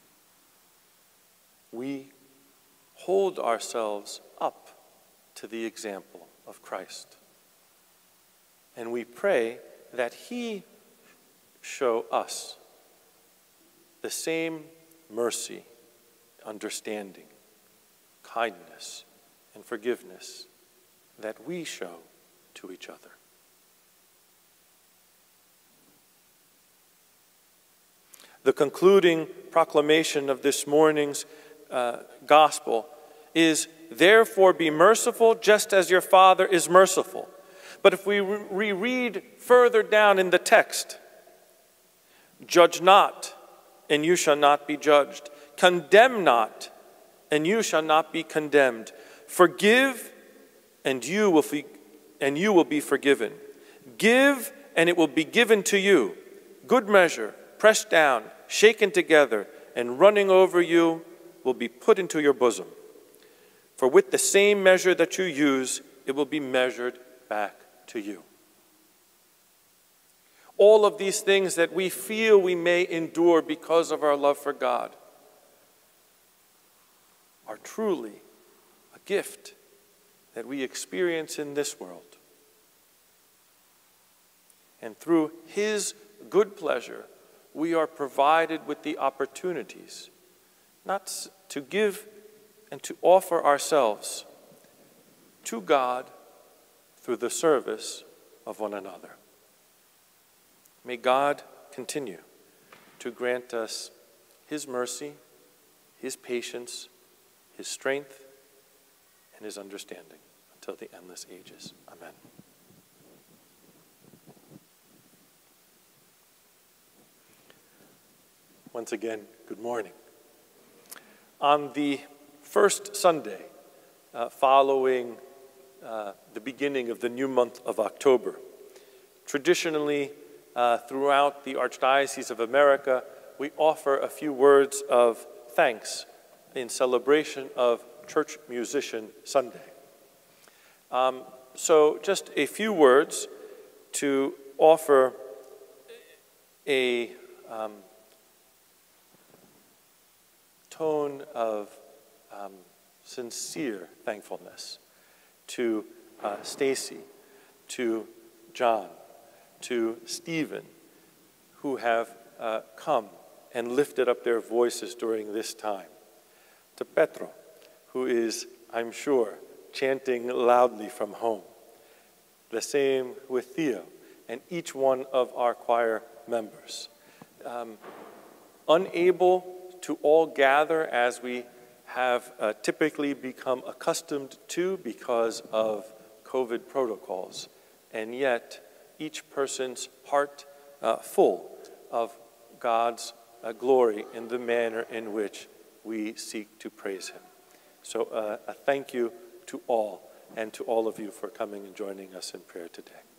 We hold ourselves up to the example of Christ. And we pray that He show us the same mercy, understanding, kindness, and forgiveness that we show to each other. The concluding proclamation of this morning's uh, gospel is, therefore be merciful just as your Father is merciful. But if we reread further down in the text, judge not, and you shall not be judged. Condemn not, and you shall not be condemned. Forgive, and you will be, and you will be forgiven. Give, and it will be given to you. Good measure, pressed down, shaken together, and running over you will be put into your bosom. For with the same measure that you use, it will be measured back to you. All of these things that we feel we may endure because of our love for God are truly a gift that we experience in this world. And through His good pleasure, we are provided with the opportunities not to give and to offer ourselves to God through the service of one another. May God continue to grant us His mercy, His patience, His strength, and His understanding until the endless ages. Amen. Once again, good morning. On the first Sunday uh, following uh, the beginning of the new month of October, traditionally uh, throughout the Archdiocese of America, we offer a few words of thanks in celebration of Church Musician Sunday. Um, so just a few words to offer a um, tone of um, sincere thankfulness to uh, Stacy, to John, to Stephen, who have uh, come and lifted up their voices during this time, to Petro, who is, I'm sure, chanting loudly from home, the same with Theo and each one of our choir members. Um, unable to all gather as we have uh, typically become accustomed to because of COVID protocols, and yet each person's heart uh, full of God's uh, glory in the manner in which we seek to praise him. So uh, a thank you to all, and to all of you for coming and joining us in prayer today.